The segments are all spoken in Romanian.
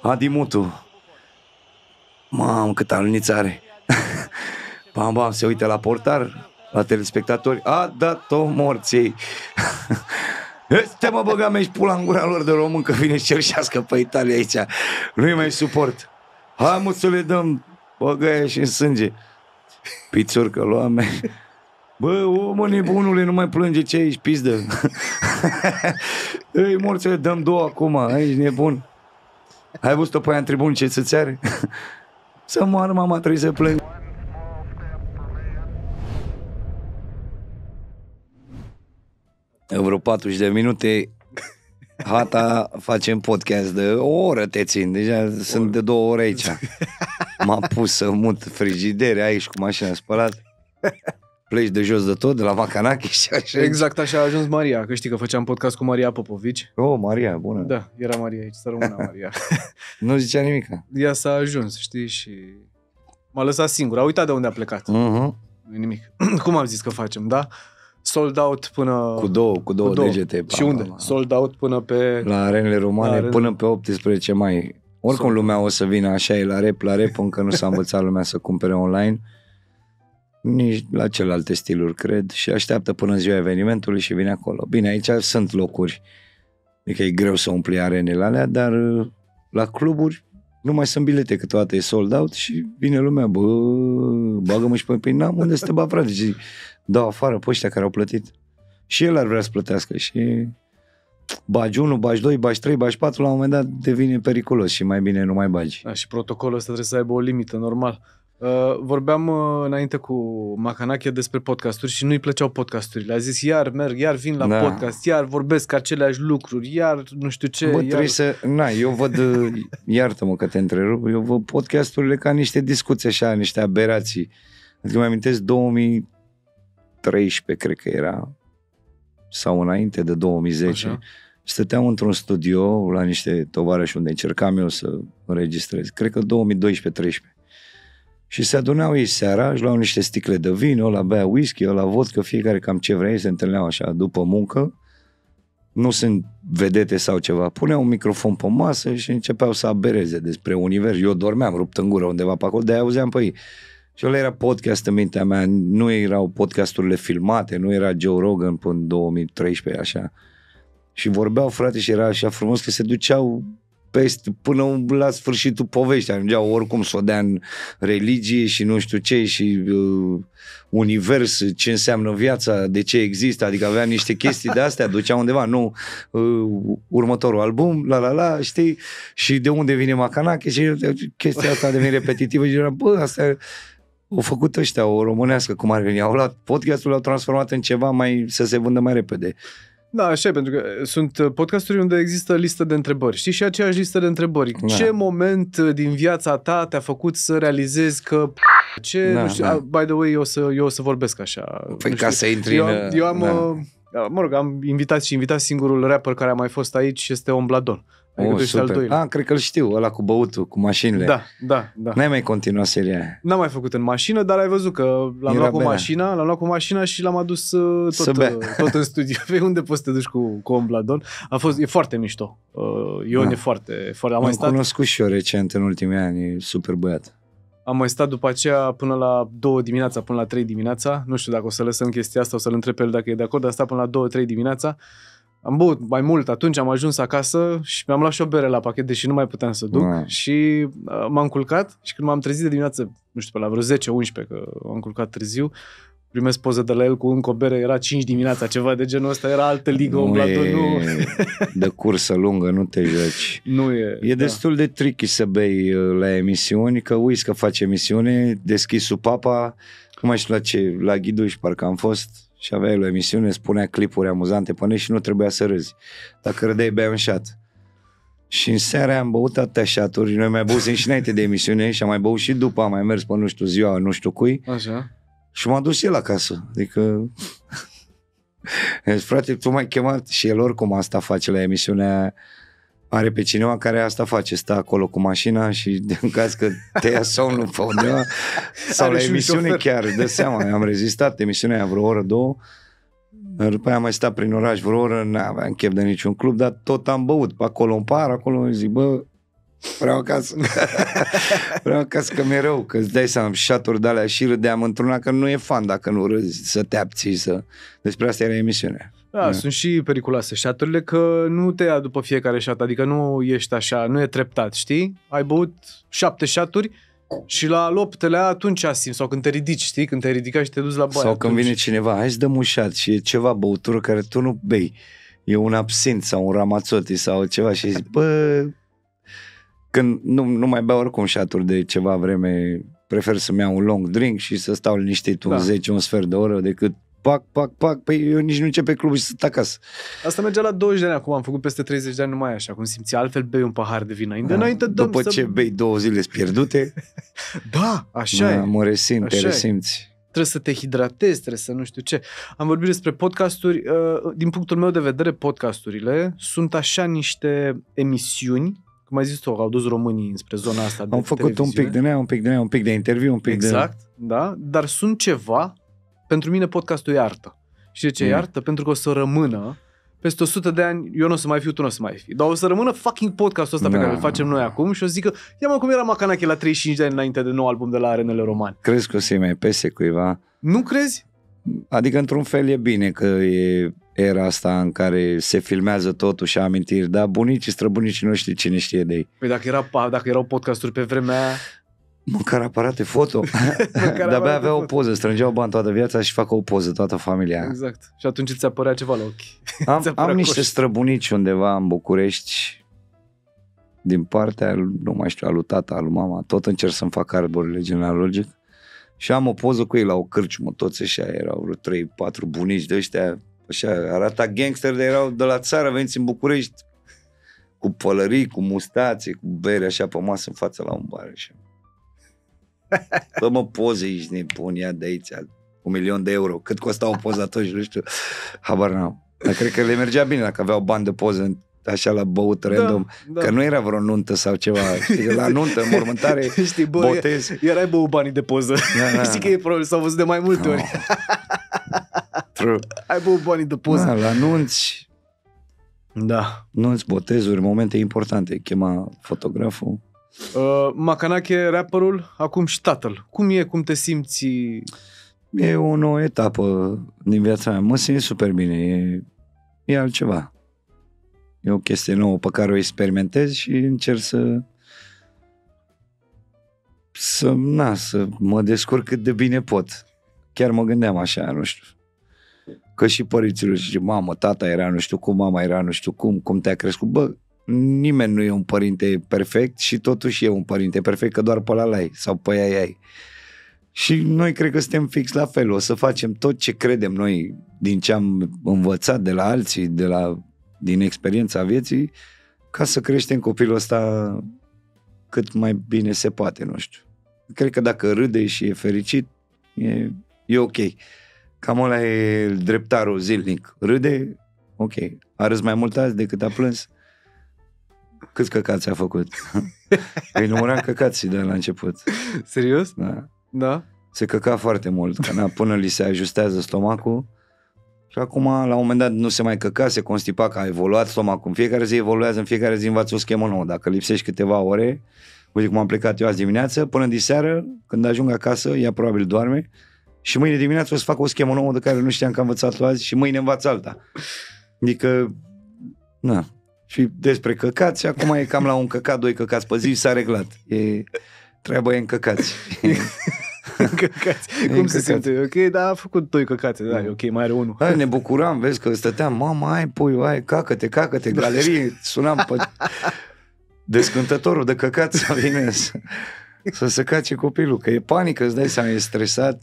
Adimutu. Mamă, cât aluniță are. Bam, bam, se uită la portar, la telespectatori. A dat-o morții. Este mă băga mea și pula în gura lor de român că vine și cerșească pe Italia aici. Nu-i mai suport. Hai mă să le dăm băgaia și în sânge. Pițurcă lua mea. Bă, omă nebunule, nu mai plânge ce aici, pizdă. Ei, morțele, dăm două acum, aici nebun. Ai văzut-o pe aia în tribun ce ți are? Să moară mama, trebuie să plâng. Vreo 40 de minute, hata, facem podcast de o oră te țin, deja sunt de 2 ore aici. M-a pus să mut frigidere aici cu mașina spălată. Pleci de jos de tot, de la Macanache și așa. Exact așa a ajuns Maria, că știi că făceam podcast cu Maria Popovici. Oh, Maria, bună. Da, era Maria aici, să rămână Maria. Nu zicea nimica. Ea s-a ajuns, știi, și m-a lăsat singur. A uitat de unde a plecat. Nu nimic. Cum am zis că facem, da? Sold out până... Cu două degete. Și unde? Sold out până pe... La arenele romane, până pe 18 mai. Oricum lumea o să vină, așa e la rep, încă nu s-a învățat lumea să cumpere online. Nici la celelalte stiluri, cred, și așteaptă până ziua evenimentului și vine acolo. Bine, aici sunt locuri, adică e greu să umpli arenele alea, dar la cluburi nu mai sunt bilete, câteodată e sold out și vine lumea, bă, bagă-mă și pe n-am unde să te bag, frate, și dau afară pe ăștia care au plătit. Și el ar vrea să plătească și bagi 1, bagi 2, bagi 3, bagi 4, la un moment dat devine periculos și mai bine nu mai bagi. Da, și protocolul ăsta trebuie să aibă o limită, normal. Vorbeam înainte cu Macanache despre podcasturi și nu-i plăceau podcasturile. A zis, iar merg, iar vin la podcast, iar vorbesc aceleași lucruri, iar nu știu ce. Bă, trebuie să... eu văd, iartă-mă că te întrerup, eu văd podcasturile ca niște discuții așa, niște aberații. Adică mi amintesc 2013, cred că era, sau înainte de 2010. Așa. Stăteam într-un studio la niște tovarăși unde încercam eu să înregistrez. Cred că 2012-13. Și se adunau ei seara, își luau niște sticle de vin, ăla bea whisky, ăla vodka, fiecare cam ce vrea, ei se întâlneau așa după muncă, nu sunt vedete sau ceva, puneau un microfon pe masă și începeau să abereze despre univers. Eu dormeam rupt în gură undeva pe acolo, de-aia auzeam pe ei. Și ăla era podcast în mintea mea, nu erau podcasturile filmate, nu era Joe Rogan până în 2013, așa. Și vorbeau, frate, și era așa frumos că se duceau până la sfârșitul poveștii, ajungeau oricum să o dea în religie și nu știu ce și univers, ce înseamnă viața, de ce există, adică aveam niște chestii de astea, duceau undeva, nu următorul album, știi, și de unde vine Macanache și chestia asta devine repetitivă și era, bă, asta au făcut ăștia, o românească, cum ar veni, au luat podcastul, l-au transformat în ceva mai, să se vândă mai repede. Da, așa e, pentru că sunt podcasturi unde există listă de întrebări. Știi, și aceeași listă de întrebări. Da. Ce moment din viața ta te-a făcut să realizezi că nu știu, by the way, eu o să vorbesc așa. Păi ca să intri eu am, mă rog, am invitat singurul rapper care a mai fost aici, este Ombladon. Super. Cred că îl știu, ăla cu băutul, cu mașinile. Da. N-ai mai continuat seria aia. N-am mai făcut în mașină, dar ai văzut că l-am luat cu mașina și l-am adus tot în studio. Pe unde poți să te duci cu Ombladon? E foarte mișto. Ion e foarte... Am cunoscut și eu recent în ultimii ani, e super băiat. Am mai stat după aceea până la 2 dimineața, până la 3 dimineața. Nu știu dacă o să lăsăm chestia asta, o să-l întreb pe el dacă e de acord, dar am stat până la 2-3 dimineața. Am băut mai mult, atunci am ajuns acasă și mi-am luat și o bere la pachet, deși nu mai puteam să duc. Și m-am culcat și când m-am trezit de dimineață, nu știu, pe la vreo 10-11, că m-am culcat târziu, primesc poză de la el cu încă o bere, era 5 dimineața, ceva de genul ăsta, era altă ligă, Ombladon, nu... De cursă lungă, nu te joci. Nu e. E destul de tricky să bei la emisiuni, că uiți că faci emisiune, deschizi supapa, nu mai știu la Ghiduș, parcă am fost... Și avea el o emisiune, spunea clipuri amuzante până și nu trebuia să râzi. Dacă râdeai, beai un șat. Și în seara am băut atâtea șaturi, noi mai băusem și înainte de emisiune și am mai băut și după, am mai mers pe nu știu ziua, nu știu cui. Așa. Și m-a dus el acasă. Adică, frate, tu m-ai chemat și el oricum asta face la emisiunea. Are pe cineva care asta face, stă acolo cu mașina și în caz că te ia somnul pe undeva sau la emisiune chiar, dă seama, am rezistat emisiunea aia vreo oră, 2, după aia am mai stat prin oraș vreo oră, n-aveam chef de niciun club, dar tot am băut pe acolo în par, acolo zic, bă, Vreau acasă. Vreau acasă că mi-e rău, că îți dai seama, șaturi de-alea și râdeam într-una, că nu e fan dacă nu râzi, să te abții, să... Despre asta era emisiunea. Da, sunt și periculoase șaturile, că nu te ia după fiecare șat, adică nu ești așa, nu e treptat, știi? Ai băut 7 șaturi și la al 8-lea atunci simți, sau când te ridici, știi? Când te ridici și te duci la baie. Sau când vine cineva, hai să dăm un șat și e ceva băutură care tu nu bei. E un absint sau un ramazzoti sau ceva și zici, bă... Când nu mai beau oricum șaturi de ceva vreme, prefer să-mi iau un long drink și să stau liniștit un 10, un sfert de oră decât pac, păi eu nici nu încep pe club și să acasă. Asta mergea la 20 de ani, acum am făcut peste 30 de ani numai așa, cum simți, altfel bei un pahar de vin înainte după ce bei 2 zile pierdute. Da, așa e. Mă resimt, te resimți. Trebuie să te hidratezi, trebuie să nu știu ce. Am vorbit despre podcasturi. Din punctul meu de vedere, podcasturile sunt așa niște emisiuni, cum ai zis tu, au dus românii spre zona asta de Am făcut un pic de nea, un pic de interviu, un pic exact, da, dar sunt ceva. Pentru mine podcastul e artă. Și de ce e artă? Pentru că o să rămână peste 100 de ani, eu nu o să mai fiu, tu nu o să mai fii. Dar o să rămână fucking podcastul ăsta pe care îl facem noi acum și o să zică, ia mă, cum era Macanache la 35 de ani înainte de nou album de la Arenele Roman. Crezi că o să-i mai pese cuiva? Nu crezi? Adică într-un fel e bine că e era asta în care se filmează totul și amintiri, dar bunicii, străbunicii nu știu cine știe de ei. Păi dacă erau podcasturi pe vremea aia... Măcar aparate foto. De-abia avea o poză, strângeau bani toată viața și fac o poză toată familia. Exact. Și atunci ți apărea ceva la ochi. Am niște străbunici undeva în București, din partea, nu mai știu, a lui tata, a lui mama, tot încerc să-mi fac arborile genealogic. Și am o poză cu ei la o cârciumă, toți ăștia erau 3-4 bunici de ăștia, așa, arata gangster, de erau de la țară, veniți în București, cu pălării, cu mustațe, cu bere, așa, pe masă în față la un bar, așa. Dă-mă poze, ești nebun, ia de aici, 1.000.000 de euro. Cât costa o poză atunci, nu știu, habar n-am. Dar cred că le mergea bine dacă aveau bani de poză așa la băut random, că nu era vreo nuntă sau ceva. Știi, la nuntă, mormântare, știi, bă, botez. Erai băut banii de poză. Știi că e probabil, s-au văzut de mai multe ori. True. Ai băut banii de poză. La nunți, nunți, botezuri, momente importante. Chema fotograful. Macanache, rapperul, acum și tatăl. Cum e, cum te simți? E o nouă etapă din viața mea. Mă simt super bine. E altceva. E o chestie nouă pe care o experimentez și încerc să mă descurc cât de bine pot. Chiar mă gândeam așa, nu știu. Că și părinților zice, mamă, tata era nu știu cum, mama era nu știu cum te-a crescut. Bă, nimeni nu e un părinte perfect și totuși e un părinte perfect, că doar pe ăla l-ai sau pe ea ai. Și noi cred că suntem fix la fel. O să facem tot ce credem noi din ce am învățat de la alții, din experiența vieții, ca să creștem copilul ăsta cât mai bine se poate, nu știu. Cred că dacă râde și e fericit, e ok. Cam ăla e dreptarul zilnic. Râde, ok. A râs mai mult azi decât a plâns. Câți căcați a făcut? Îi număram căcații de la început. Serios? Da. Se căca foarte mult, că până li se ajustează stomacul. Și acum, la un moment dat, nu se mai căca, se constipa, că a evoluat stomacul. În fiecare zi evoluează, în fiecare zi învață o schemă nouă. Dacă lipsești câteva ore, uite cum am plecat eu azi dimineață, până diseară, când ajung acasă, ea probabil doarme, și mâine dimineață o să fac o schemă nouă de care nu știam că am învățat-o azi și mâine învaț alta. Adică, Și despre căcați, acum e cam la un căcat, 2 căcați pe zi, s-a reglat. Treaba e în căcați. Căcați. Cum se simte? Ok, dar a făcut 2 căcați, da, e ok, mai are 1. Ne bucuram, vezi că stăteam, mama, hai puiu, hai, cacă-te, galerie, sunam pe descântătorul de căcați să vină să se cace copilul, că e panică, îți dai seama, e stresat,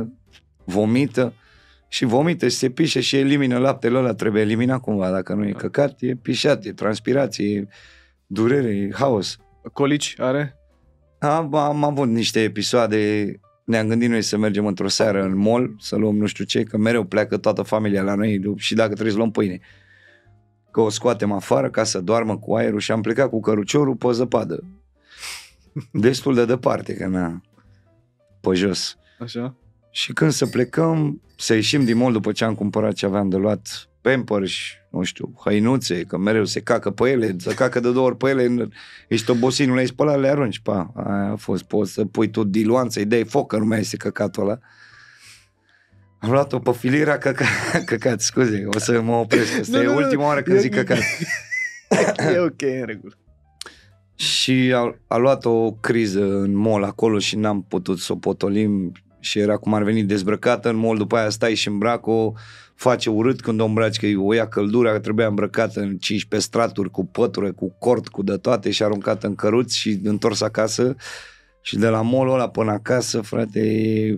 vomită și se pișe și elimină laptele ăla, trebuie eliminat cumva, dacă nu e căcat, e pișat, e transpirație, e durere, e haos. Colici are? Am avut niște episoade, ne-am gândit noi să mergem într-o seară în mall, să luăm nu știu ce, că mereu pleacă toată familia la noi și dacă trebuie să luăm pâine. Că o scoatem afară ca să doarmă cu aerul și am plecat cu căruciorul pe zăpadă. Destul de departe, că pe jos. Așa. Și când să plecăm, să ieșim din mall după ce am cumpărat ce aveam de luat, Pampers, nu știu, hăinuțe, că mereu se cacă pe ele, se cacă de 2 ori pe ele, ești obosit, nu le-ai spălat, le arunci, pa, aia a fost, poți să pui tu diluant, să-i dai foc, că nu mai este căcatul ăla. Am luat-o pe filiera căcat, scuze, o să mă opresc, asta e ultima oară când zic căcat. E ok, în regulă. Și a luat o criză în mall acolo și n-am putut să o potolim și era cum ar veni dezbrăcată în mall, după aia stai și îmbrac-o, face urât când o îmbraci, că o ia căldura, că trebuia îmbrăcată în 15 straturi, cu pătură, cu cort, cu de toate și aruncată în căruț și întors acasă. Și de la mall-ul ăla până acasă, frate,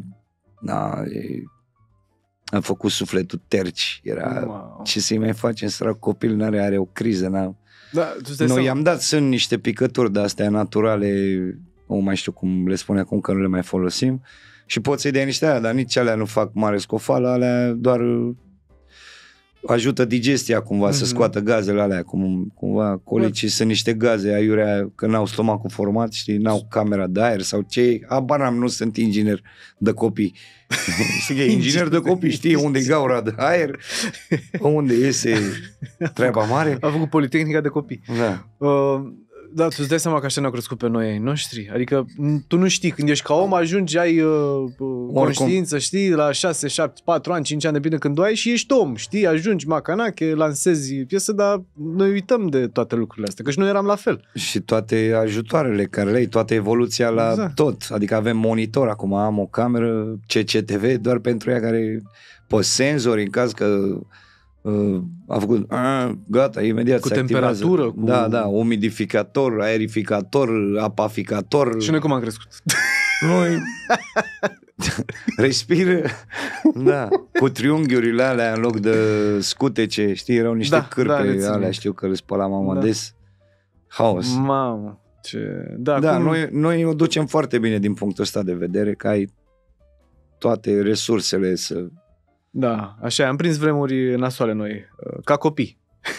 a făcut sufletul terci. Era, ce să-i mai facem, sărac copil, are o criză, Da, noi i-am dat, sunt niște picături de-astea naturale, nu mai știu cum le spune acum, că nu le mai folosim, și poți să-i dai niște alea, dar nici alea nu fac mare scofală, alea doar ajută digestia cumva, să scoată gazele alea, cumva colicii sunt niște gaze aiurea, că n-au stomacul format, știi, n-au camera de aer sau ce, habar n-am, nu sunt inginer de copii. Știi că e inginer de copii, știi unde e gaura de aer, unde iese treaba mare. A făcut Politehnica de copii. Da. Da, tu îți dai seama că așa ne-au crescut pe noi ai noștri. Adică tu nu știi, când ești ca om, ajungi, ai conștiință, știi, la 6, 7, 4 ani, 5 ani, depinde când o ai și ești om, știi, ajungi macanache, lansezi piesă, dar noi uităm de toate lucrurile astea, că și noi eram la fel. Și toate ajutoarele care le ai, toată evoluția la tot. Adică avem monitor, acum am o cameră CCTV doar pentru ea care pe senzori, în caz că a făcut, gata, imediat cu se temperatură, activează. Da, umidificator, aerificator, apaficator. Și noi cum am crescut? Noi respiră, da, cu triunghiurile alea în loc de scutece, știi, erau niște cârpe alea, știu că le spăla mama des. Haos. Mamă, ce... Da, noi o ducem foarte bine din punctul ăsta de vedere, că ai toate resursele să... Da, așa, am prins vremuri nasoale noi, ca copii.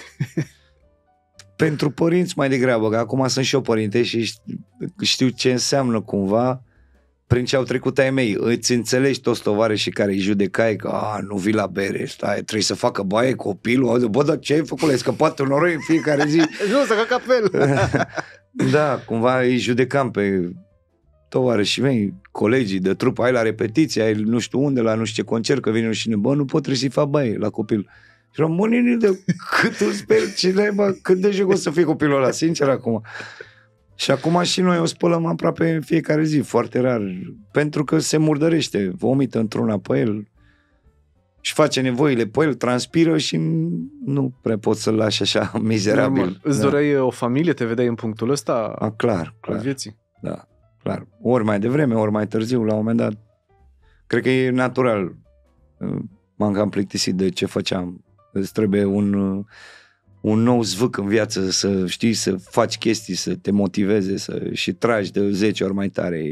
Pentru părinți mai degrabă, că acum sunt și eu părinte și știu ce înseamnă cumva prin ce au trecut ai mei. Îți înțelegi toți tovarășii care îi judecai că nu vii la bere, stai, trebuie să facă baie copilul, bă, dar ce ai făcut? Ai scăpat un noroi în fiecare zi. Nu, să ca capel. Da, cumva îi judecam pe tovarășii mei, colegii de trupă, ai la repetiție, ai nu știu unde, la nu știu ce concert, că vine și bă, nu pot, trebuie să-i fac baie la copil. Și eram, mă, nini, de cât îl sper, ce naiba, cât de joc o să fie copilul ăla, sincer acum. Și acum și noi o spălăm aproape în fiecare zi, foarte rar, pentru că se murdărește, vomită într-una pe el și face nevoile pe el, transpiră și nu prea poți să-l lași așa mizerabil. Îți doreai o familie, te vedeai în punctul ăsta? Clar. Al vieții? Da, clar. Ori mai devreme, ori mai târziu, la un moment dat. Cred că e natural. M-am cam plictisit de ce făceam. Îți trebuie un nou zvâc în viață, să știi, să faci chestii, să te motiveze și tragi de 10 ori mai tare.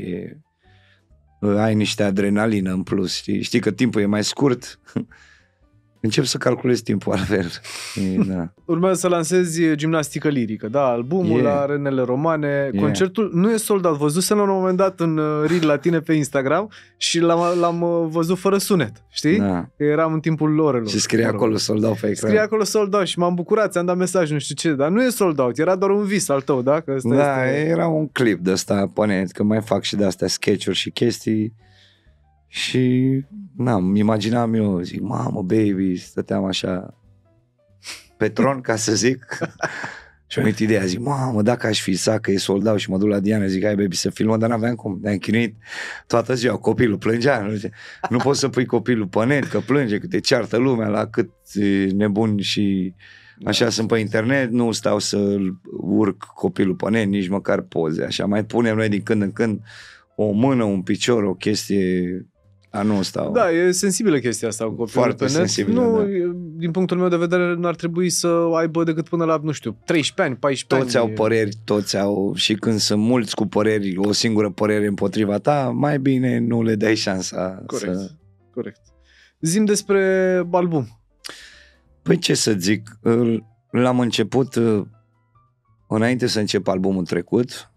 Ai niște adrenalină în plus, știi că timpul e mai scurt. Încep să calculezi timpul altfel. Da. Urmează să lansezi gimnastică lirică, da, albumul la Arenele Romane, concertul nu e sold out, văzusem la un moment dat în reel la tine pe Instagram și l-am văzut fără sunet, știi? Da. Eram în timpul orelor. Și scrie acolo sold out pe ecran. Scrie acolo sold out și m-am bucurat, ți-am dat mesaj, nu știu ce, dar nu e sold out, era doar un vis al tău, da? Că era un clip de ăsta, că mai fac și de astea sketch-uri și chestii. Și imaginam eu, zic, mamă, baby, stăteam așa pe tron, ca să zic. Și am venit ideea, zic, mamă, dacă aș fi că e soldat și mă duc la Diana, zic, hai, baby, să filmăm, dar n-aveam cum, ne-am chinuit toată ziua, copilul plângea, nu poți să pui copilul pe net, că plânge, că te ceartă lumea la cât nebuni și așa sunt pe internet, nu stau să urc copilul pe net, nici măcar poze, așa, mai punem noi din când în când o mână, un picior, o chestie... nu stau. Da, e sensibilă chestia asta cu copilul foarte pe net. Sensibilă, nu, da. Din punctul meu de vedere, nu ar trebui să aibă decât până la, nu știu, 13 ani, 14 toți ani. Au păreri, toți au, și când sunt mulți cu păreri, o singură părere împotriva ta, mai bine nu le dai șansa. Corect. Zi-mi despre album. Păi ce să zic, l-am început înainte să încep albumul trecut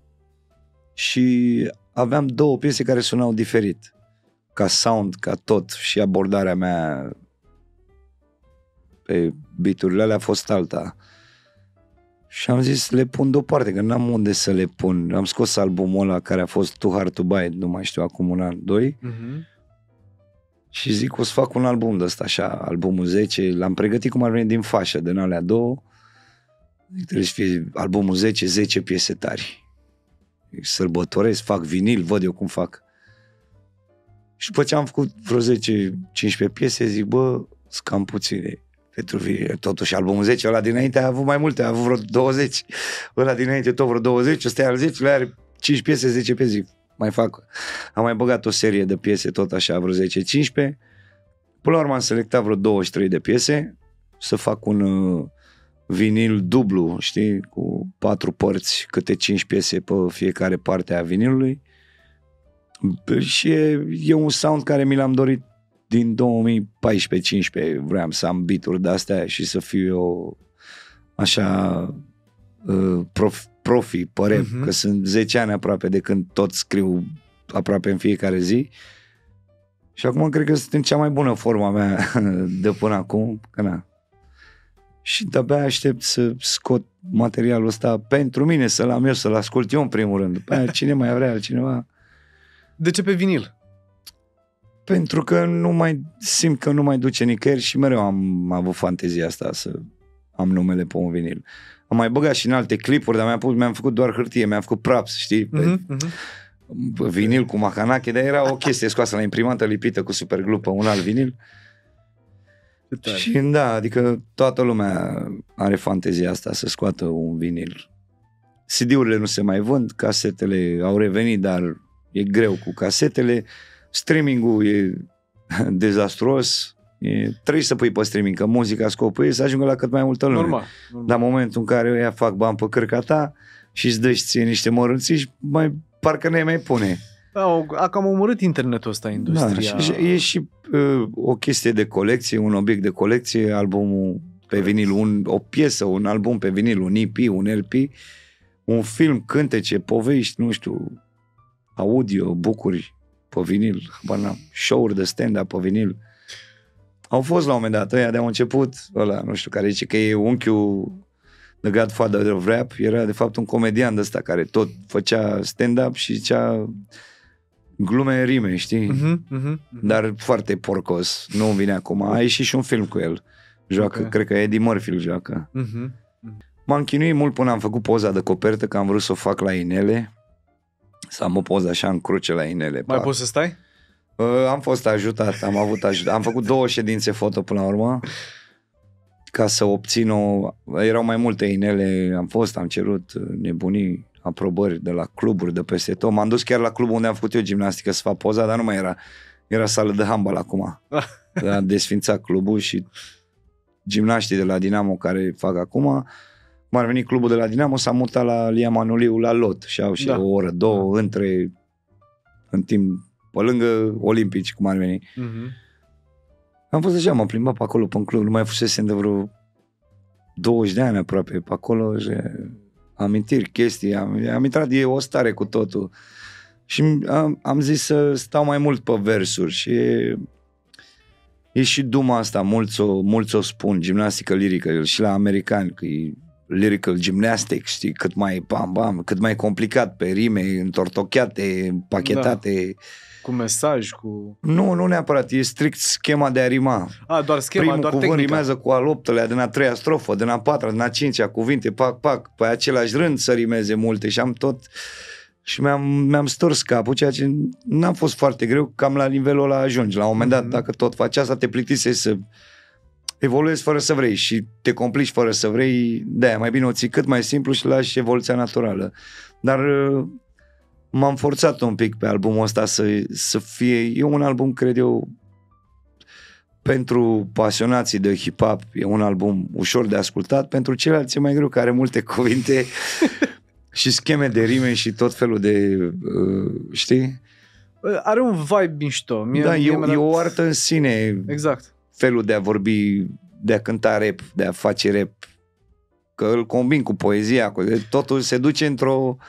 și aveam 2 piese care sunau diferit. Ca sound, ca tot, și abordarea mea pe beat-urile alea a fost alta. Și am zis, le pun deoparte, că n-am unde să le pun. Am scos albumul ăla care a fost Too Hard to Buy, nu mai știu, acum un an, 2. Și zic, o să fac un album de ăsta, așa, albumul 10. L-am pregătit cum ar veni din fașă, din alea 2. Trebuie să fie albumul 10, 10 piese tari. Sărbătoresc, fac vinil, văd eu cum fac. Și după ce am făcut vreo 10-15 piese, zic, bă, sunt cam puține. Pentru totuși albumul 10, ăla dinainte a avut mai multe, a avut vreo 20. Ăla dinainte tot vreo 20, ăsta e al 10, are 5 piese, 10 piese, zic, mai fac. Am mai băgat o serie de piese, tot așa, vreo 10-15. Până la urmă am selectat vreo 23 de piese, să fac un vinil dublu, știi, cu 4 părți, câte 5 piese pe fiecare parte a vinilului. Și e un sound care mi l-am dorit din 2014-15. Vreau să am beat-uri de-astea și să fiu eu așa profi pe rap, că sunt 10 ani aproape de când tot scriu aproape în fiecare zi. Și acum cred că sunt în cea mai bună forma mea de până acum, că na. Și de-abia aștept să scot materialul ăsta pentru mine, să-l am eu, să-l ascult eu în primul rând. După aia, cine mai vrea altcineva. De ce pe vinil? Pentru că nu mai simt că nu mai duce nicăieri și mereu am avut fantezia asta să am numele pe un vinil. Am mai băgat și în alte clipuri, dar mi-am făcut doar hârtie, mi-am făcut props, știi? Vinil cu macanache, dar era o chestie scoasă la imprimantă, lipită cu superglue pe un alt vinil. Și da, adică toată lumea are fantezia asta să scoată un vinil. CD-urile nu se mai vând, casetele au revenit, dar e greu cu casetele. Streaming-ul e dezastruos. Trebuie să pui pe streaming, că muzica scopul e să ajungă la cât mai multă lume. Normal. Dar în momentul în care ea fac bani pe cărca ta și îți dă și ție niște mărunțiși, parcă nu mai pune. Da, a cam omorât internetul ăsta, industria. Da, e și o chestie de colecție, un obiect de colecție, albumul pe vinil, o piesă, un album pe vinil, un EP, un LP, un film, cântece, povești, nu știu, audio, bucuri pe vinil, show-uri de stand-up pe vinil. Au fost la un moment dat, ăia de-au început, ăla, nu știu, care zice că e unchiul The Godfather of Rap, era de fapt un comedian de ăsta care tot făcea stand-up și zicea glume în rime, știi? Dar foarte porcos. Nu vine acum. A ieșit și un film cu el. Joacă, cred că Eddie Murphy îl joacă. M-am chinuit mult până am făcut poza de copertă, că am vrut să o fac la inele. Să am o poză așa în cruce la inele. Mai poți să stai? Am fost ajutat, am făcut 2 ședințe foto până la urmă ca să obțin erau mai multe inele, am cerut nebunii, aprobări de la cluburi de peste tot. M-am dus chiar la clubul unde am făcut eu gimnastică să fac poza, dar nu mai era sală de handbal acum. A desfințat clubul și gimnaștii de la Dinamo care fac acum, cum ar veni clubul de la Dinamo, s-a mutat la Lia Manuliu la lot și au și o oră, 2 în timp pe lângă Olimpici, cum ar veni. Am fost deja, m-am plimbat pe acolo, pe un club, nu mai fusesem de vreo 20 de ani aproape pe acolo și amintiri, chestii, am intrat, e o stare cu totul. Și am zis să stau mai mult pe versuri și e și duma asta, mulți o spun, gimnastică lirică, și la americani, că e lyrical gymnastics, știi, cât mai bam, cât mai complicat, pe rime, întortocheate, pachetate. Da. Cu mesaj, cu... Nu neapărat, e strict schema de a rima. Doar schema, primul doar cuvânt tehnica. rimează cu al 8-lea, din a 3-a strofă, din a 4-a, din a 5-a cuvinte, pac, pe același rând să rimeze multe și am tot... Și mi-am stors capul, ceea ce n-a fost foarte greu, cam la nivelul ăla ajungi. La un moment dat, dacă tot faci asta, te plictisești să evoluezi fără să vrei și te complici fără să vrei, de-aia mai bine o ții cât mai simplu și lași evoluția naturală. Dar m-am forțat un pic pe albumul ăsta să fie, e un album, cred eu, pentru pasionații de hip-hop, e un album ușor de ascultat, pentru ceilalți e mai greu, că are multe cuvinte și scheme de rime și tot felul de, știi? Are un vibe mișto. E o artă în sine. Exact. Felul de a vorbi, de a cânta rap, de a face rap, că îl combin cu poezia, totul se duce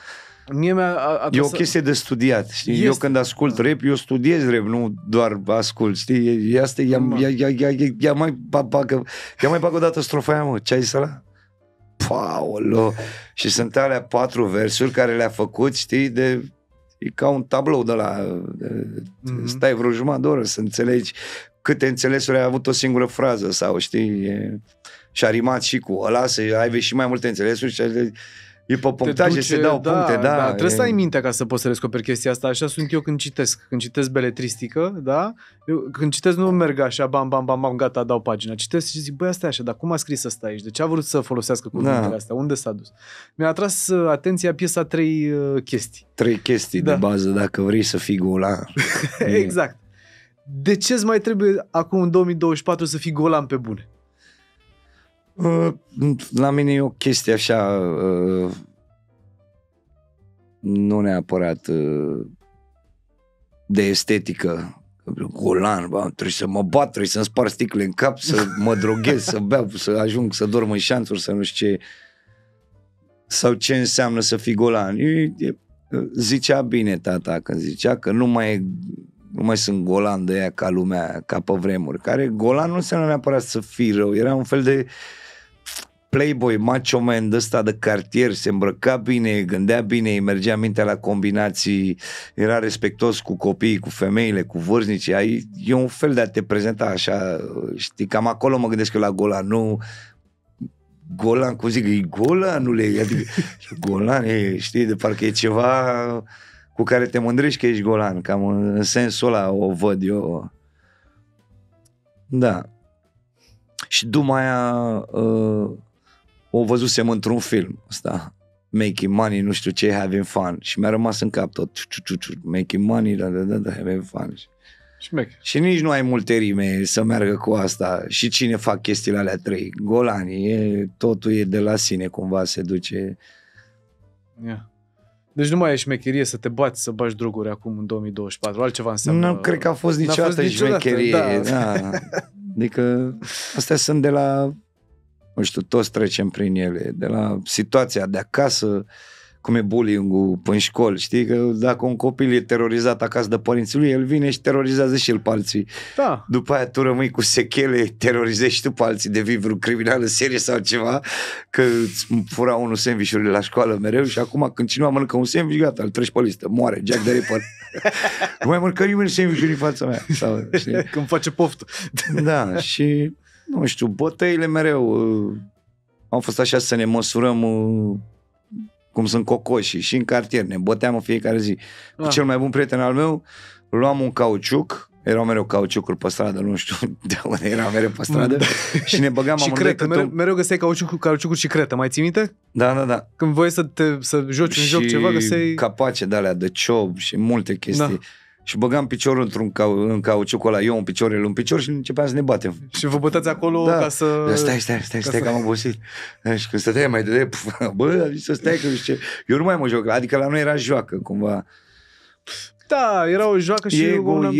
Mie e o chestie de studiat, știi? Este. Eu când ascult rap, eu studiez rap, nu doar ascult, știi? Asta ia mai bag o dată strofa aia, mă, ce ai zis ăla? Paolo! Și sunt alea 4 versuri care le-a făcut, știi, e ca un tablou de la stai vreo jumătate de oră să înțelegi câte înțelesuri ai avut o singură frază sau, știi, și a rimat și cu ăla, să ai și mai multe înțelesuri și e pe punctaje, se dau puncte, da. Trebuie să ai mintea ca să poți să descoperi chestia asta. Așa sunt eu când citesc. Când citesc beletristică, da? Când citesc nu merg așa, bam, gata, dau pagina. Citesc și zic, băi, asta e așa, dar cum a scris asta aici? De ce a vrut să folosească cuvintele astea? Unde s-a dus? Mi-a atras atenția piesa 3 chestii. 3 chestii de bază, dacă vrei să fii golan. Exact. De ce îți mai trebuie acum în 2024 să fii golan pe bune? La mine e o chestie așa, nu neapărat de estetică. Golan, trebuie să mă bat, trebuie să-mi spar sticle în cap, să mă droghez, să beau, să ajung să dorm în șanțuri, să nu știu ce. Sau ce înseamnă să fii golan. Zicea bine tata când zicea că nu mai sunt golan de ea ca lumea, ca pe vremuri. Care golan nu înseamnă neapărat să fii rău. Era un fel de playboy, macho man de ăsta de cartier, se îmbrăca bine, gândea bine, îi mergea mintea la combinații, era respectos cu copiii, cu femeile, cu vârstnicii. E un fel de a te prezenta așa, știi, cam acolo mă gândesc eu la golan, nu golan, cum zic, e golanule, adică golan, știi, de parcă e ceva cu care te mândrești că ești golan, cam în sensul ăla o văd eu. Da. Și după aia o văzusem într-un film ăsta, Making Money, nu știu ce, Having Fun, și mi-a rămas în cap tot, Making Money, Having Fun. Și nici nu ai multe rime să meargă cu asta. Și cine fac chestiile alea 3? Golanii, totul e de la sine, cumva se duce. Yeah. Deci nu mai e șmecherie să te bați, să bagi droguri acum în 2024, altceva înseamnă... Nu cred că a fost niciodată șmecherie. Da. Adică astea sunt de la, nu știu, toți trecem prin ele, de la situația de acasă, cum e bullying-ul în școli, știi? Că dacă un copil e terorizat acasă de părinții lui, el vine și terorizează și el pe alții. Da. După aia tu rămâi cu sechele, terorizezi și tu pe alții, devii vreun criminal în serie sau ceva, că îți fura unul sandwich-urile la școală mereu și acum când cineva mănâncă un sandwich, gata, îl treci pe listă, moare, Jack the Ripper. Nu mai mănâncă nimeni sandwich-uri în fața mea. Sau, știi? Când face poftă. Da, și nu știu, bătăile mereu au fost așa să ne măsurăm cum sunt cocoșii și în cartier, ne băteam în fiecare zi. Cu cel mai bun prieten al meu, luam un cauciuc, erau mereu cauciucuri pe stradă, nu știu de unde era mereu pe stradă, și ne băgam și cretă, mereu găseai cauciucuri și cretă, mai ții minte? Da. Când voiai să joci un joc ceva, găseai... capace de alea de ciob și multe chestii. Da. Și băgam piciorul în cauciucul ăla, eu un picior, el un picior și începeam să ne batem. Și vă bătați acolo ca să... Stai că am obosit. Și când stăteai mai de bă, să stai că ce... Eu nu mai mă joc, adică la noi era joacă, cumva. Da, era o joacă și...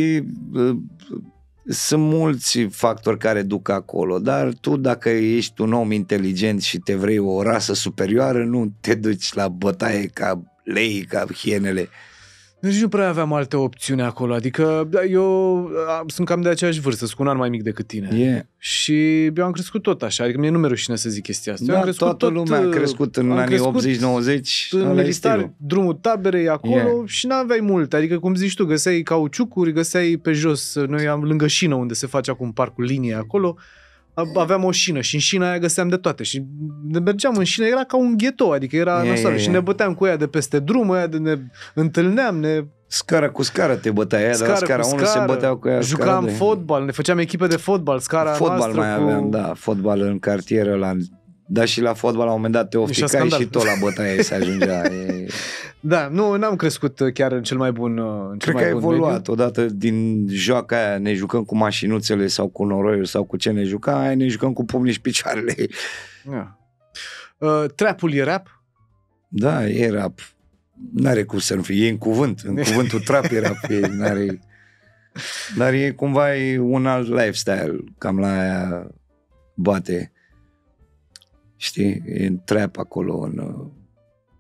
Sunt mulți factori care duc acolo, dar tu dacă ești un om inteligent și te vrei o rasă superioară, nu te duci la bătaie ca lei, ca hienele. Deci nu prea aveam alte opțiuni acolo, adică eu sunt cam de aceeași vârstă, sunt cu un an mai mic decât tine. Și eu am crescut tot așa, adică mie nu mi-e rușine să zic chestia asta. Da, toată lumea a crescut în anii 80-90. În militar, drumul taberei acolo și n-aveai multe, adică cum zici tu, găseai cauciucuri, găseai pe jos, noi am lângă șină unde se face acum parcul linie acolo, aveam o șină și în șina aia găseam de toate și ne mergeam în șină, era ca un ghetou, adică era nasoală și ne băteam cu ea de peste drum, aia de ne întâlneam, scară cu scară te băteai, aia de la scara 1 se băteau cu ea. Jucam fotbal, ne făceam echipe de fotbal, scara fotbal noastră mai aveam, da, fotbal în cartier, dar și la fotbal la un moment dat te ofticai și tot la bătaie se ajungea. Da, n-am crescut chiar în cel mai bun cred că a evoluat odată din joaca aia, ne jucăm cu mașinuțele sau cu noroiul sau cu ce ne jucam, aia ne jucăm cu pumnii și picioarele. Trap-ul e rap? Da, e rap. N-are cum să nu fie, e în cuvânt. În cuvântul trap e rap. Dar e cumva un alt lifestyle. Cam la aia bate. Știi? E în trap acolo.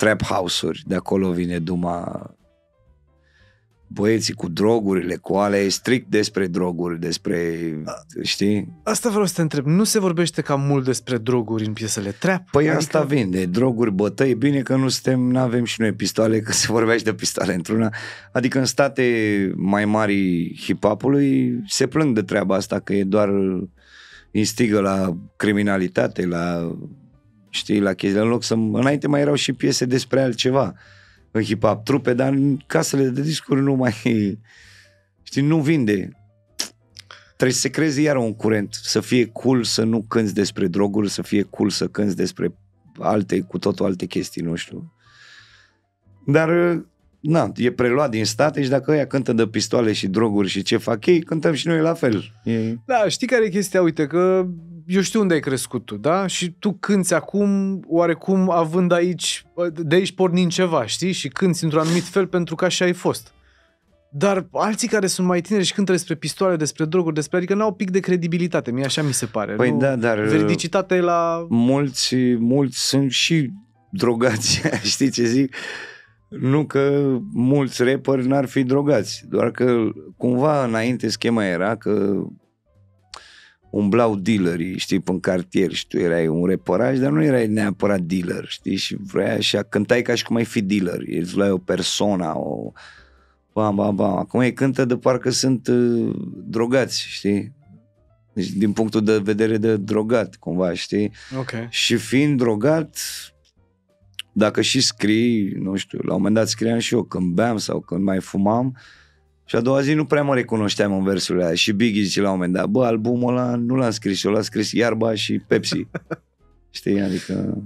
trap house-uri, de acolo vine Duma. Băieții cu drogurile, cu alea, e strict despre droguri, despre, știi? Asta vreau să te întreb, nu se vorbește cam mult despre droguri în piesele trap? Păi asta vinde, droguri, bătăi, bine că nu avem și noi pistoale, că se vorbește de pistoale într-una. Adică în state mai mari hip-hop-ului se plâng de treaba asta, că e doar instigă la criminalitate, la, știi, la chestii, în loc să... Înainte mai erau și piese despre altceva în hip-hop, trupe, dar în casele de discuri nu mai, știi, nu vinde. Trebuie să se creeze iar un curent, să fie cool să nu cânți despre droguri, să fie cool să cânți despre cu totul alte chestii, nu știu. Dar, e preluat din state și dacă ăia cântă de pistoale și droguri și ce fac ei, cântăm și noi la fel. Da, știi care e chestia? Uite că eu știu unde ai crescut tu, da? Și tu cânti acum, oarecum având de aici pornind ceva, știi? Și cânti într-un anumit fel pentru că așa ai fost. Dar alții care sunt mai tineri și cântă despre pistoale, despre droguri, adică n-au pic de credibilitate, mie așa mi se pare. Păi da, dar veridicitatea e la... Mulți sunt și drogați, știi ce zic? Nu că mulți rapperi n-ar fi drogați, doar că cumva înainte schema era că umblau dealerii, știi, până cartier și tu erai un reporaj, dar nu erai neapărat dealer, știi, și vrea așa, cântai ca și cum ai fi dealer, îți luai o persoană, bam. Acum ei cântă de parcă sunt drogați, știi? Deci din punctul de vedere de drogat, cumva, știi? Okay. Și fiind drogat, dacă și scrii, nu știu, la un moment dat scriam și eu când beam sau când mai fumam și a doua zi nu prea mă recunoșteam în versurile alea. Și Biggie zice la un moment dat, albumul ăla nu l-am scris, eu l-am scris Iarba și Pepsi. Știi, adică...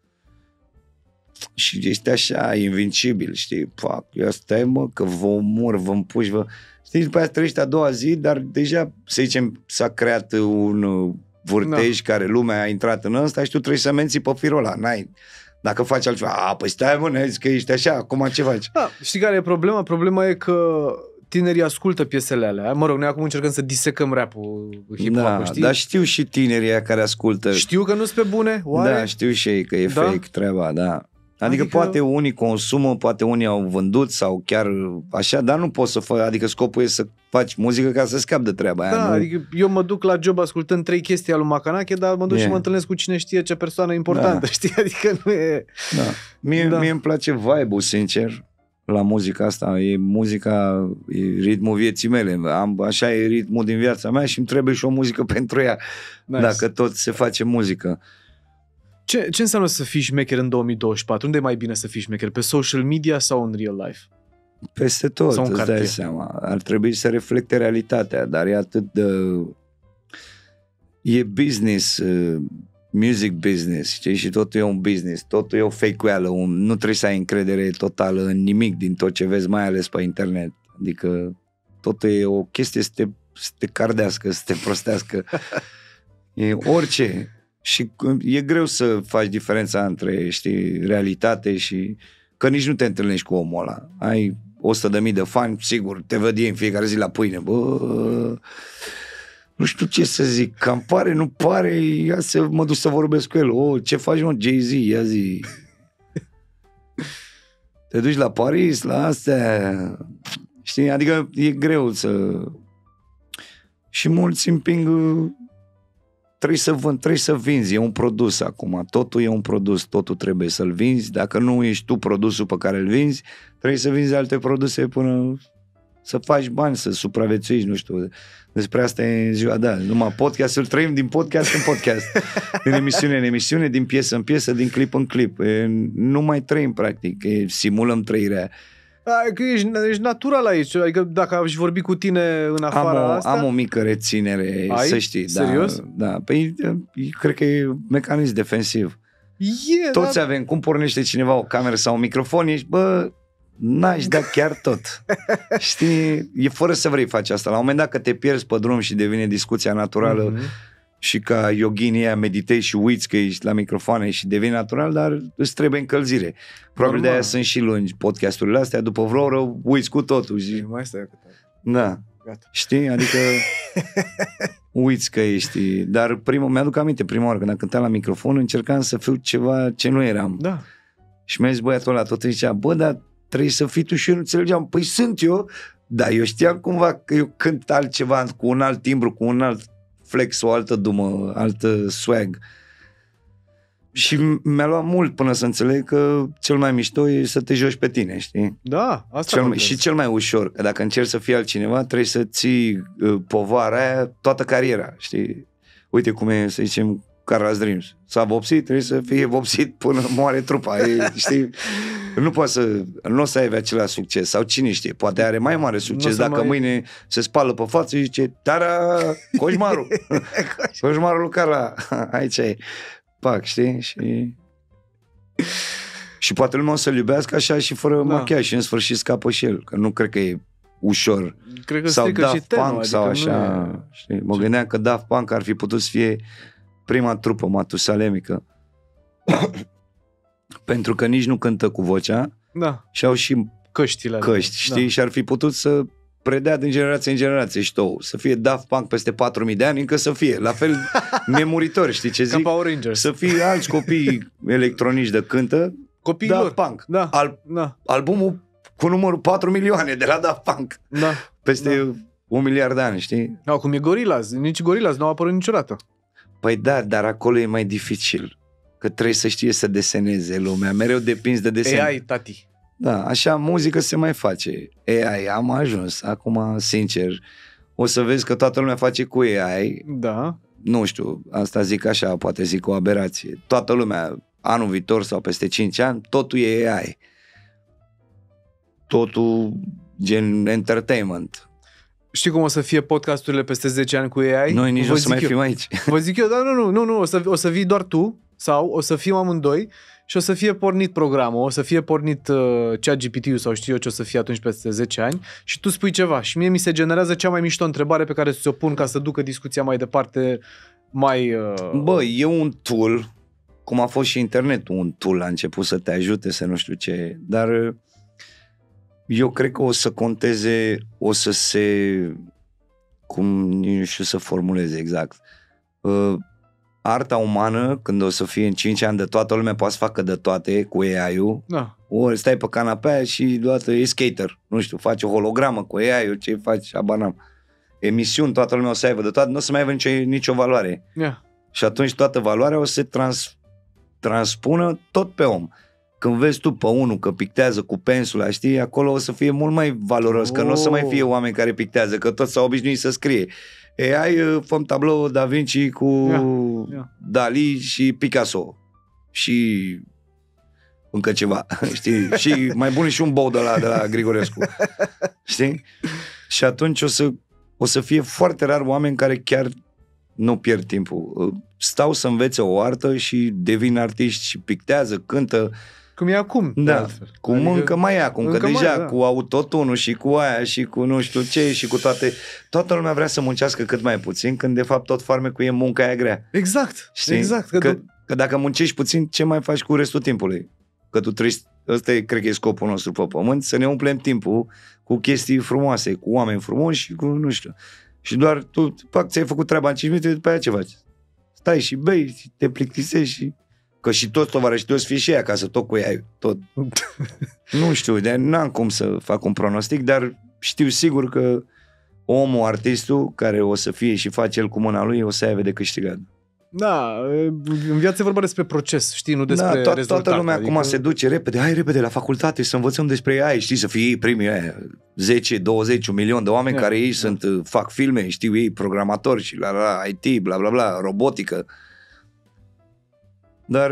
Și este așa, invincibil, știi, eu stai, că vă omor, vă împuși, știi, după aia trăiești a doua zi, dar deja, să zicem, s-a creat un vârtej care lumea a intrat în ăsta și tu trebuie să menții pe firul ăla, dacă faci altceva, păi stai mă, ne zici că ești așa, acum ce faci? Da, știi care e problema? Problema e că tinerii ascultă piesele alea. Mă rog, noi acum încercăm să disecăm rap-ul, hip-hop-ul, știi? Dar știu și tinerii care ascultă. Știu că nu-s pe bune? Oare? Da, știu și ei că e fake treaba, da. Adică poate unii consumă, poate unii au vândut sau chiar așa, dar nu poți să faci, adică scopul e să faci muzică ca să scapi de treaba aia. Da, nu? Adică eu mă duc la job ascultând 3 chestii al lui Macanache, dar mă duc și mă întâlnesc cu cine știe ce persoană importantă, știi? Adică nu e... Da. Mie îmi place vibe-ul, sincer, la muzica asta. E muzica, e ritmul vieții mele. Așa e ritmul din viața mea și îmi trebuie și o muzică pentru ea. Nice. Dacă tot se face muzică. Ce înseamnă să fii șmecher în 2024? Unde e mai bine să fii șmecher? Pe social media sau în real life? Peste tot, îți dai seama. Ar trebui să reflecte realitatea, dar e atât de... E business, music business, știi? Și totul e un business, totul e o fake-uială, nu trebuie să ai încredere totală în nimic din tot ce vezi, mai ales pe internet. Adică totul e o chestie să te cardească, să te prostească. E orice... Și e greu să faci diferența între, știi, realitate și... Că nici nu te întâlnești cu omul ăla. Ai 100.000 de fani, sigur, te văd ei în fiecare zi la pâine. Nu știu ce să zic, cam pare, nu pare, ia să mă duc să vorbesc cu el. Ce faci, mă, Jay-Z, ia zi. Te duci la Paris, la astea. Știi, adică e greu să... Și mulți împing... Trebuie să vinzi, e un produs acum, totul e un produs, totul trebuie să-l vinzi, dacă nu ești tu produsul pe care îl vinzi, trebuie să vinzi alte produse până să faci bani, să supraviețuiești, nu știu, despre asta e ziua, numai podcast, să-l trăim din podcast în podcast, din emisiune în emisiune, din piesă în piesă, din clip în clip, nu mai trăim practic, simulăm trăirea. Că ești natural aici, adică dacă aș vorbi cu tine în afara asta... Am o mică reținere, să știi. Serios? Da. Păi, cred că e mecanism defensiv. Toți avem, cum pornește cineva o cameră sau un microfon, ești, n-aș da chiar tot. Știi, e fără să vrei face asta. La un moment dat că te pierzi pe drum și devine discuția naturală, și ca yoginii aia meditezi și uiți că ești la microfoane și devine natural, dar îți trebuie încălzire. Probabil de aia sunt și lungi podcasturile astea, după vreo oră uiți cu totul. Mai stai da. Gata. Știi? Adică uiți că ești. Dar mi-aduc aminte, prima oară când am cântat la microfon, încercam să fiu ceva ce nu eram. Da. Și mi-a zis băiatul ăla, tot zicea, bă, dar trebuie să fii tu, și eu nu înțelegeam. Păi sunt eu, dar eu știam cumva că eu cânt altceva, cu un alt timbru, cu un alt flex, o altă dumă, altă swag. Și mi-a luat mult până să înțeleg că cel mai mișto e să te joci pe tine, știi? Da, asta și cel mai ușor, că dacă încerci să fii altcineva, trebuie să ții povara aia toată cariera, știi? Uite cum e, să zicem, Carla's Dreams. S-a vopsit, trebuie să fie vopsit până moare trupa, știi? Nu o să aibă același succes. Sau cine știe, poate are mai mare succes dacă mâine se spală pe față și zice, tara, coșmarul. Coșmarul lui Carla, aici e. Pac, știi? Și poate lumea o să-l iubească așa și fără machiaj și în sfârșit scapă și el, că nu cred că e ușor. Cred că sau Daft și tema, Punk adică sau așa, știi? Mă gândeam că Daft Punk ar fi putut să fie prima trupă matusalemică. Pentru că nici nu cântă cu vocea și au și căști, știi? Și ar fi putut să predea din generație în generație și tot. Să fie Daft Punk peste 4000 de ani, încă să fie. La fel nemuritori, știi ce zic? Ca Power Rangers. Să fie alți copii electronici de cântă. Copiii Daft lor. Punk. Albumul cu numărul 4 milioane de la Daft Punk. Peste 1 miliard de ani, știi? Cum e Gorillaz. Nici Gorillaz nu au apărut niciodată. Păi da, dar acolo e mai dificil. Că trebuie să știe să deseneze lumea. Mereu depinzi de desen. AI, tati. Da, așa muzică se mai face. AI, am ajuns. Acum, sincer, o să vezi că toată lumea face cu AI. Da. Nu știu, asta zic așa, poate zic o aberație. Toată lumea, anul viitor sau peste 5 ani, totul e AI. Totul gen entertainment. Știi cum o să fie podcasturile peste 10 ani cu AI? Noi nici nu o să mai fim aici. Vă zic eu, dar nu, o să vii doar tu sau o să fim amândoi și o să fie pornit programul, o să fie pornit ChatGPT-ul sau știu eu ce o să fie atunci peste 10 ani și tu spui ceva și mie mi se generează cea mai mișto întrebare pe care ți-o pun ca să ducă discuția mai departe mai... Bă, e un tool, cum a fost și internetul, un tool, a început să te ajute, să nu știu ce, dar eu cred că o să conteze, o să se... cum nu știu să formulez exact. Arta umană, când o să fie în 5 ani de toată lumea, poate să facă de toate cu AI-ul. Da. Ori stai pe canapea și deodată e skater. Nu știu, faci o hologramă cu AI-ul, ce faci, abanam. Emisiuni, toată lumea o să aibă de toate, nu o să mai aibă nicio valoare. Și atunci toată valoarea o să se transpună tot pe om. Când vezi tu pe unul că pictează cu pensula, știi, acolo o să fie mult mai valoros, că nu o să mai fie oameni care pictează, că toți s-au obișnuit să scrie. AI, făm tablou Da Vinci cu Dali și Picasso. Și încă ceva, știi? Și mai bun și un bou de la Grigorescu. Știi? Și atunci o să fie foarte rar oameni care chiar nu pierd timpul. Stau să învețe o artă și devin artiști și pictează, cântă. Cum e acum. Da, cum adică încă mai e acum, că deja cu autotune și cu aia și cu nu știu ce și cu toate. Toată lumea vrea să muncească cât mai puțin, când de fapt tot farmecul e munca aia grea. Exact, știi? Exact. Că dacă muncești puțin, ce mai faci cu restul timpului? Că tu trebuie, ăsta e, cred că e scopul nostru pe pământ, să ne umplem timpul cu chestii frumoase, cu oameni frumoși și cu nu știu. Și doar tu, ți-ai făcut treaba în 5 minute, după aia ce faci? Stai și bei și te plictisești și... Că și toți tovarășii o să fie și ea acasă, tot cu ea, tot. Nu știu, de n-am cum să fac un pronostic, dar știu sigur că omul, artistul, care o să fie și face el cu mâna lui, o să aibă de câștigat. Da, în viață e vorba despre proces, știi, nu despre rezultat. Toată lumea acum se duce repede, hai repede la facultate să învățăm despre AI, știi, să fie ei primii aia, 10, 20, 1 milion de oameni care ei fac filme, știu ei, programatori și la IT, bla bla bla, robotică. Dar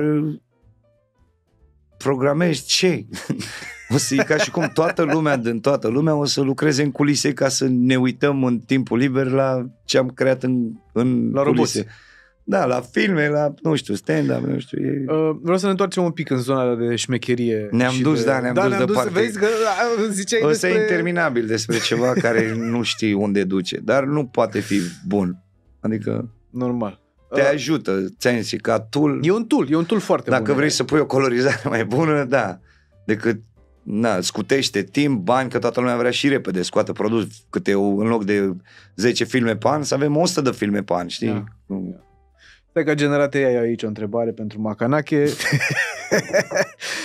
programezi ce? O să e ca și cum toată lumea o să lucreze în culise ca să ne uităm în timpul liber la ce am creat în la culise. roboți. Da, la filme, la, nu știu, stand-up, nu știu. Vreau să ne întoarcem un pic în zona de șmecherie. Ne-am dus departe. Vezi că ziceai o să e interminabil despre ceva care nu știi unde duce, dar nu poate fi bun. Adică... Normal. Te ajută, ți-am zis, ca tool. E un tool foarte bun. Dacă vrei să pui o colorizare mai bună, da. Decât, scutește timp, bani, că toată lumea vrea și repede, scoate produs în loc de 10 filme pe an, să avem 100 de filme pe an, știi? Stai că a generat AI aici o întrebare pentru Macanache.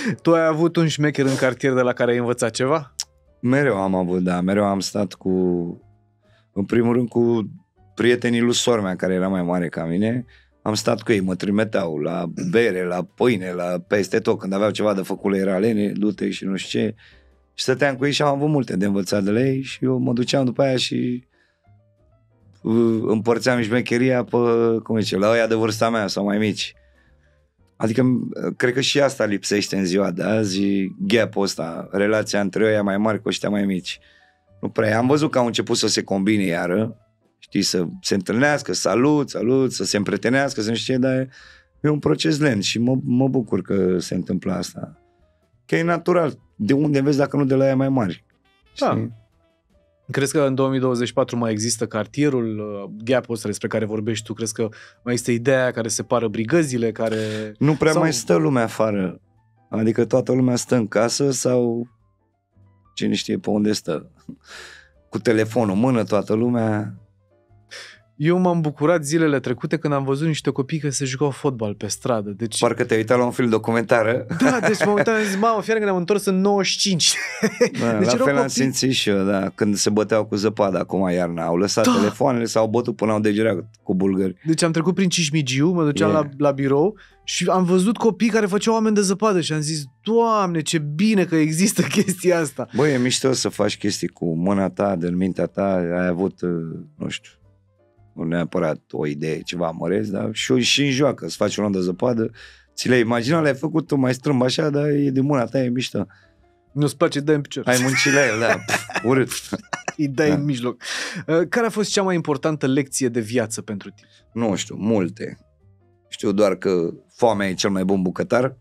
Tu ai avut un șmecher în cartier de la care ai învățat ceva? Mereu am avut, da. Mereu am stat cu, în primul rând, cu prietenii lui sora mea, care era mai mare ca mine. Am stat cu ei, mă trimiteau la bere, la pâine, la peste tot. Când aveau ceva de făcut, era lene, lute și nu știu ce. Și stăteam cu ei și am avut multe de învățat de la ei și eu mă duceam după aia și împărțeam șmecheria pe, cum zice, la ăia de vârsta mea sau mai mici. Adică, cred că și asta lipsește în ziua de azi, gap-ul ăsta, relația între ăia mai mari cu ăștia mai mici. Nu prea. Am văzut că au început să se combine iară, știi, să se întâlnească, salut, să se împrietenească, să nu știu ce, dar e un proces lent și mă bucur că se întâmplă asta. Că e natural. De unde vezi dacă nu de la ea mai mari? Da. Știi? Crezi că în 2024 mai există cartierul, gap-ul ăsta despre care vorbești tu? Crezi că mai este ideea care separă brigăzile, care... Nu prea mai stă lumea afară. Adică toată lumea stă în casă sau cine știe pe unde stă. Cu telefonul în mână, toată lumea... Eu m-am bucurat zilele trecute când am văzut niște copii care se jucau fotbal pe stradă. Deci... Parcă te-ai uitat la un film documentar. Da, deci mă uitam și zic, mamă, fiară că ne-am întors în 95. Da, deci la fel am simțit și eu, da, când se băteau cu zăpadă acum iarna. Au lăsat telefoanele, s-au bătut până au degerat cu bulgări. Deci am trecut prin Cismigiu, mă duceam la birou și am văzut copii care făceau oameni de zăpadă și am zis, Doamne, ce bine că există chestia asta. Băi, e mișto să faci chestii cu mâna ta, din mintea ta, ai avut, nu știu, nu neapărat o idee, ceva măreț, dar și în joacă, să faci un om de zăpadă, ți le imagina, le-ai făcut tu mai strâmb așa, dar e din mâna ta, e mișto. Nu-ți place, dai în picior. Ai muncit la el, da, urât. Îi dai în mijloc. Care a fost cea mai importantă lecție de viață pentru tine? Nu știu, multe. Știu doar că foamea e cel mai bun bucătar.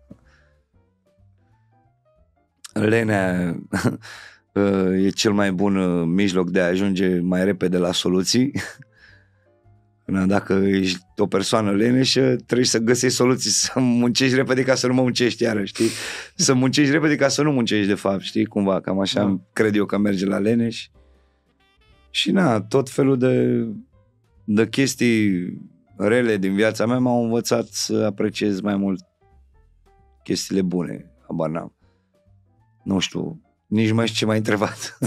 Lenea e cel mai bun mijloc de a ajunge mai repede la soluții. Dacă ești o persoană leneșă, trebuie să găsești soluții, să muncești repede ca să nu mă muncești iară, știi? Să muncești repede ca să nu muncești de fapt, știi? Cumva, cam așa cred eu că merge la leneș. Și tot felul de chestii rele din viața mea m-au învățat să apreciez mai mult chestiile bune. Habar n-am. Nu știu, nici mai știu ce m-ai întrebat.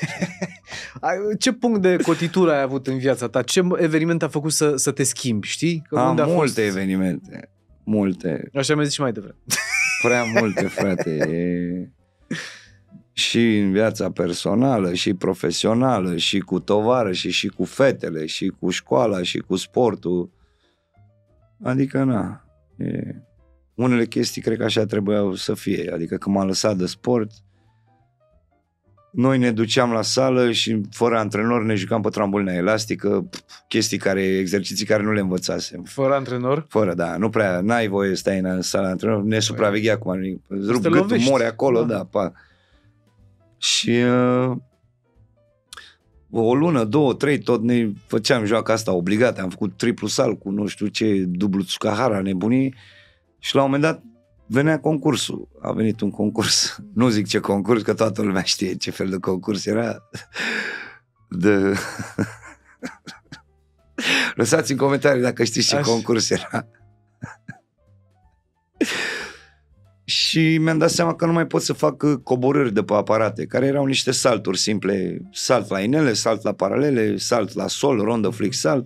Ce punct de cotitură ai avut în viața ta? Ce eveniment a făcut să te schimbi, știi? Că Am multe evenimente. Multe. Așa mi-ai zis și mai devreme. Prea multe, frate. Și în viața personală, și profesională, și cu tovarășii, și cu fetele, și cu școala, și cu sportul. Adică, unele chestii cred că așa trebuiau să fie. Adică când m-am lăsat de sport, noi ne duceam la sală și fără antrenor ne jucam pe trambolina elastică, exerciții care nu le învățasem. Fără antrenor? Fără, da. Nu prea, n-ai voie să stai în sala antrenor, ne supraveghea cum rup gâtul, mori acolo, da. Și o lună, 2, 3, tot ne făceam joaca asta obligată. Am făcut triplu salt cu nu știu ce, dublu Tsukahara, nebunii. Și la un moment dat venea concursul. A venit un concurs. Nu zic ce concurs, că toată lumea știe ce fel de concurs era. Lăsați în comentarii dacă știți ce concurs era. Și mi-am dat seama că nu mai pot să fac coborâri de pe aparate, care erau niște salturi simple. Salt la inele, salt la paralele, salt la sol, rondă, flick, salt.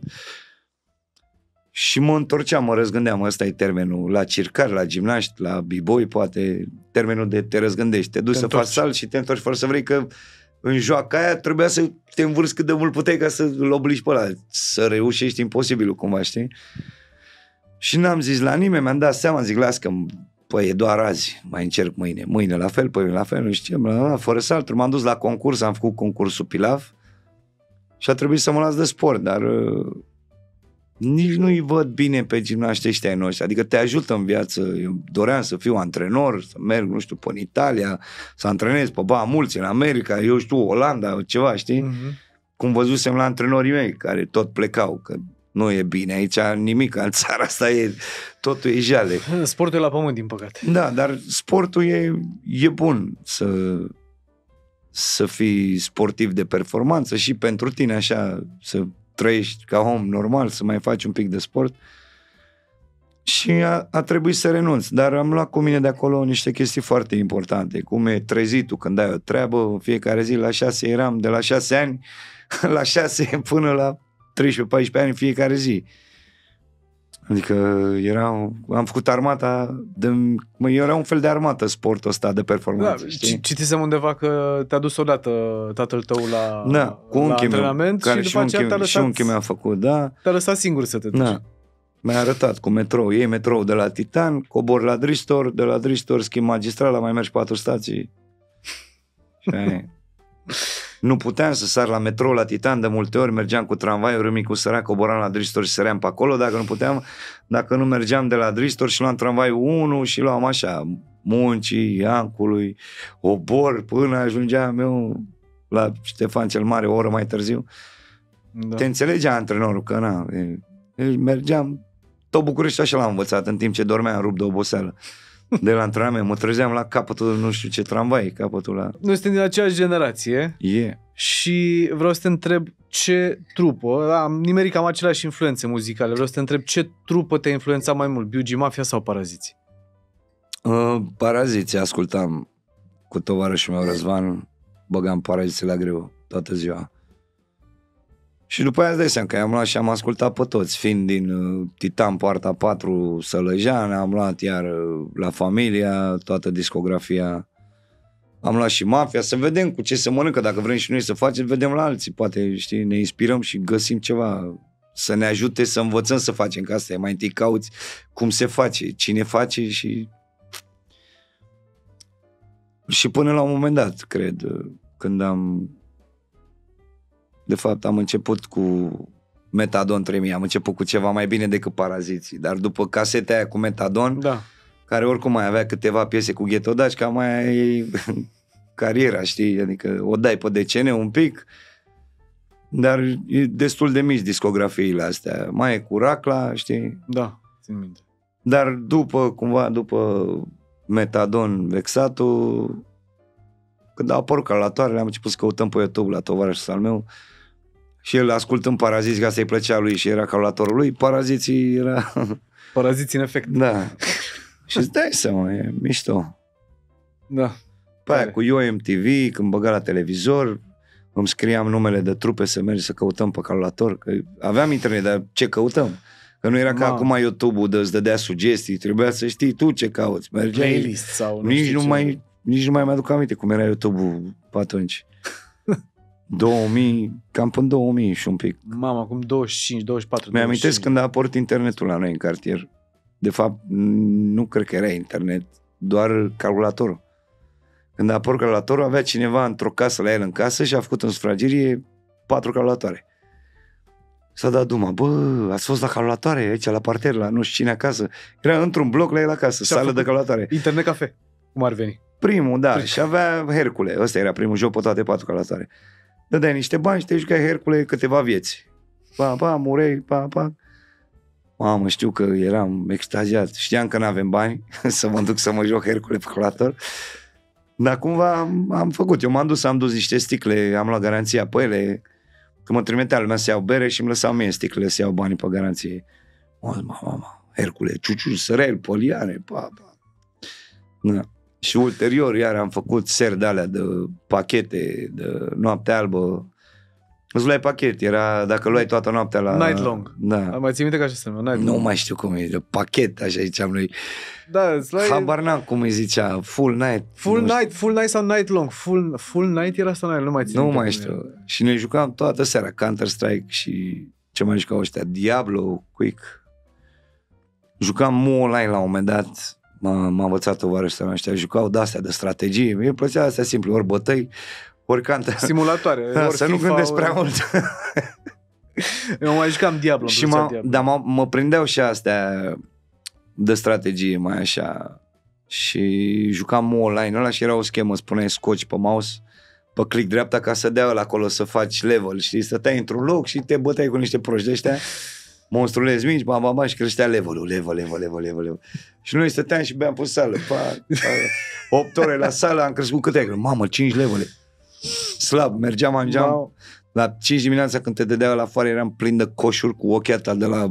Și mă întorceam, mă răzgândeam, ăsta e termenul, la circari, la gimnaști, la b-boy, poate, termenul de te răzgândești, te duci să faci salt și te întorci fără să vrei, că în joaca aia trebuia să te învârți cât de mult puteai ca să-l obligi pe ăla, să reușești imposibilul cumva, știi? Și n-am zis la nimeni, mi-am dat seama, zic, las că, păi e doar azi, mai încerc mâine la fel, păi la fel, nu știu ce, fără salturi, m-am dus la concurs, am făcut concursul Pilav și a trebuit să mă las de sport, dar nici nu-i văd bine pe gimnaștii ăștia ai noștri. Adică te ajută în viață. Eu doream să fiu antrenor, să merg, nu știu, în Italia, să antrenez pe mulți în America, eu știu, Olanda, ceva, știi? Mm-hmm. Cum văzusem la antrenorii mei, care tot plecau, că nu e bine aici, nimic, în țara asta totul e jale. Sportul e la pământ, din păcate. Da, dar sportul e bun să fii sportiv de performanță și pentru tine așa, să trăiești ca om normal, să mai faci un pic de sport. Și a trebuit să renunț, dar am luat cu mine de acolo niște chestii foarte importante, cum e trezitul când ai o treabă, fiecare zi la 6 eram, de la 6 ani la 6 până la 13-14 ani fiecare zi. Adică am făcut armata, era un fel de armată sportul ăsta de performanță. Da, citisem undeva că te-a dus odată tatăl tău cu la antrenament care și după aceea te-a lăsat, unchiul mi-a făcut, da. Te-a lăsat singur să te duci. Da. Mi-a arătat cu metrou. Iei metrou de la Titan, cobor la Dristor, de la Dristor schimb magistrala, mai mergi 4 stații. Nu puteam să sar la metrou la Titan, de multe ori mergeam cu tramvaiul, Râmnicu sărea, coboram la Dristor și săream pe acolo, dacă nu mergeam de la Dristor și luam tramvaiul 1 și luam așa, Muncii, Iancului, Obor, până ajungeam eu la Ștefan cel Mare o oră mai târziu. Da. Te înțelegea antrenorul, că mergeam, tot București așa l-am învățat, în timp ce dormeam rupt de oboseală. De la antrenament, mă trezeam la capătul, nu știu ce tramvai, capătul la... Noi suntem din aceeași generație. Și vreau să te întreb ce trupă, am nimerit cam aceleași influențe muzicale, vreau să te întreb ce trupă te-a influențat mai mult, Biugi Mafia sau Paraziții? Paraziții ascultam cu tovarășul meu Răzvan, băgam Paraziții la greu toată ziua. Și după aia îți dai seama că am luat și am ascultat pe toți, fiind din Titan, Poarta 4, Sălăjean, am luat iar La Familia, toată discografia. Am luat și Mafia, să vedem cu ce se mănâncă, dacă vrem și noi să facem, vedem la alții, poate, știi, ne inspirăm și găsim ceva să ne ajute să învățăm să facem, că asta e, mai întâi cauți cum se face, cine face și până la un moment dat, cred, când de fapt am început cu Metadon 3000, am început cu ceva mai bine decât Paraziții, dar după caseta aia cu Metadon, da, care oricum mai avea câteva piese cu Ghetto Daci, cam mai e cariera, știi, adică o dai pe decene un pic, dar e destul de mici discografiile astea, mai e cu Racla, știi? Da, țin minte. Dar după Metadon, Vexatul, când au apărut calculatoarele, am început să căutăm pe YouTube la tovarășul al meu și el ascultând Paraziți, că asta îi plăcea lui și era calculatorul lui, Paraziții era... Paraziții în efect. Da. Și îți dai seama, e mișto. Da. Pe aia cu MTV, când băga la televizor, îmi scriam numele de trupe să mergi să căutăm pe calculator, că aveam internet, dar ce căutăm? Că nu era ca acum YouTube-ul de îți dădea sugestii, trebuia să știi tu ce cauți. Mergeai, playlist sau nici nu mai mi-aduc aminte cum era YouTube-ul pe atunci. 2000, cam până 2000 și un pic. Mama, acum 25, 24, Mi-amintesc când a apărut internetul la noi în cartier. De fapt, nu cred că era internet, doar calculatorul. Când a apărut calculatorul, avea cineva într-o casă la el în casă și a făcut în sufragerie 4 calculatoare. S-a dat duma, ați fost la calculatoare aici, la parter, la nu știu cine acasă. Era într-un bloc la el acasă, sală de calculatoare. Internet cafe, cum ar veni? Primul, da, și avea Hercule. Ăsta era primul joc pe toate 4 calculatoare. Dădeai niște bani și te jucai Hercule câteva vieți. Mureai, Mamă, știu că eram extaziat. Știam că n-avem bani să mă duc să mă joc Hercule pe calculator. Dar cumva am făcut. Eu am dus niște sticle, am luat garanția pe ele. Că mă trimitea lumea să iau bere și îmi lăsau mie sticlele să iau banii pe garanție. Mama, Hercule, ciuciu, sărel, poliane, Da. Și ulterior iar am făcut seri de alea de pachete, de Noapte Albă. Îți luai pachet, era dacă luai toată noaptea la... Night Long. Da. Mai ții minte că așa se numea, Night Nu Long. mai știu cum e, de pachet, așa ziceam noi. Da, îți luai... Habar n-am cum îi zicea, full night. Full night sau Night Long? Full night era sau night? Nu mai țin Nu minte mai cum știu. era. Și ne jucam toată seara, Counter-Strike și ce mai jucau ăștia, Diablo, Quick. Jucam online la un moment dat, m-a învățat tovarășul ăștia, jucau de-astea de strategie, mie îmi plăcea astea simple, ori bătăi, ori Counter. Simulatoare. Da, ori să FIFA, nu gândesc prea mult. Eu mai jucam Diablo. Și mă prindeau și astea de strategie mai așa. Și jucam online ăla și era o schemă, spuneai scoci pe mouse, pe click dreapta ca să dea ăla acolo să faci level, știi? Stăteai într-un loc și te băteai cu niște proști de ăștia, monstruleți mici, și creștea level. Și noi stăteam și beam pe sală. 8 ore la sală, am crescut câte ai? Mamă, 5 levele. Slab, mergeam. La 5 dimineața când te dădea la afară eram plin de coșuri cu ochiata de la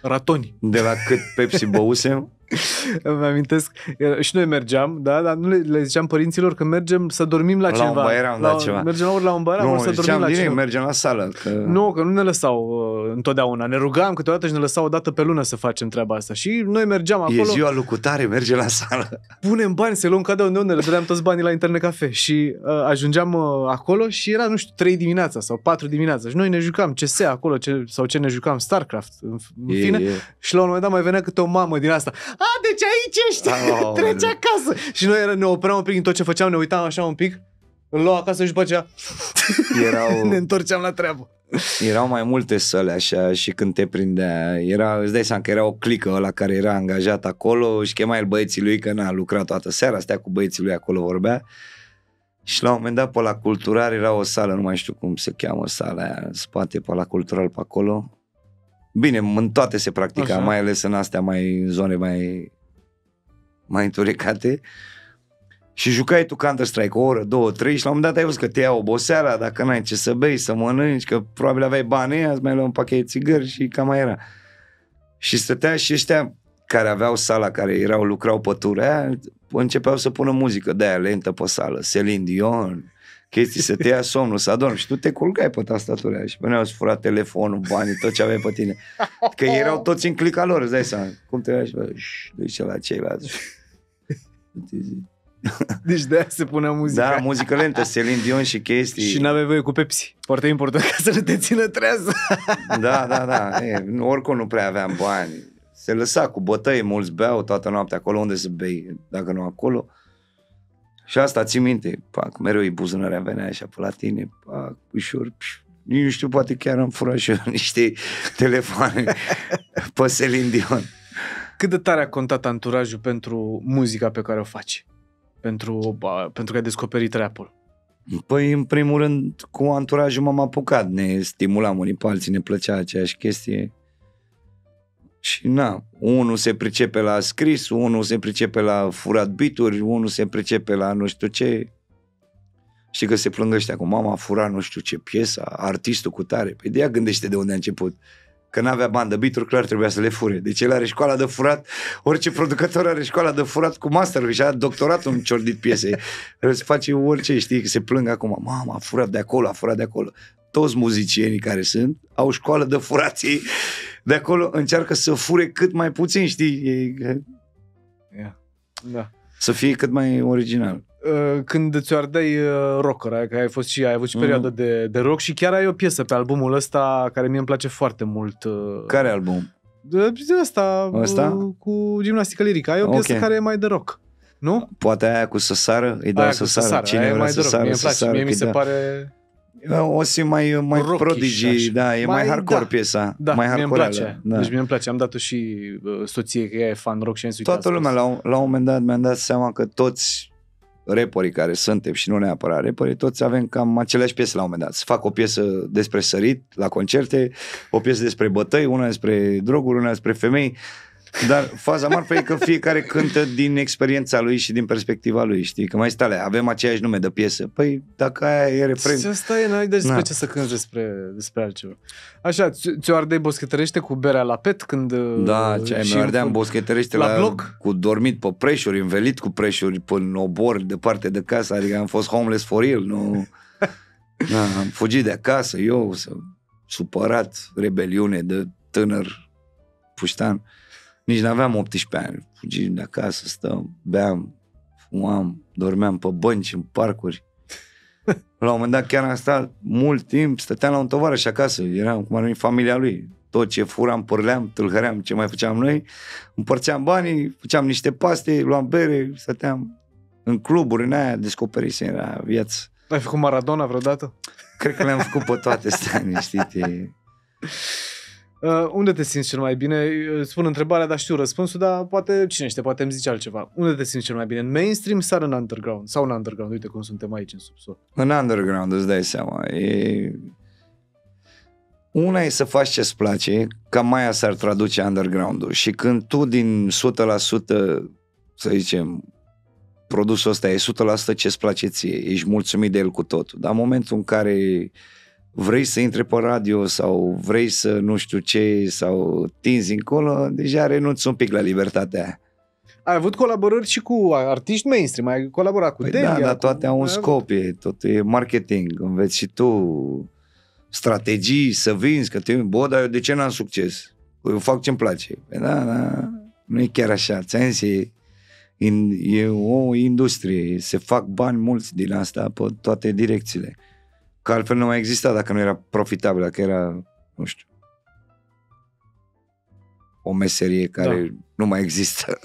ratoni. De la cât Pepsi băusem. Îmi amintesc, și noi mergeam, da, dar nu le ziceam părinților că mergem să dormim la ceva. La un băieram, da, ceva. Mergem ori la un băieram, ori să dormim la ceva. Mergem la sală. Nu, că nu ne lăsau întotdeauna. Ne rugam câteodată și ne lăsau o dată pe lună să facem treaba asta. Și noi mergeam acolo. E ziua lui cutare, merge la sală. Punem bani, să luăm cadou de unde, le dădeam toți banii la internet cafe. Și ajungeam acolo și era, nu știu, 3 dimineața sau 4 dimineața. Și noi ne jucam CS acolo, sau ce ne jucam, StarCraft, în fine. Și la un moment dat mai venea câte o mamă din asta. Deci aici ești, treci acasă. Și noi ne opream un pic din tot ce făceam, ne uitam așa un pic, îl luam acasă și după aceea ne întorceam la treabă. Erau mai multe săle așa și când te prindea, îți dai seama că era o clică ăla care era angajat acolo și chema el băieții lui, că n-a lucrat toată seara, stea cu băieții lui acolo, vorbea. Și la un moment dat pe la Cultural era o sală, nu mai știu cum se cheamă sala aia, în spate pe la Cultural pe acolo. Bine, în toate se practica, așa. Mai ales în astea, în zone mai înturecate. Și jucai tu Counter-Strike o oră, 2, 3 și la un moment dat ai văzut că te ia oboseala, dacă n-ai ce să bei, să mănânci, că probabil aveai bani ăia, îți mai luai un pachet de țigări și cam mai era. Și stătea și ăștia care aveau sala, care lucrau pe tura aia, începeau să pună muzică de aia lentă pe sală, Celine Dion, chestii să te ia somnul, să adormi și tu te culcai pe tastatura și veneau să fura telefonul, banii, tot ce aveai pe tine. Că erau toți în clica lor, îți dai seama. Cum te ia și duce la ceilalți. Deci de aia se punea muzica. Da, muzică lentă, Celine Dion și chestii. Și n-aveai voie cu Pepsi. Foarte important ca să nu te țină trează. Da. Oricum nu prea aveam bani. Se lăsa cu bătăi, mulți beau toată noaptea acolo unde să bei, dacă nu acolo. Și asta ții minte, mereu îi buzunărea venea așa pe la tine, ușor, nu știu, poate chiar am furat și eu niște telefoane pe Celine Dion. Cât de tare a contat anturajul pentru muzica pe care o faci? Pentru că ai descoperit rap-ul? Păi, în primul rând, cu anturajul m-am apucat, ne stimulam unii pe alții, ne plăcea aceeași chestie. Și unul se pricepe la scris, unul se pricepe la furat beat-uri, unul se pricepe la nu știu ce. Știi că se plâng ăștia cu mama a furat nu știu ce piesă, artistul cu tare. Păi de ea gândește de unde a început. Că n-avea bani de beat-uri, clar trebuia să le fure. Deci el are școala de furat, orice producător are școala de furat cu master și a doctoratul în ciordit piese. El se face orice, știi, că se plâng acum. Mama a furat de acolo, a furat de acolo. Toți muzicienii care sunt au școală de furații de acolo, încearcă să fure cât mai puțin, știi? Da. Să fie cât mai original. Când îți ardeai rocker, că ai avut și perioadă de rock și chiar ai o piesă pe albumul ăsta care mie îmi place foarte mult. Care album? Ăsta? Cu gimnastică lirică. Ai o piesă care e mai de rock, nu? Poate aia cu să sară, îi dau să sară. Cine vrea să sară, să sară. Mie mi se pare... O să mai Prodigy, da, e mai hardcore piesa. Da, mai mie îmi place. Da. Deci mie îmi place. Am dat-o și soției, că ea e fan rock și am zis, toată lumea, la un moment dat mi-am dat seama că toți rapperii care suntem și nu neapărat rapperii, toți avem cam aceleași piese la un moment dat. Să fac o piesă despre sărit la concerte, o piesă despre bătăi, una despre droguri, una despre femei. Dar faza marfă e că fiecare cântă din experiența lui și din perspectiva lui, știi? Că mai stale, avem aceeași nume de piesă. Păi, dacă aia e refren... Asta e, n-ai despre ce să cânti despre altceva. Așa, ți-o ardei boschetărește cu berea la pet când... Da, mi-o ardeam boschetărește la bloc? Cu dormit pe preșuri, învelit cu preșuri până obor departe de casă, adică am fost homeless for real, nu... am fugit de acasă, eu, supărat, rebeliune de tânăr puștan. Nici n-aveam 18 ani. Fugim de acasă, stăm, beam, fumam, dormeam pe bănci, în parcuri. La un moment dat chiar am stat mult timp, stăteam la un tovarăș acasă, eram cum ar fi familia lui. Tot ce furam, părleam, tâlhăream, ce mai făceam noi, împărțeam banii, făceam niște paste, luam bere, stăteam în cluburi, în aia, descoperisem, era viață. Ai făcut Maradona vreodată? Cred că le-am făcut pe toate stanii, știi? Unde te simți cel mai bine? Spun întrebarea, dar știu răspunsul, dar poate cine știe, poate îmi zice altceva. Unde te simți cel mai bine? În mainstream sau în underground? Sau în underground? Uite cum suntem aici în subsol. În underground, îți dai seama. Una e să faci ce-ți place, cam mai s-ar traduce underground-ul. Și când tu din 100%, să zicem, produsul ăsta e 100% ce-ți place ție, ești mulțumit de el cu totul. Dar în momentul în care vrei să intri pe radio sau vrei să nu știu ce sau tinzi încolo, deja renunți un pic la libertatea aia. Ai avut colaborări și cu artiști mainstream, ai colaborat cu Delia. Da, dar toate au un scop, tot e marketing, înveți și tu strategii să vinzi, că dar eu de ce n-am succes? Eu fac ce-mi place. Da, nu e chiar așa, ți-am zis, e o industrie, se fac bani mulți din asta pe toate direcțiile. Că altfel nu mai exista dacă nu era profitabil, dacă era, nu știu, o meserie care nu mai există.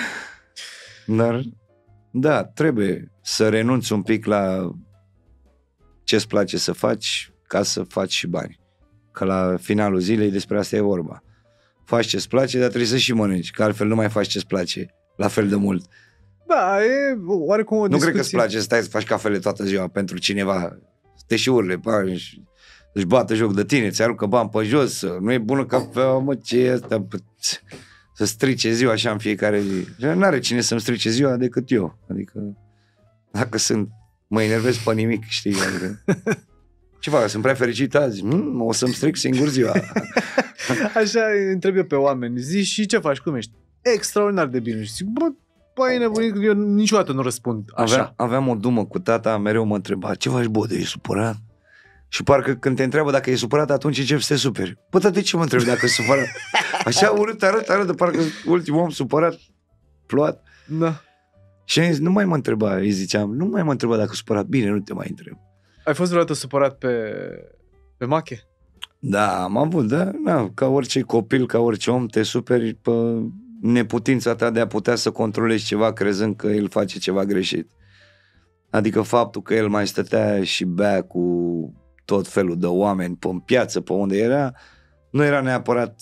Dar, da, trebuie să renunți un pic la ce-ți place să faci ca să faci și bani. Că la finalul zilei despre asta e vorba. Faci ce-ți place, dar trebuie să și mănânci, că altfel nu mai faci ce-ți place la fel de mult. Da, e oarecum o discuție. Nu cred că îți place să stai să faci cafele toată ziua pentru cineva, să te și urle, își bată joc de tine, ți aruncă bani pe jos, nu e bună cafea, mă, ce e asta? Să strice ziua așa în fiecare zi. N-are cine să-mi strice ziua decât eu. Adică, dacă mă enervez pe nimic, știi? Adică, ce fac? Sunt prea fericit azi? O să-mi stric singur ziua. Așa întreb eu pe oameni. Zici, și ce faci? Cum ești? Extraordinar de bine. Și zic, băi, nebunic, eu niciodată nu răspund așa. Aveam o dumă cu tata, mereu mă întreba, ce faci, bă, de e supărat? Și parcă când te întreabă dacă e supărat, atunci începi să te superi. Bă, dar de ce mă întrebi dacă e supărat? Așa urât arăt, parcă ultimul om supărat, plouat. Da. Și am zis, nu mai mă întreba, îi ziceam, nu mai mă întreba dacă e supărat. Bine, nu te mai întreb. Ai fost vreodată supărat pe Mache? Da, am avut, da, ca orice copil, ca orice om, te superi pe neputința ta de a putea să controlezi ceva crezând că el face ceva greșit. Adică faptul că el mai stătea și bea cu tot felul de oameni pe piață, pe unde era, nu era neapărat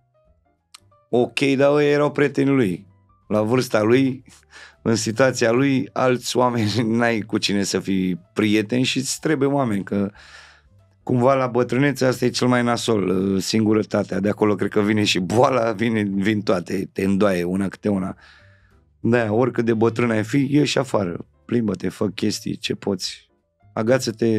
ok, dar ei erau prietenii lui. La vârsta lui, în situația lui, alți oameni n-ai cu cine să fii prieten și îți trebuie oameni, că cumva la bătrânețe asta e cel mai nasol, singurătatea. De acolo cred că vine și boala, vin toate, te îndoaie una câte una. Da, oricât de bătrân ai fi, ieși afară, plimbă-te, fă chestii, ce poți. Agață-te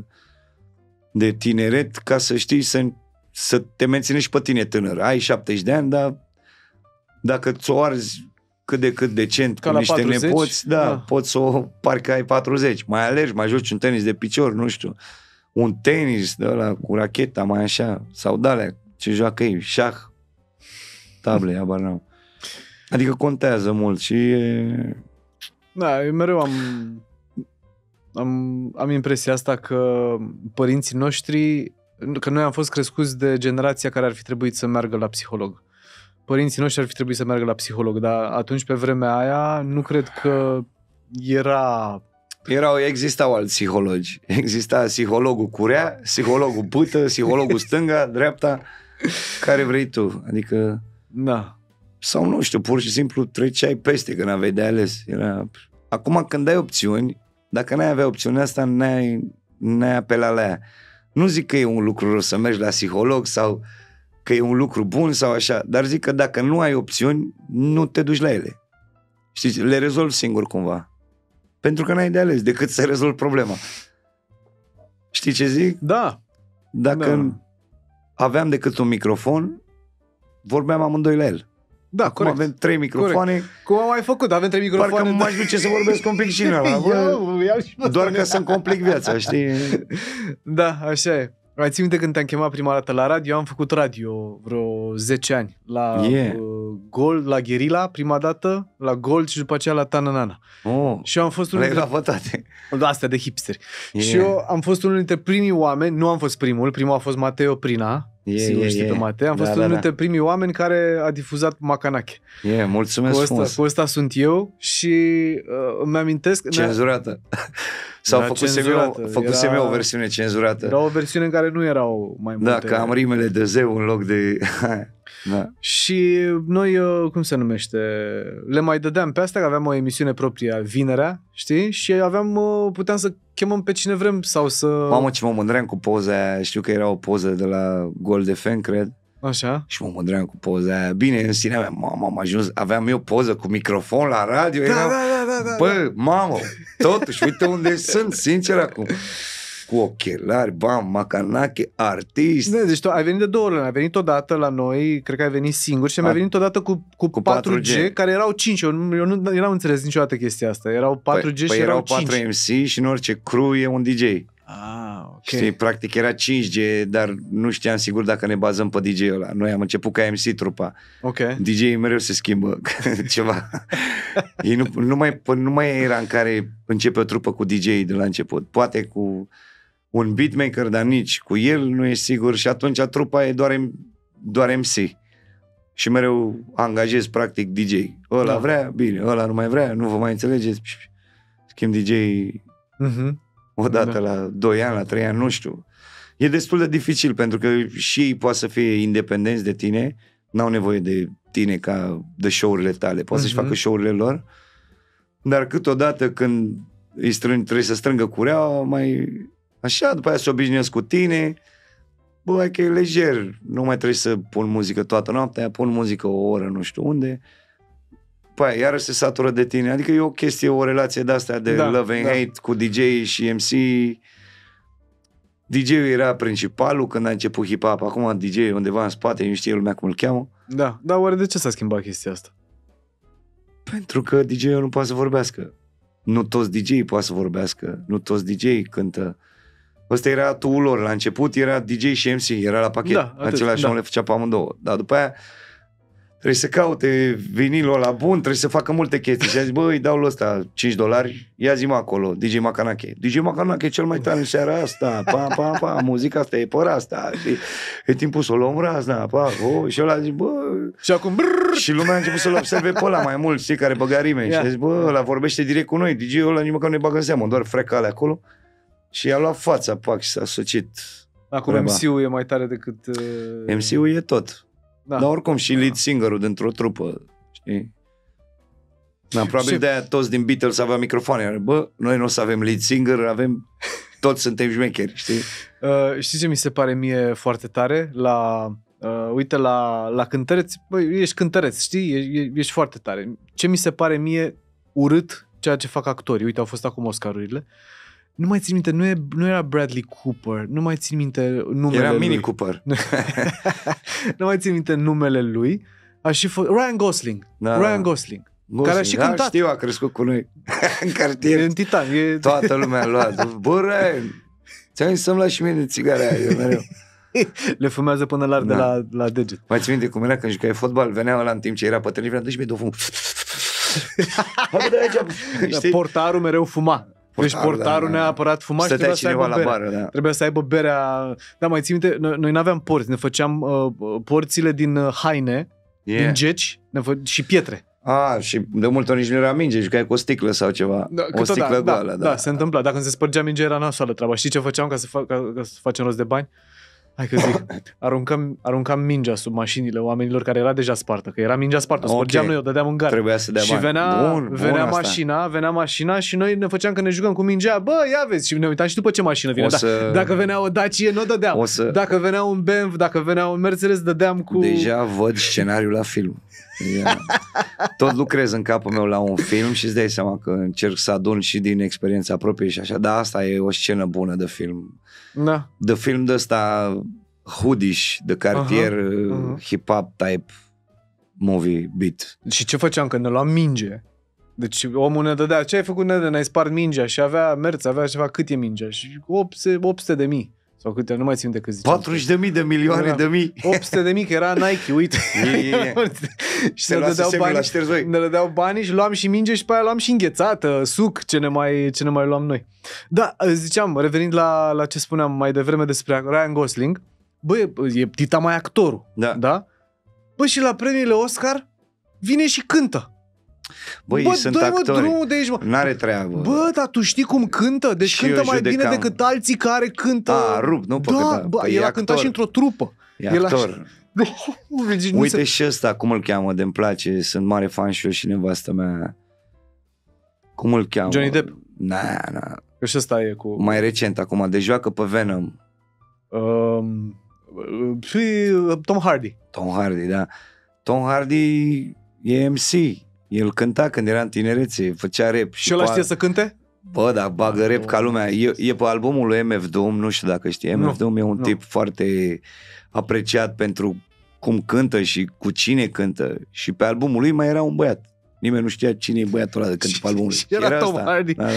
de tineret ca să știi să te menținești pe tine tânăr. Ai 70 de ani, dar dacă ți-o arzi cât de cât decent ca cu niște 40? nepoți, da, poți să o parcă ai 40. Mai alergi, mai joci un tenis de picior, nu știu, un tenis de ăla cu racheta, mai așa, sau de-alea, ce joacă ei, șah, table, abar n-am. Adică contează mult și Da, eu mereu am impresia asta că părinții noștri, că noi am fost crescuți de generația care ar fi trebuit să meargă la psiholog. Părinții noștri ar fi trebuit să meargă la psiholog, dar atunci, pe vremea aia, nu cred că existau alți psihologi. Exista psihologul curea, psihologul bâtă, psihologul stânga, dreapta, care vrei tu. Adică... Da. Sau nu știu, pur și simplu treceai peste, că n-aveai de ales. Acum când ai opțiuni, dacă n-ai avea opțiunea asta, n-ai apelat la ea. Nu zic că e un lucru rău să mergi la psiholog sau că e un lucru bun sau așa, dar zic că dacă nu ai opțiuni, nu te duci la ele. Știi, le rezolvi singur cumva. Pentru că n-ai de ales decât să rezolvi problema. Știi ce zic? Da. Dacă aveam decât un microfon, vorbeam amândoi la el. Da, acum corect. avem 3 microfoane. Corect. Cum am mai făcut? Avem 3 microfoane. Parcă m-aș duce să vorbesc un pic și în ăla. Doar ca să-mi complic viața, știi? Da, așa e. Mai ții minte când te-am chemat prima dată la radio? Eu am făcut radio vreo 10 ani. La Gold, la Guerilla, prima dată, la Gold și după aceea la Tananana. Și eu am fost unul dintre... Astea de hipsteri. Și eu am fost unul dintre primii oameni, nu am fost primul a fost Mateo Prina. Sigur știi pe Matei. Am fost unul dintre primii oameni care a difuzat Macanache. Mulțumesc frumos. Cu ăsta sunt eu și îmi amintesc... Cenzurată. Sau făcusem eu o versiune cenzurată. Era o versiune în care nu erau mai multe... Da, că am rimele de zeu în loc de... Da. Și noi, cum se numește, le mai dădeam pe astea, că aveam o emisiune proprie vinerea, știi? Și puteam să chemăm pe cine vrem sau să... Mamă, ce mă mândream cu poza aia, știu că era o poză de la Gold FM, cred. Așa. Și mă mândream cu poza aia. Bine, în sinea mea, mamă, am ajuns, aveam eu poză cu microfon la radio. Da. Bă, mamă, totuși, uite unde sunt, sincer acum. cu ochelari, bam, Macanache, artist. Deci tu ai venit de 2 ori, ai venit odată la noi, cred că ai venit singur și mai venit odată cu 4G, care erau 5. Eu n-am înțeles niciodată chestia asta. Erau 4G și erau 5. 4 MC și în orice crew e un DJ. Ok. Știi, practic era 5G, dar nu știam sigur dacă ne bazăm pe DJ-ul ăla. Noi am început ca MC trupa. Ok. DJ-ii mereu se schimbă ceva. Ei nu mai era în care începe o trupă cu DJ-ii de la început. Poate cu un beatmaker, dar nici cu el nu e sigur și atunci trupa e doar MC. Și mereu angajez practic DJ. Ăla vrea, bine, ăla nu mai vrea, nu vă mai înțelegeți. Schimb DJ-ii odată la 2 ani, la 3 ani, nu știu. E destul de dificil pentru că și ei poate să fie independenți de tine, n-au nevoie de tine ca de show-urile tale, poate să-și facă show-urile lor, dar câteodată când trebuie să strângă cureaua, mai așa, după aia se obișnuiesc cu tine, bă, hai că e lejer, nu mai trebuie să pun muzică toată noaptea, pun muzică o oră nu știu unde, păi iară se satură de tine, adică e o chestie, o relație de-astea de love and hate cu DJ și MC. DJ-ul era principalul când a început hip-hop, acum DJ e undeva în spate, nu știe lumea cum îl cheamă. Da, dar oare de ce s-a schimbat chestia asta? Pentru că DJ-ul nu poate să vorbească. Nu toți DJ-ii poate să vorbească, nu toți DJ-ii cântă. Ăsta era tool lor, la început era DJ și MC, era la pachet, același om le făcea pe amândouă. Dar după aia trebuie să caute vinilul ăla bun, trebuie să facă multe chestii. Și a zis, bă, îi dau lui ăsta $5, ia zi-mă acolo, DJ Macanache. DJ Macanache e cel mai tare în seara asta, pa, muzica asta e păr asta, e timpul să o luăm razna, și ăla zice, bă... Și acum... Și lumea a început să-l observe pe ăla mai mult, știi, care băga rime. Și a zis, bă, ăla vorbește direct cu noi, DJ-ul ăla nici măcar nu ne bagă în seamă, doar freca alea acolo. Și i-a luat fața, pac, și s-a asocit. Acum MC-ul e mai tare decât... MC-ul e tot. Da. Dar oricum și lead singer-ul dintr-o trupă, știi? Da, probabil de-aia toți din Beatles aveau microfoane. Bă, noi nu o să avem lead singer, toți suntem șmecheri, știi? Știi ce mi se pare mie foarte tare? Uite, la cântăreți, băi, ești cântăreț, știi? Ești foarte tare. Ce mi se pare mie urât, ceea ce fac actorii. Uite, au fost acum Oscarurile. Nu mai țin minte, nu era Bradley Cooper, nu mai țin minte numele era lui. Mini Cooper. Nu mai țin minte numele lui. Ryan Gosling. Da. Ryan Gosling. Care a și cântat. Știu, a crescut cu noi în cartier. E în Titan. Toată lumea a luat. Bă, Ryan, ți-am zis să-mi lași și mie țigara aia, mereu. Le fumează până la de la deget. Mai țin minte cum era când jucai fotbal, venea ăla în timp ce era pătrân, venea, dă-și mie de fum. Portarul mereu fuma. Deci portarul neapărat fuma și trebuia să aibă berea. Trebuia să aibă berea. Da, mai țin minte, noi n-aveam porți, ne făceam porțile din haine, din geci și pietre. Și de multe ori nici nu era minge, jucai cu o sticlă sau ceva. O sticlă goală. Da, se întâmpla. Dacă se spărgea mingea era nasoală treaba. Știi ce făceam ca să facem rost de bani? Hai că zic, aruncam mingea sub mașinile oamenilor care era deja spartă, că era mingea spartă, o spărgeam noi, o dădeam în gard. Trebuia să dea și venea mașina și noi ne făceam că ne jucăm cu mingea, bă, ia vezi, și ne uitam și după ce mașină vine. Dacă venea o Dacia, nu o dădeam. Dacă venea un BMW, dacă venea un Mercedes, dădeam cu... Deja văd scenariul la film. Tot lucrez în capul meu la un film și îți dai seama că încerc să adun și din experiența proprie și așa, dar asta e o scenă bună de film. Da. De film de ăsta hoodish, de cartier, hip-hop type movie beat. Și ce făceam când ne luam minge? Deci omul ne dădea, ce ai făcut, ne-ai spart mingea și avea ceva, cât e mingea? Și 800 de mii. Sau câte, nu mai țin de cât ziceam. 40.000 de milioane de mii. 800 de mii, că era Nike, uite. Și ne dădeau banii și luam și minge și pe aia luam și înghețată, suc, ce ne mai luam noi. Da, ziceam, revenind la ce spuneam mai devreme despre Ryan Gosling, bă, e tita mai actorul. Da? Bă, și la premiile Oscar vine și cântă. Băi, sunt actori, n-are treabă. Bă, dar tu știi cum cântă? Deci și cântă mai bine decât alții care cântă. El a cântat și într-o trupă. E actor. Uite și ăsta, cum îl cheamă, de-mi place, sunt mare fan și eu și nevastă mea. Cum îl cheamă? Johnny Depp? Na. Că și ăsta e cu... Mai recent acum, de joacă pe Venom. Tom Hardy. Tom Hardy, da. Tom Hardy e MC. El cânta când era în tinerețe, făcea rap. Și ăla știe să cânte? Bă, dar bagă rap ca lumea. E pe albumul lui MF Doom, nu știu dacă știi. MF Doom e un tip foarte apreciat pentru cum cântă și cu cine cântă. Și pe albumul lui mai era un băiat. Nimeni nu știa cine e băiatul ăla de cântă pe albumul lui. Era Tom Hardy. Da.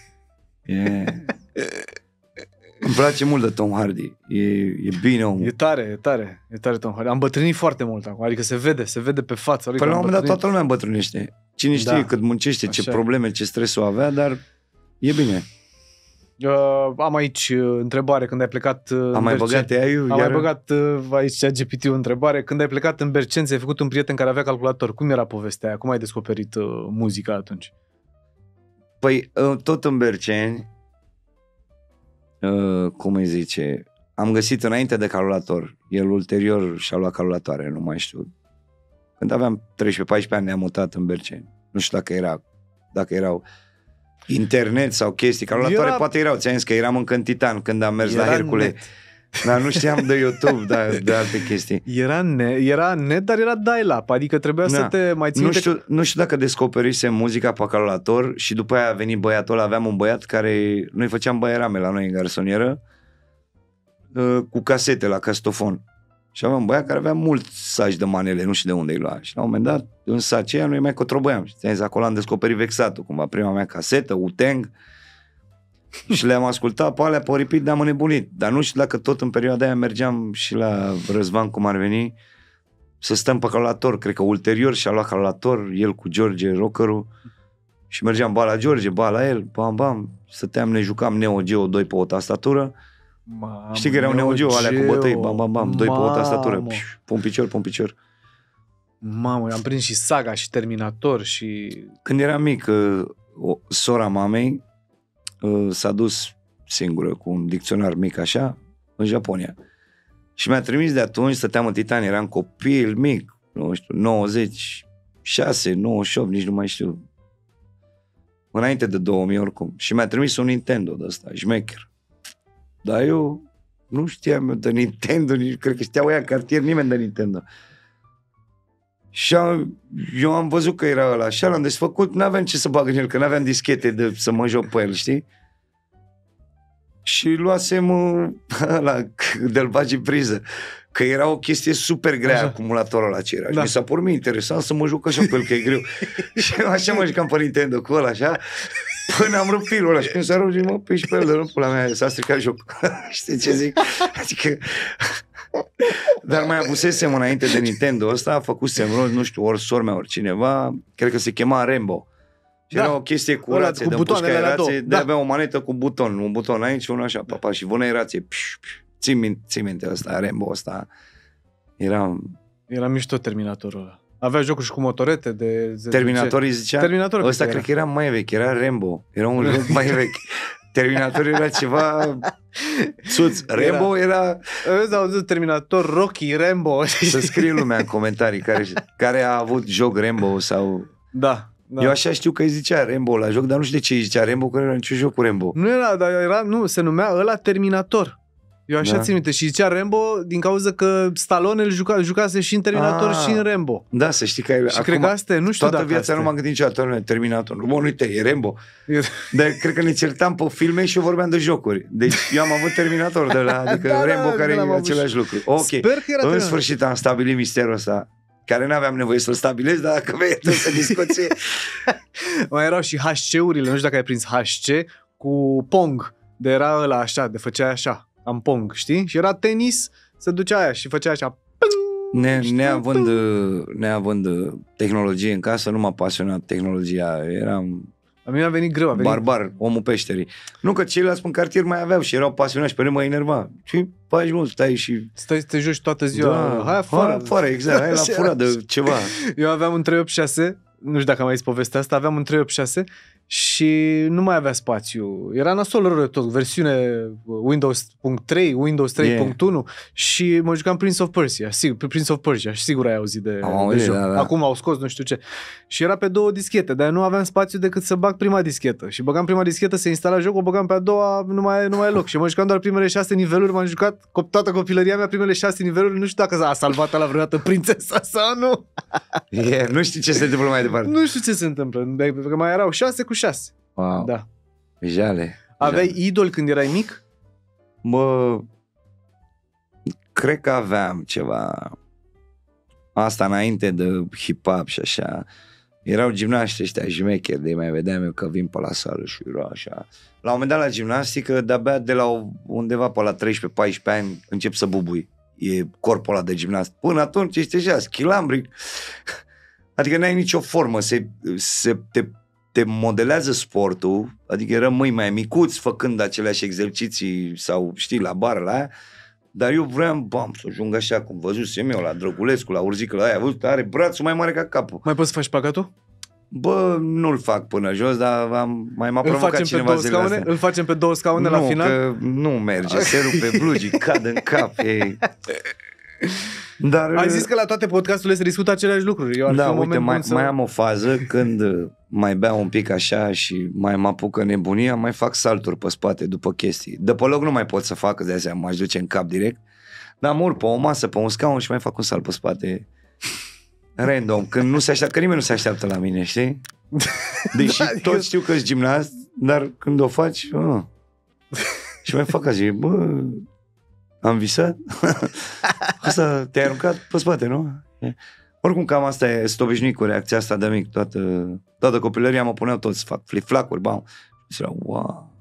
Îmi place mult de Tom Hardy. E bine omul. E tare Tom Hardy. Am bătrânit foarte mult acum, adică se vede pe față. Păi la un moment dat toată lumea îmbătrânește. Cine știe cât muncește, ce probleme, ce stres o avea, dar e bine. Am aici întrebare, când ai plecat Am mai băgat AI-ul? Am mai băgat aici ChatGPT-ul întrebare. Când ai plecat în Berceni, ai făcut un prieten care avea calculator. Cum era povestea aia? Cum ai descoperit muzica atunci? Păi tot în Berceni, cum îi zice, am găsit înainte de calculator. El ulterior și-a luat calculatoare, nu mai știu. Când aveam 13-14 ani ne-am mutat în Berceni. Nu știu dacă erau internet sau chestii. Calculatoare poate erau. Ți-am zis că eram încă în Titan când am mers la Hercule. Net. Dar nu știam de YouTube, de alte chestii. Era net, dar era dial-up. Adică trebuia să te mai ții. Nu știu dacă descoperisem muzica pe calculator și după aia a venit băiatul ăla. Aveam un băiat care... Noi făceam baierame la noi în garsonieră cu casete la casetofon. Și aveam un băiat care avea mult saci de manele, nu știu de unde îi lua. Și la un moment dat, în sacea aia, noi mai cotrobăiam. Și ți-am zis, acolo am descoperit Vexatul, cumva prima mea casetă, Wu-Tang. Și le-am ascultat pe alea pe repeat, dar am înnebunit. Dar nu știu dacă tot în perioada aia mergeam și la Răzvan, cum ar veni, să stăm pe calculator. Cred că ulterior și-a luat calculator, el cu George, rockerul. Și mergeam ba la George, ba la el, bam, bam. Stăteam, ne jucam Neo Geo 2 pe o tastatură. Știi că erau Neo Geo alea cu bătăi, bam, bam, bam, 2 pe o tastatură. Pum picior. Mamă, am prins și Saga și Terminator și... Când eram mic, sora mamei s-a dus singură cu un dicționar mic așa în Japonia. Și mi-a trimis de atunci, stăteam în Titan, eram copil mic, nu știu, 96, 98, nici nu mai știu. Înainte de 2000 oricum. Și mi-a trimis un Nintendo de ăsta, șmecher. Dar eu nu știam de Nintendo, nici cred că știau ăia în cartier, nimeni de Nintendo. Și eu am văzut că era ăla așa, l-am desfăcut, n-aveam ce să bag în el, că n-aveam dischete să mă joc pe el, știi? Și luasem ăla, de-l bagi în priză, că era o chestie super grea așa. Acumulatorul ăla ce era. Și mi s-a părut mie interesant să mă joc așa cu el, că e greu. Și așa mă jucam pe Nintendo cu ăla, așa, până am rupt firul ăla. Și când s-a rupt, zic, mă, piși pe el de râmpula mea, s-a stricat jocul. Știi ce zic? Adică... Dar mai avusesem înainte de Nintendo ăsta, făcusem rost, nu știu, ori sora mea, ori cineva, cred că se chema Rambo. Și era o chestie cu rațe, de împușcai rațe, de avea o manetă cu buton, un buton aici, unul așa, papa, și vânei rațe. Ții minte ăsta, Rambo ăsta. Era mișto Terminatorul ăla. Avea jocuri și cu motorete de Terminatorii zicea? Terminator. Ăsta cred că era mai vechi, era Rambo. Era un joc mai vechi. Terminator era ceva țuț. Rambo era... Îți auzit Terminator, Rocky, Rambo. Să scrie lumea în comentarii care a avut joc Rambo sau... Da. Eu așa știu că îi zicea Rambo la joc, dar nu știu de ce îi zicea Rambo, că nu era niciun joc cu Rambo. Nu era, dar se numea ăla Terminator. Eu așa țin minte. Și zicea Rambo din cauza că Stallone îl jucase și în Terminator și în Rambo. Da, să știi că... Și cred că asta e, nu știu toată viața nu m-am gândit niciodată Terminator. Nu, uite, e Rambo. Dar cred că ne certam pe filme și eu vorbeam de jocuri. Deci eu am avut Terminator de la, adică Rambo care e același lucru. Ok, sper că era în sfârșit am stabilit misterul ăsta, care n-aveam nevoie să-l stabilesc, dar dacă vrei tu să discuții. Mai erau și HC-urile, nu știu dacă ai prins HC, cu Pong, de era ăla așa, de făcea așa. Am Pong, știi? Și era tenis, se ducea aia și făcea așa. Neavând tehnologie în casă, nu m-a pasionat tehnologia. Eram... A mine a venit greu. Barbar, omul peșterii. Nu că ceilalți în cartier mai aveau și erau pasionați și pe mine mă enerva. Și faci mult, stai și... Stai să te joci toată ziua. Da, hai afară, exact. Hai la furat de ceva. Eu aveam un 386, nu știu dacă am mai zis povestea asta, aveam un 386 și nu mai avea spațiu. Era nasol rău de tot, versiune Windows.3, Windows 3.1 și mă jucam Prince of Persia, sigur ai auzit de joc. Da. Acum au scos nu știu ce. Și era pe 2 dischete, dar nu aveam spațiu decât să bag prima dischetă. Și băgam prima dischetă, se instala jocul, o băgam pe a doua, nu mai e loc. Și mă jucam doar primele 6 niveluri, m-am jucat toată copilăria mea, primele 6 niveluri, nu știu dacă a salvat la vreodată prințesa sau nu. Nu știu ce se întâmplă mai departe. Nu știu ce se întâmplă, că mai erau 6 cu 6. Wow. Da. Jale. Aveai idol când erai mic? Bă, cred că aveam ceva. Asta înainte de hip-hop și așa. Erau gimnaști ăștia șmecheri, de mai vedeam eu că vin pe la sală și era așa. La un moment dat la gimnastică, de-abia de la undeva pe la 13-14 ani încep să bubui. E corpul ăla de gimnast. Până atunci ești așa, schilambri. Adică n-ai nicio formă. Te modelează sportul, adică rămâi mai micuț făcând aceleași exerciții sau știi, la bară, la aia. Dar eu vreau, să ajung așa cum văzusem eu la Drăgulescu, la Urzică, la aia, văzut, are brațul mai mare ca capul. Mai poți să faci spagatul? Bă, nu-l fac până jos, dar m-a provocat cineva zilele astea. Îl facem pe 2 scaune la final? Că nu merge, se rupe blugii, cad în cap. Dar, ai zis că la toate podcasturile se discută aceleași lucruri. Da, uite, mai am o fază când mai beau un pic așa și mai mă apucă nebunia, mai fac salturi pe spate după chestii. De pe loc nu mai pot să fac, că de asemenea m-aș duce în cap direct, dar mă urc pe o masă, pe un scaun și mai fac un salt pe spate random, când nu se așteaptă, că nimeni nu se așteaptă la mine, știi? Deși da, toți știu că-s gimnast, dar când o faci, și mai fac așa, bă, am visat? Asta te-ai aruncat pe spate, nu? Oricum cam asta e, sunt obișnuit cu reacția asta de mic. Toată copilăria mă puneau toți să fac flip-flacuri, bam. Și era, wow.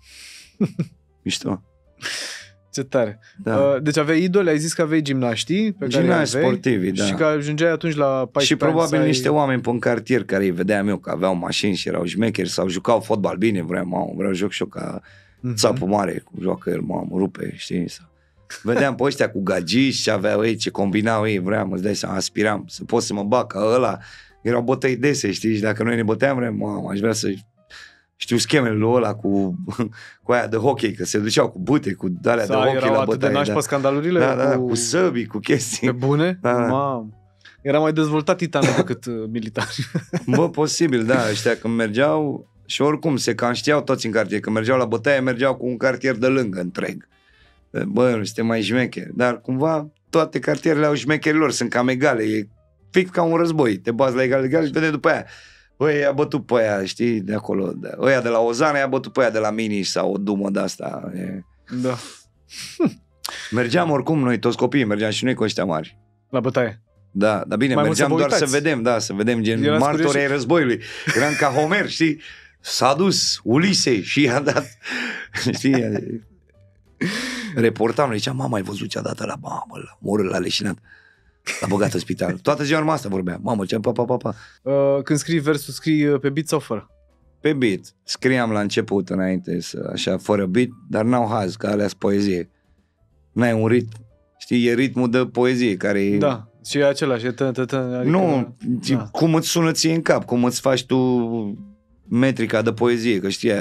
Mișto. Ce tare. Da. Deci aveai idoli, ai zis că aveai gimnaștii pe gimnaști care sportivi, da. Și că ajungeai atunci la 14 și probabil ani niște oameni pe un cartier care îi vedeam eu că aveau mașini și erau șmecheri sau jucau fotbal bine, vreau joc și eu ca țapul mare, cum joacă el, mamă, rupe, știi? Sau vedeam pe ăștia cu gagiși și aveau ei, ce combinau ei, vreau, îți dai seama, aspiram să pot să mă bag ca ăla. Erau bătăi dese, știi? Și dacă noi ne băteam, mamă, aș vrea să știu schemele lui ăla cu aia de hockey, că se duceau cu bute, cu alea de hockey la bătaie. Erau atât de nași pe scandalurile? Da, cu săbii, cu chestii. Pe bune? Da. Mamă. Era mai dezvoltat titanul decât militari. Bă, posibil, da, ăștia când mergeau și oricum se cam știau toți în cartier, când mergeau la bătaie, mergeau cu un cartier de lângă întreg. Bă, nu suntem mai șmecheri, dar cumva toate cartierele au șmecherilor, sunt cam egale, e fix ca un război, te bazi la egal și vede după aia. Băi, i-a bătut pe aia, știi, de acolo, ăia de la Ozana i-a bătut pe aia de la Mini sau o dumă de asta. Da. Mergeam oricum, noi toți copiii, mergeam și noi cu ăștia mari. La bătaie. Da, dar bine, mai mergeam doar să vedem, să vedem gen martori ai războiului. Eram ca Homer, știi, s-a dus Ulise și i-a dat, știi, reportam, zicea, mama, ai văzut ce a dat la moră, l-a leșinat, l-a băgat în spital. Toată ziua numai asta vorbea. Mamă, ce pa. Când scrii versul, scrii pe beat sau fără? Pe beat. Scriam la început înainte, așa, fără beat, dar n-au haz, că alea-s poezie. N-ai un ritm. Știi, e ritmul de poezie care e... Da, și e același, e adică... Nu, da. Cum îți sună ție în cap, cum îți faci tu metrica de poezie, că știi,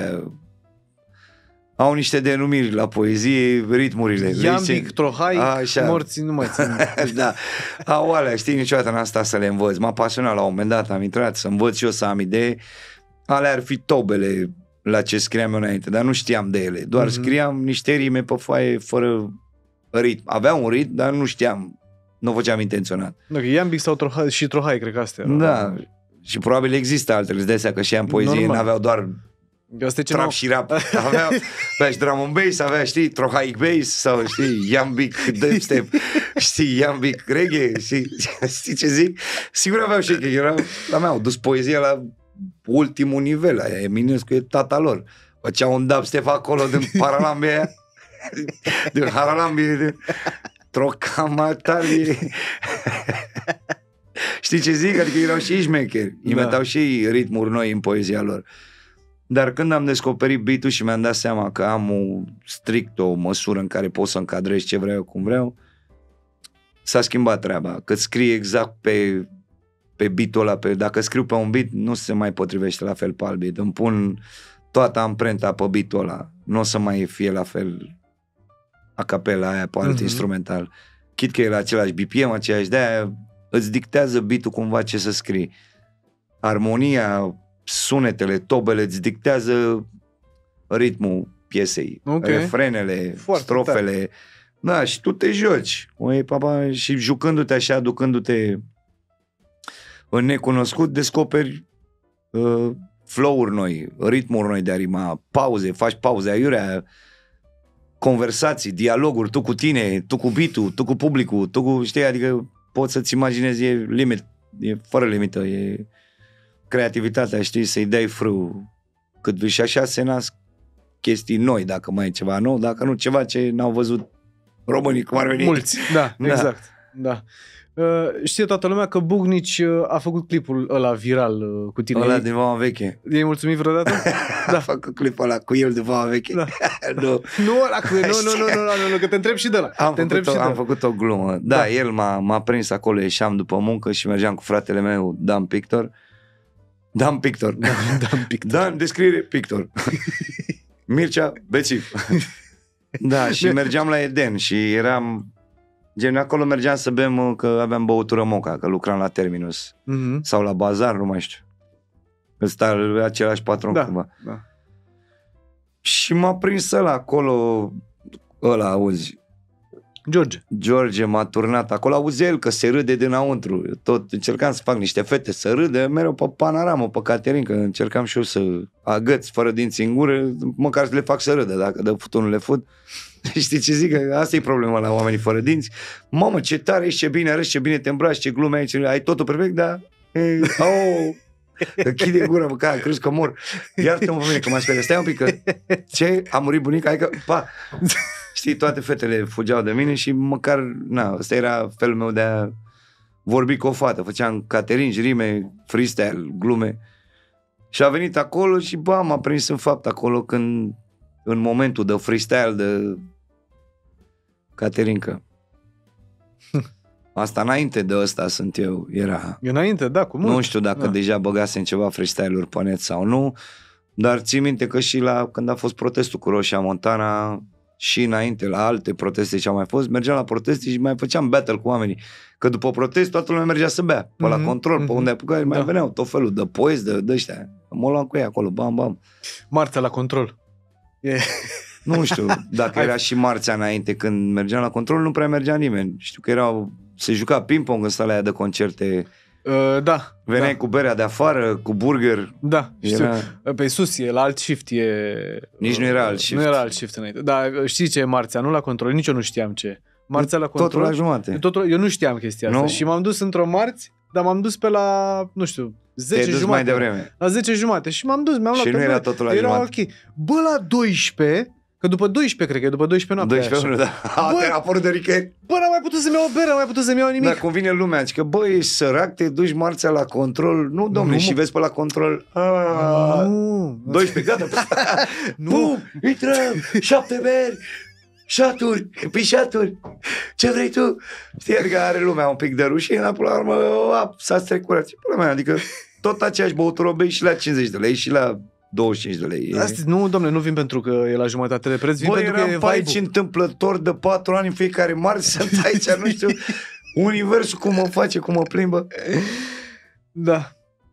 au niște denumiri la poezie, ritmurile. Iambic, trohaic, morții, nu mai țin. Da, au alea, știi, niciodată n-am stat să le învăț. M-a pasionat la un moment dat, am intrat să învăț și eu, să am idee. Alea ar fi tobele la ce scriam eu înainte, dar nu știam de ele. Doar scriam niște rime pe foaie fără ritm. Avea un ritm, dar nu știam, nu făceam intenționat. Iambic sau trohaic, cred că astea erau. Da, și probabil există altele, îți dai seama că și în poezie n-aveau doar trap și rap. Avea și drum and bass, avea, știi, trohaic bass sau, știi, iambic dubstep, știi, iambic reggae, știi ce zic? Sigur aveau și că erau, la mea, au dus poezia la ultimul nivel, aia Eminescu e tata lor. Făcea un dubstep acolo din Paralambia aia, din Haralambia, din Trocamatalie. Știi ce zic? Adică erau și ei șmecheri. Inventau și ei ritmuri noi în poezia lor. Dar când am descoperit beat-ul și mi-am dat seama că am strict o măsură în care pot să încadrez ce vreau, cum vreau, s-a schimbat treaba. Că scrii exact pe beat-ul ăla. Dacă scriu pe un beat, nu se mai potrivește la fel pe alt beat. Îmi pun toată amprenta pe beat-ul ăla. Nu o să mai fie la fel a capela aia pe alt instrumental. Chit că e la același BPM, aceeași, de-aia îți dictează beat-ul cumva ce să scrii. Armonia, sunetele, tobele îți dictează ritmul piesei, refrenele, foarte strofele. Tare. Da, și tu te joci. Și jucându-te așa, ducându-te în necunoscut, descoperi flow-uri noi, ritmuri noi de a rima, pauze, faci pauze aiurea, conversații, dialoguri, tu cu tine, tu cu beat-ul, tu cu publicul, tu cu, știi, adică poți să-ți imaginezi, e fără limită, e creativitatea, știi, să-i dai frâu cât și așa se nasc chestii noi, dacă mai e ceva nou, dacă nu ceva ce n-au văzut românii, cum ar veni. Mulți, da, exact. Da. Știe toată lumea că Bugnici a făcut clipul ăla viral cu tine. Ăla din Vama Veche. I-ai mulțumit vreodată? Da. A făcut clipul ăla cu el de Vama Veche. Da. Nu ăla cu el, nu, că te întreb și de ăla. Am făcut o glumă. Da, el m-a prins acolo, ieșeam după muncă și mergeam cu fratele meu, Dan Pictor. Dan, descriere, Pictor. Mircea, bețiv. Da, și mergeam la Eden și eram... Gen, acolo mergeam să bem, că aveam băutură Moca, că lucram la Terminus. Sau la Bazar, nu mai știu. Ăsta e același patron cumva. Da. Și m-a prins ăla acolo, auzi. George m-a turnat acolo, auzi el că se râde dinăuntru. Tot încercam să fac niște fete să râde, mereu pe panoramă, pe Caterin, că încercam și eu să agăț fără dinți în gură, măcar să le fac să râdă, dacă de futul nu le fut. Știi ce zic? Că asta e problema la oamenii fără dinți. Mamă, ce tare ești, ce bine arăți, ce bine te îmbraci, ce glume aici, ai totul perfect, dar... Închide gura, mă, crezi că mor. Iartă-mă pe mine că m-a speriat. Stai un pic, că ce? A murit bunica? Hai că, pa! Știi, toate fetele fugeau de mine și măcar, ăsta era felul meu de a vorbi cu o fată. Făceam cateringi, rime, freestyle, glume. Și a venit acolo și, m-a prins în fapt acolo când, în momentul de freestyle, de Caterinca. Asta înainte de ăsta sunt eu, era... Înainte, da, cu mult. Nu știu dacă deja băgasem ceva freestyle-uri pe net sau nu, dar țin minte că și când a fost protestul cu Roșia Montana și înainte, la alte proteste ce au mai fost, mergeam la proteste și mai făceam battle cu oamenii. Că după protest toată lumea mergea să bea, pe la control, pe unde apucai, mai veneau tot felul de poezi, de ăștia. Mă luam cu ei acolo, bam, bam. Marțea la control. Nu știu dacă era și marțea înainte, când mergeam la control, nu prea mergea nimeni. Știu că se juca ping-pong în sala aia de concerte. Da. Veneai cu berea de afară, cu burger. Da, știu. Pe sus e, la alt shift e... Nici nu era alt shift. Nu era alt shift înainte. Da, știi ce e marțea, nu la control, nici eu nu știam ce. Marțea la control. Totul la jumate. Eu nu știam chestia asta. Și m-am dus într-o marți, dar m-am dus pe la, nu știu, 10 jumate. Mai devreme. La 10 jumate. Și m-am dus, mi-am luat. Și nu era totul la jumate. Ok. Bă, la 12... Că după 12, cred că e după 12 noaptea. 12 da. Te raport de ricări. Bă, n-am mai putut să-mi iau o bere, n-am mai putut să-mi iau nimic. Da, cum vine lumea, zic că bă, ești sărac, te duci marțea la control. Nu, domnule, și vezi pe la control. 12, gata. Nu, intrăm, 7 beri, șaturi, pișaturi. Ce vrei tu? Știi, adică are lumea un pic de rușine, dar până la urmă s-a strecurat. Adică tot aceeași băutură bei și la 50 de lei și la 25 de lei. Asta, nu, domnule, nu vin pentru că e la jumătate de preț, vin pentru că e vibe-ul. Aici întâmplător de 4 ani în fiecare marți sunt aici, nu știu, universul cum mă face, cum mă plimbă. Da.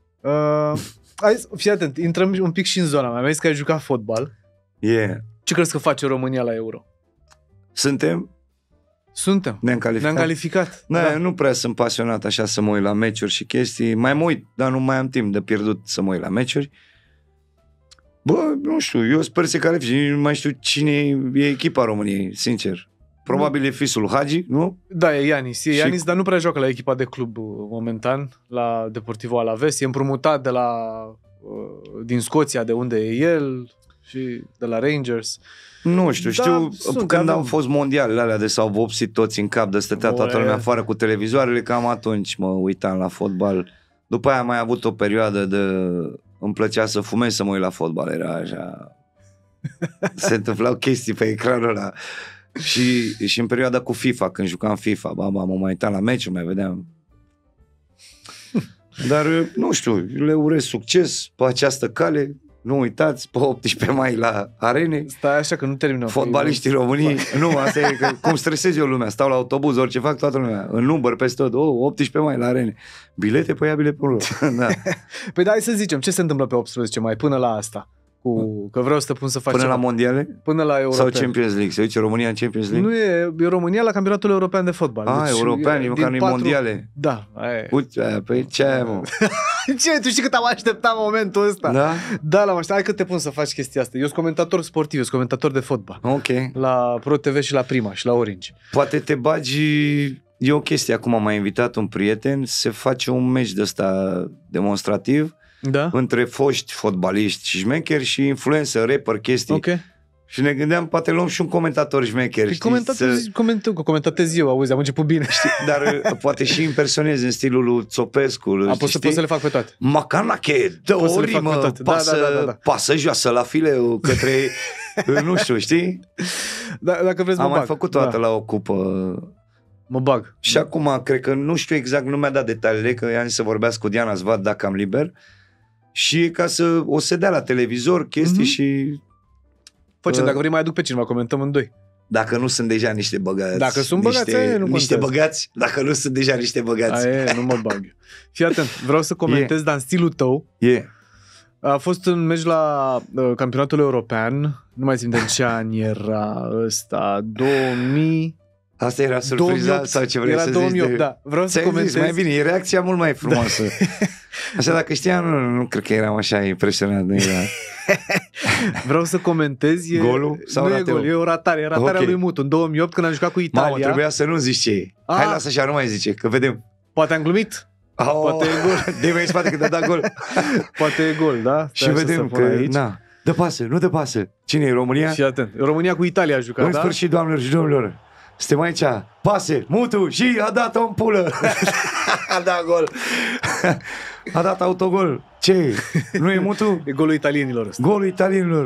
Fii atent, intrăm un pic și în zona mea. Mi-ai zis că ai jucat fotbal. Ce crezi că face România la Euro? Suntem. Ne-am calificat. Da, nu prea sunt pasionat așa să mă uit la meciuri și chestii. Mai mă uit, dar nu mai am timp de pierdut să mă uit la meciuri. Bă, nu știu, eu sper să califice. Nu mai știu cine e echipa României, sincer. Probabil e fisul Hagi, nu? Da, e Ianis, dar nu prea joacă la echipa de club momentan, la Deportivo Alaves. E împrumutat din Scoția, de unde e el, și de la Rangers. Nu știu, când au fost mondialele alea de s-au vopsit toți în cap, de stătea toată lumea afară cu televizoarele, cam atunci mă uitam la fotbal. După aia am mai avut o perioadă îmi plăcea să fumez, să mă uit la fotbal, era așa... Se întâmplau chestii pe ecranul ăla. Și în perioada cu FIFA, când jucam FIFA, mă mai uitam la meciuri, mai vedeam. Dar, nu știu, le urez succes pe această cale. Nu uitați, pe 18 mai la Arene. Stai așa că nu terminăm. Fotbaliștii României. Nu, asta e că cum stresez eu lumea. Stau la autobuz, orice fac, toată lumea. În număr peste tot. 18 mai la Arene. Bilete, păi ia bilete pe urmă. Da. Păi da, hai să zicem, ce se întâmplă pe 18 mai până la asta? că vreau să te pun să faci Până ceva. la mondiale? Până la Sau european. Champions League? Se duce România în Champions League? Nu e România la campionatul european de fotbal. Deci, european, e măcar nu-i mondiale. Da, aia e. Uite, păi ce ai, mă? Ce? Tu știi cât am așteptat momentul ăsta? Da? Da, l-am așteptat. Hai că te pun să faci chestia asta. Eu sunt comentator sportiv, eu sunt comentator de fotbal. Ok. La Pro TV și la Prima și la Orange. Poate te bagi... E o chestie, acum m-a invitat un prieten, se face un meci de ăsta demonstrativ Da? între foști fotbaliști și șmecheri și influencer, rapper, chestii. Ok. Și ne gândeam, poate luăm și un comentator șmecher. Păi comentez eu, auzi, am început bine. Dar poate și impersonezi în stilul lui Țopescu. Poți să le fac pe toate. Macanache, dă o rimă, pasă joasă la fileu către, nu știu, știi? Dacă vreți, am mai făcut o dată la o cupă. Mă bag. Și acum, cred că nu știu exact, nu mi-a dat detaliile, că i-am zis să vorbească cu Diana Svat dacă am liber. Și ca să o se dea la televizor chestii și... Facem, dacă vrei mai aduc pe cineva, comentăm în doi. Dacă nu sunt deja niște băgați. Dacă sunt băgați, niște băgați. Dacă nu sunt deja niște băgați. Nu mă bag. Fii atent, vreau să comentez, dar în stilul tău. A fost un meci la campionatul european, nu mai țin de ce an era ăsta, 2000... Asta era surpriza sau ce vrei să zici? Era 2008, da. Vreau să comentez. Mai bine, e reacția mult mai frumoasă. Așa, dacă știam, nu cred că eram așa impresionat. Nu era... Vreau să comentez. Golul? Sau nu e gol, e o ratare. Ratarea lui Mutu în 2008 când am jucat cu Italia. Mamă, trebuia să nu zici ce e. Hai, lasă așa, nu mai zice, că vedem. Poate am glumit. Poate e gol. De mai spate că te-a dat gol. Poate e gol, da? Și vedem că, na, dă pasă, nu dă pasă. Cine e, România? Și atent, România cu Italia a jucat, în sfârșit, doamnelor și domnilor, suntem aici, pase, Mutu și a dat-o în pulă. A dat gol. A dat autogol. Ce? Nu e Mutu? E golul italienilor ăsta. Golul italienilor.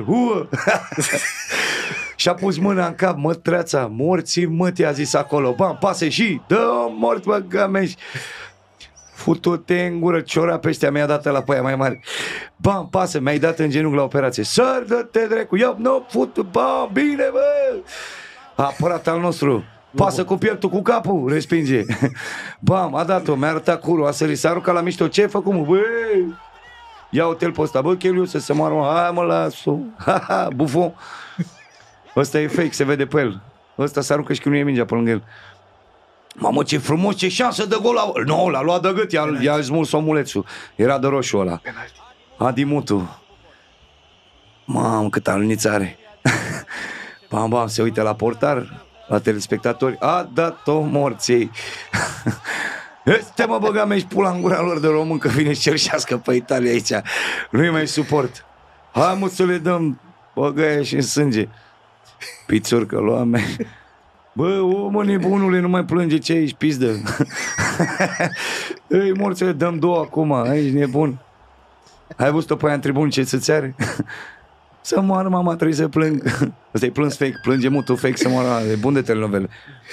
Și-a pus mâna în cap, mătreața, morții mătii, a zis acolo. Bam, pase și dă mort, bă, gameș. Futu-te în gură, ciora pe ăștia, mi-a dat la păia mai mare. Bam, pasă, mi-ai dat în genunchi la operație. Săr, dă-te drecu, ia, nu, futu, bam, bine, bă. A apărat al nostru. Pasă cu pieptul, cu capul, respinge. Bam, a dat-o, mi-a arătat curul, a sărit, s-a aruncat la mișto. Ce ai făcut, mă? Bă, ia uite-l pe ăsta, bă, Cheliu, să se moară, hai mă, las-o. Bufon. Ăsta e fake, se vede pe el. Ăsta se aruncă și când nu e mingea pe lângă el. Mamă, ce frumos, ce șansă de gol. Nu, l-a luat de gât, i-a smuls omulețul. Era de roșu ăla. Adi Mutu. Mamă, cât aluniță are. Bam, bam, se uită la portar, la telespectatori. A dat-o morții. Este, mă, băga mea și pula în gura lor de român că vine și cerșească pe Italia aici. Nu-i mai suport. Hai, mă, să le dăm băgaia și în sânge. Pițurcă, lua mea. Bă, mă, nebunule, nu mai plânge, ce aici, pizdă. Ei, morțele, dăm două acum, aici, nebun. Ai văzut-o pe aia în tribun ce ți are? Să moară, mama, trebuie să plâng. Ăsta-i plâns fake, plânge Mutu fake să moară, e bun de telenovele.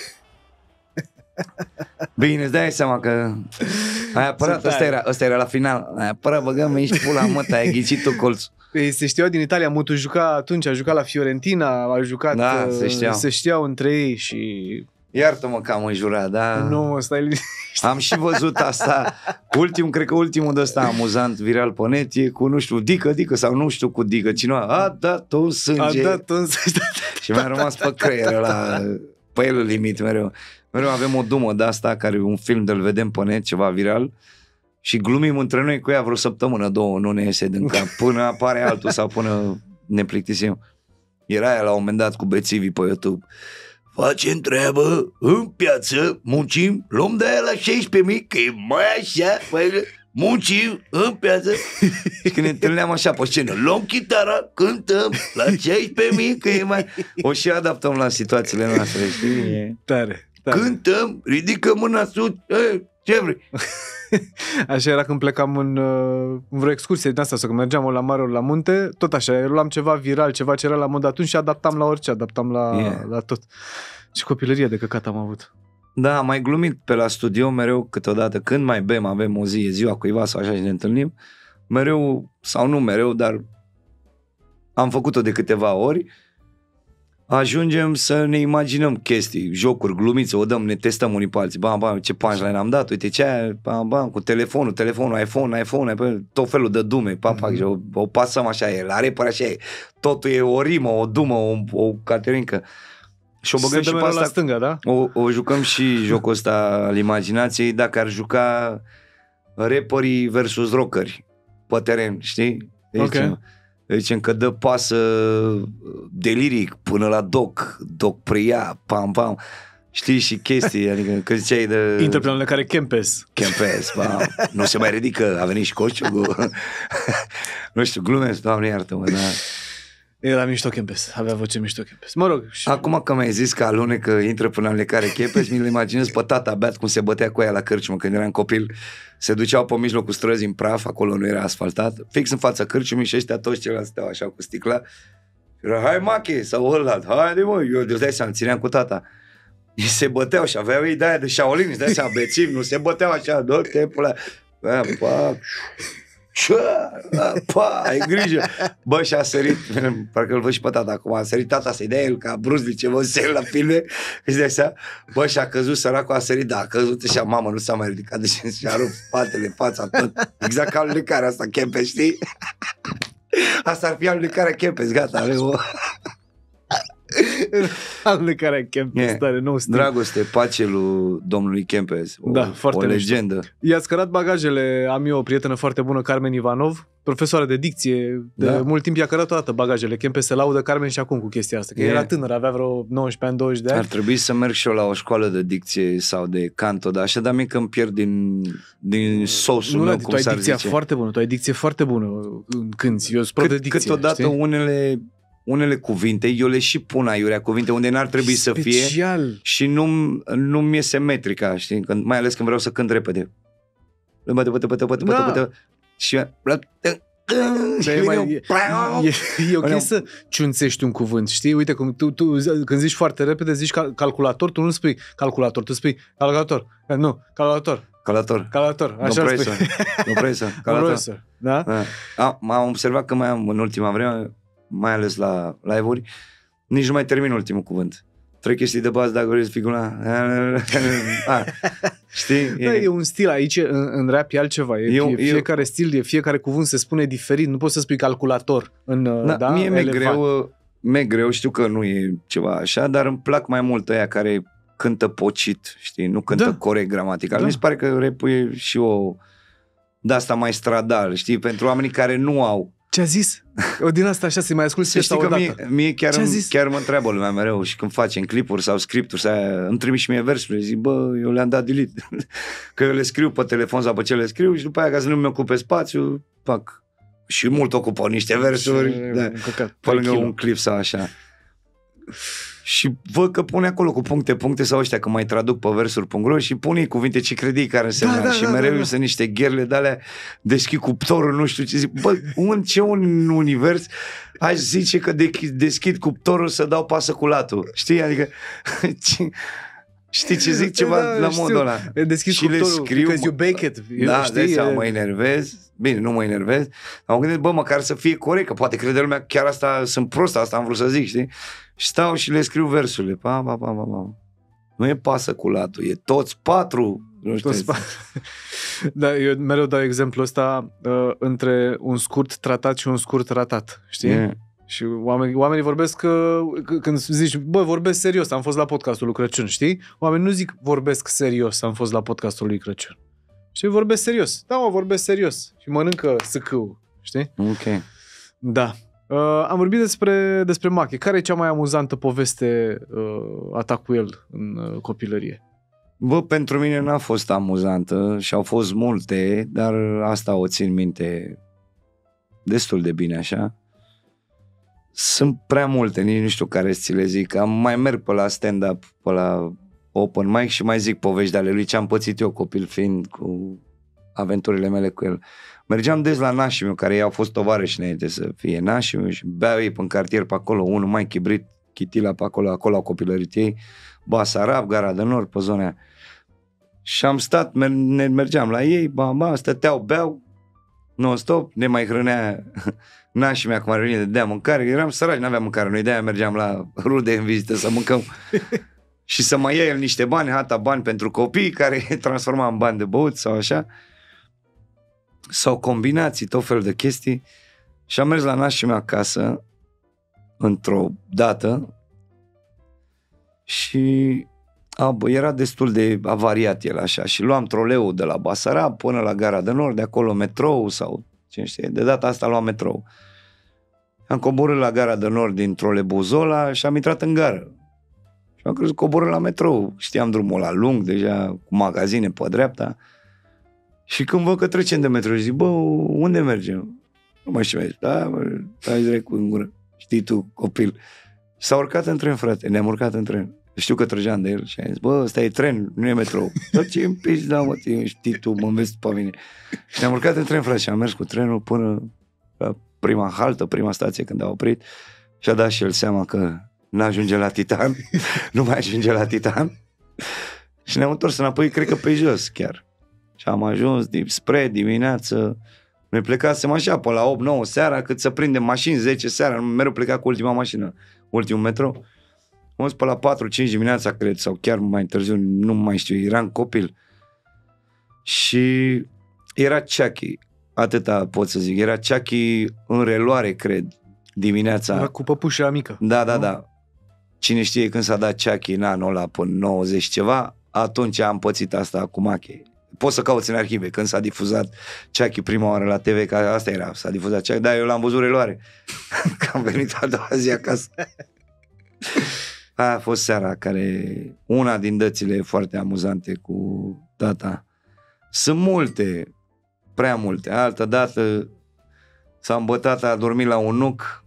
Bine, îți dai seama că ai apărat, ăsta era la final. Ai apărat, băgăm aici pula, mă, ai ghicit tu colțul. Se știau din Italia, Mutu juca atunci, a jucat la Fiorentina, a jucat, da, se știau între ei și... Iartă-mă că am înjurat, da. Nu, mă, stai liniștit. Am și văzut asta. Cred că ultimul de ăsta amuzant, viral pe net, e cu, nu știu, Dică, sau nu știu cu Dică, cineva a dat-o în sânge. A dat-o în sânge. Și mi-a rămas pe creier ăla, pe el limit mereu. Mereu avem o dumă de asta, care e un film de-l vedem pe net, ceva viral, și glumim între noi cu ea vreo săptămână, două, nu ne iese din cap, până apare altul sau până ne plictisim. Era aia la un moment dat cu bețivii pe YouTube. Facem treabă în piață, muncim, luăm de aia la 16.000, că e mai așa, muncim în piață. Și când ne întâlneam așa pe scenă, luăm chitara, cântăm la 16.000, că e mai... O și adaptăm la situațiile noastre, știi? Tare. Cântăm, ridică mâna sus, ce vrei? Așa era când plecam în vreo excursie din asta, sau când mergeam la mare, la munte, tot așa, luam ceva viral, ceva ce era la mod atunci și adaptam la orice, la tot. Și copilărie de căcat am avut. Da, am mai glumit pe la studio mereu câteodată, când mai bem, avem o zi, e ziua cuiva sau așa și ne întâlnim, mereu, sau nu mereu, dar am făcut-o de câteva ori, ajungem să ne imaginăm chestii, jocuri, glumițe, o dăm, ne testăm unii pe alții. Bam, ce punchline am dat, uite ce aia, bam, cu telefonul, iPhone, tot felul de dume, și o pasăm așa, la repăr așa e. Totul e o rimă, o dumă, o caterincă. Și o băgăm și pe asta, la stânga, da? O jucăm și jocul ăsta al imaginației, dacă ar juca rapperii versus rockeri pe teren, știi? Deci că dă pasă de liric până la Doc preia, pam, știi, și chestii, adică că ziceai de... Intră pe la care Kempes, nu se mai ridică, a venit și Coșciu, nu știu, glumesc, Doamne iartă-mă, dar... Era mișto Kempes, avea voce mișto Kempes. Mă rog. Acum că mi-ai zis că alunecă, intră până în lecare Kempes, mi-l imaginez pe tata beat cum se bătea cu ea la cărciumă când eram copil. Se duceau pe mijlocul străzii în praf, acolo nu era asfaltat, fix în fața cărciumii și ăștia toți ceilalți stăteau așa cu sticla. Era, hai mache, sau ălalt, haide mă, eu de-o dai seama, țineam cu tata. Ei se băteau și aveau ei de-aia de Shaolin, îți dai seama, bețivi, nu se băteau așa, dă timpul ăla. Ai grijă. Bă, și a sărit, parcă îl văd și pe tata acum, a sărit tata să-i dea el ca Bruce Lee, ce văzuse la filme, îți dai seama, bă, și a căzut săracul, a sărit, da, a căzut și mamă, nu s-a mai ridicat, deci și-a rupt spatele, fața, tot, exact ca alunecarea asta, Kempes, știi? Asta ar fi alunecarea Kempes, gata, avem o... Alunecarea Kempes, tare, nou stil. Dragoste, pace lui domnului Kempes, o legendă. I-ați cărat bagajele, am eu o prietenă foarte bună, Carmen Ivanov, profesoară de dicție, de mult timp i-a cărat toată bagajele. Kempes se laudă Carmen și acum cu chestia asta, că era tânăr, avea vreo 19 ani, 20 de ani. Ar trebui să merg și eu la o școală de dicție sau de canto, dar așa, dar că îmi pierd din sosul meu, cum s-ar zice. Tu ai dicție foarte bună când eu sunt pro de dicție. Câteodată știi? Unele cuvinte, eu le și pun aiurea cuvinte unde n-ar trebui să fie și nu-mi iese metrica, știi? Mai ales când vreau să cânt repede. Și e ok să ciunțești un cuvânt, știi? Uite, cum tu când zici foarte repede, zici calculator, tu nu spui calculator, tu spui calculator. Nu, Calator, așa spui. Calator. Da? Am observat că mai am în ultima vreme, mai ales la live-uri, nici nu mai termin ultimul cuvânt. 3 chestii de bază, dacă vrei să figura. Știi? E un stil aici, în rap e altceva. Fiecare stil, fiecare cuvânt se spune diferit. Nu poți să spui calculator. Mie mi-e greu, știu că nu e ceva așa, dar îmi plac mai mult ăia care cântă pocit, știi? Nu cântă corect gramatical. Mi se pare că rap-ul e și o de-asta mai stradal, știi? Pentru oamenii care nu au. Ce a zis? O din asta așa să-i mai ascult piesa odată. Mie chiar mă întreabă lumea mereu și când facem clipuri sau scripturi, îmi trimit și mie versurile, zic, bă, eu le-am dat delete. Că eu le scriu pe telefon sau pe ce le scriu și după aia, ca să nu mi ocupe spațiu, fac. Și mult ocupă niște versuri, pe lângă un clip sau așa. Și văd că pune acolo cu puncte sau ăștia, că mai traduc pe versuri.ro și pune cuvinte ce credii care înseamnă. Și mereu sunt niște gherle de-alea, deschid cuptorul, nu știu ce zic. Bă, ce un univers, aș zice că deschid cuptorul să dau pasă cu latul. Știi? Adică... Știi ce zic? Ceva la modul ăla. Deschid cuptorul, because you bake it. Mă enervez. Bine, nu mă enervez. Am gândit, bă, măcar să fie corect, că poate crede lumea chiar asta, sunt prost, asta am vrut să zic, știi? Și stau și le scriu versurile. Nu e pasă cu latul, e toți 4. Nu știu. Da, eu mereu dau exemplul ăsta între un scurt tratat și un scurt ratat, știi? Și oamenii vorbesc când zici, bă, vorbesc serios, am fost la podcastul lui Crăciun, știi? Oamenii nu zic vorbesc serios, am fost la podcastul lui Crăciun. Și vorbesc serios. Da, vorbesc serios. Și mănâncă sâcâul, știi? Ok. Da. Am vorbit despre Mache. Care e cea mai amuzantă poveste a ta cu el în copilărie? Bă, pentru mine n-a fost amuzantă și au fost multe, dar asta o țin minte destul de bine, așa. Sunt prea multe, nici nu știu care ți le zic. Mai merg pe la stand-up, pe la open mic și mai zic povești de ale lui, ce am pățit eu copil fiind cu aventurile mele cu el. Mergeam des la nașii meu, care ei au fost tovarăși înainte să fie nașii meu și beau ei în cartier pe acolo, unul mai chibrit, Chitila pe acolo au copilărit ei, Basarab, Gara de Nord, pe zona aia. Și am stat, mergeam la ei, stăteau, beau, non-stop, ne mai hrănea nașii mea cum ar veni de dea mâncare, eram săraci, n-aveam mâncare, noi de-aia mergeam la rude în vizită să mâncăm și să mai ia el niște bani, bani pentru copii care transforma în bani de băut sau așa, sau combinații, tot felul de chestii. Și am mers la nașii mea acasă într-o dată și era destul de avariat el așa și luam troleul de la Basarab până la Gara de Nord, de acolo metrou sau cine știe, de data asta luam metrou. Am coborât la Gara de Nord din trolebuzul ăla și am intrat în gară. Și am crezut coborât la metrou. Știam drumul ăla lung, deja cu magazine pe dreapta. Și când văd că trecem de metrou, zic, bă, unde mergem? Nu mai știu, da, stai direct cu în gură. Știi tu, copil. S-a urcat în tren, frate, ne-am urcat în tren. Știu că trăgeam de el și am zis, bă, ăsta e tren, nu e metrou. Dar ce îmi piși, da, mă, știi tu, mă înveți pe mine. Și ne-am urcat în tren, frate, și am mers cu trenul până la prima haltă, prima stație când a oprit și a dat și el seama că n-ajunge la Titan, nu mai ajunge la Titan și ne-am întors înapoi, cred că pe jos chiar. Și am ajuns spre dimineață, noi plecasem așa pe la 8-9 seara, cât să prindem mașini, 10 seara, mereu pleca cu ultima mașină, ultimul metrou. Am zis pe la 4-5 dimineața, cred, sau chiar mai târziu, nu mai știu, eram copil. Și era Chucky, atâta pot să zic, era Chucky în reluare, cred, dimineața. Era cu păpușa mică. Da. Cine știe când s-a dat Chucky în anul ăla până 90 ceva, atunci am pățit asta cu Mache. Poți să cauți în arhive când s-a difuzat Chucky prima oară la TV, că asta era, s-a difuzat Chucky, dar eu l-am văzut reluare, că am venit a doua zi acasă. Aia a fost seara care, una din dățile foarte amuzante cu tata. Sunt multe, prea multe. Altă dată s-a îmbătat, a dormit la un nuc